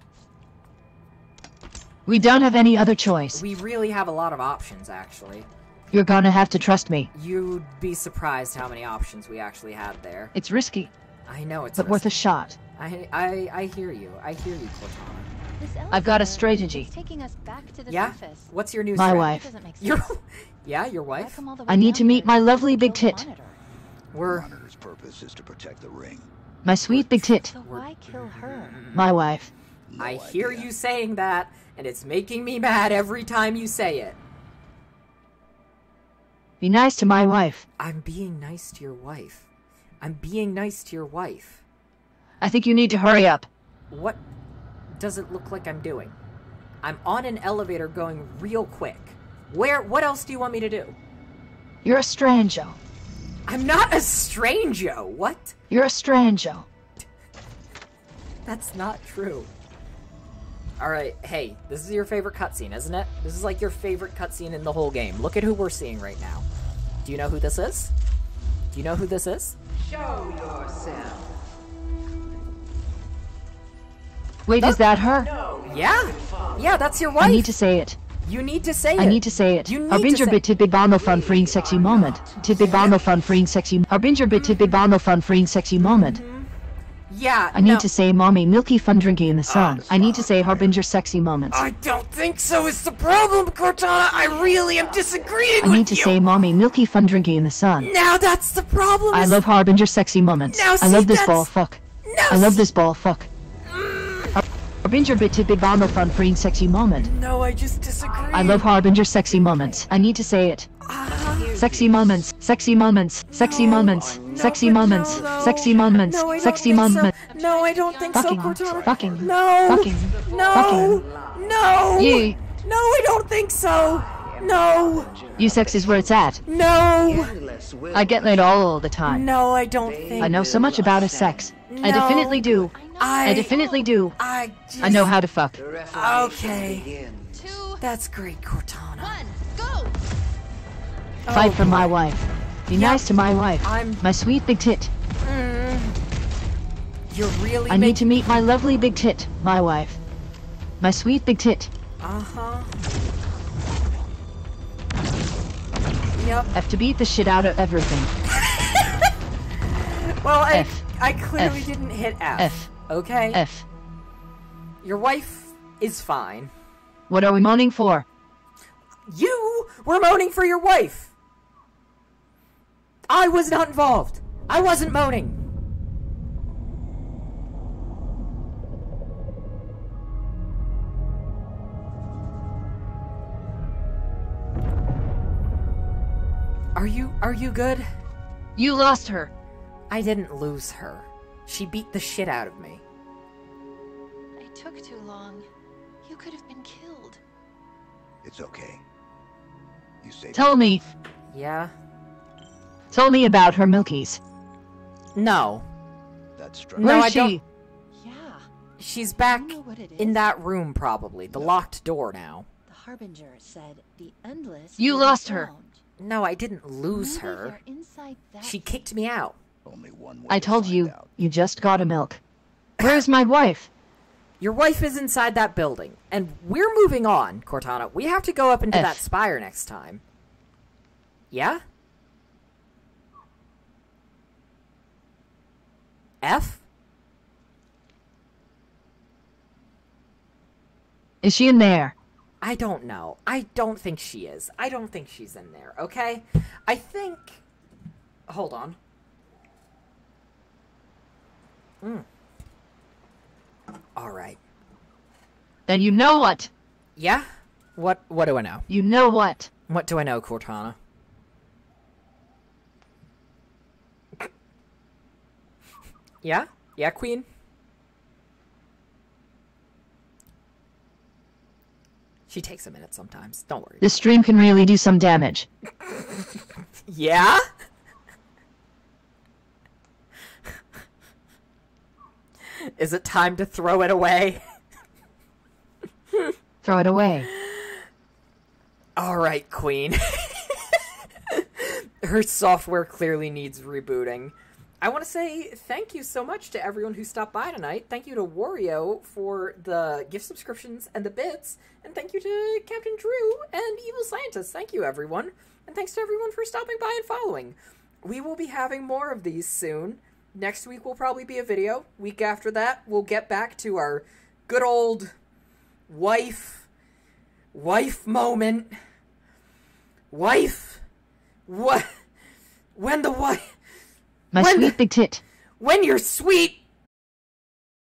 We don't have any other choice. We really have a lot of options, actually. You're gonna have to trust me. You'd be surprised how many options we actually had there. It's risky, I know it's but worth a risky. shot. I, I I hear you. I hear you, Cortana. This I've got a elevator strategy. is taking us back to the Yeah? surface. What's your new My strategy? wife. Doesn't make sense. Your Yeah, your Why wife? come all the I way need to down meet here my lovely to big kill tit. Monitor? We're Monitor's purpose is to protect the ring. My sweet big tit. So why kill her? My wife. No I hear idea. you saying that, and it's making me mad every time you say it. Be nice to my wife. I'm being nice to your wife. I'm being nice to your wife. I think you need to hurry up. What does it look like I'm doing? I'm on an elevator going real quick. Where? What else do you want me to do? You're a stranger. I'm not a stranger. What? You're a stranger. That's not true. Alright, hey, this is your favorite cutscene, isn't it? This is like your favorite cutscene in the whole game. Look at who we're seeing right now. Do you know who this is? Do you know who this is? Show yourself. Wait, is that her? Yeah! Yeah, that's your wife! I need to say it. You need to say it! I need to say it. You need Harbinger to say bit tidbit bono fun freeing sexy moment. Tidbit bono fun freeing sexy. Harbinger bit tidbit bono fun freeing sexy moment. Yeah, I need no. to say mommy milky fun drinking in the sun. I need to say Harbinger sexy moments. I don't think so is the problem, Cortana! I really am disagreeing I with need to you! say mommy milky fun drinking in the sun. Now that's the problem! I is- love Harbinger sexy moments. Now I see, love this that's- ball fuck. Now I love see- this ball fuck. Harbinger bit tidbit bono fun freeing sexy moment. No, I just disagree. I love Harbinger sexy moments. I need to say it. Sexy moments, sexy moments, sexy moments, sexy but moments, no, though. sexy moments, No, I don't sexy think so. moments. No, I don't think Fucking, so, Cortana. fucking, No! fucking, No! fucking. No! You, No, I don't think so. No. You sex is where it's at. No. I get laid all the time. No, I don't think. I know so much about a sex. No. I definitely do. I, I definitely do. I just... I know how to fuck. Okay. Two. That's great, Cortana. One. Go. Fight Oh, for boy. my wife. Be Yep. nice to my wife. I'm- My sweet big tit. Mm. You're really. I need to meet my lovely big tit, my wife. My sweet big tit. Uh huh. Yep. Have to beat the shit out of everything. Well, I F. I clearly F. didn't hit F. F. Okay. F. Your wife is fine. What are we moaning for? You were moaning for your wife. I was not involved. I wasn't moaning. Are you are you good? You lost her. I didn't lose her. She beat the shit out of me. It took too long. You could have been killed. It's okay. You saved Tell me. Yeah? Tell me about her milkies. No. That's Where's No, I she? don't- Yeah. She's back You know what it in is? that room probably. The locked door now. The Harbinger said the Endless. You will lost be her. found. No, I didn't lose Maybe her. they're inside that She kicked me out. only one way I to told find you, out. you just got a milk. Where's my wife? Your wife is inside that building, and we're moving on, Cortana. We have to go up into F. that spire next time. Yeah? F? Is she in there? I don't know. I don't think she is. I don't think she's in there, okay? I think... Hold on. Mm. Alright. Then you know what? Yeah? What What do I know? You know what? What do I know, Cortana? Yeah? Yeah, Queen? She takes a minute sometimes. Don't worry. This stream can really do some damage. Yeah? Is it time to throw it away? Throw it away. Alright, Queen. Her software clearly needs rebooting. I want to say thank you so much to everyone who stopped by tonight. Thank you to Wario for the gift subscriptions and the bits. And thank you to Captain Drew and Evil Scientist. Thank you, everyone. And thanks to everyone for stopping by and following. We will be having more of these soon. Next week will probably be a video. Week after that, we'll get back to our good old wife, wife moment. Wife, what? When the wife... My when sweet the, big tit. When your sweet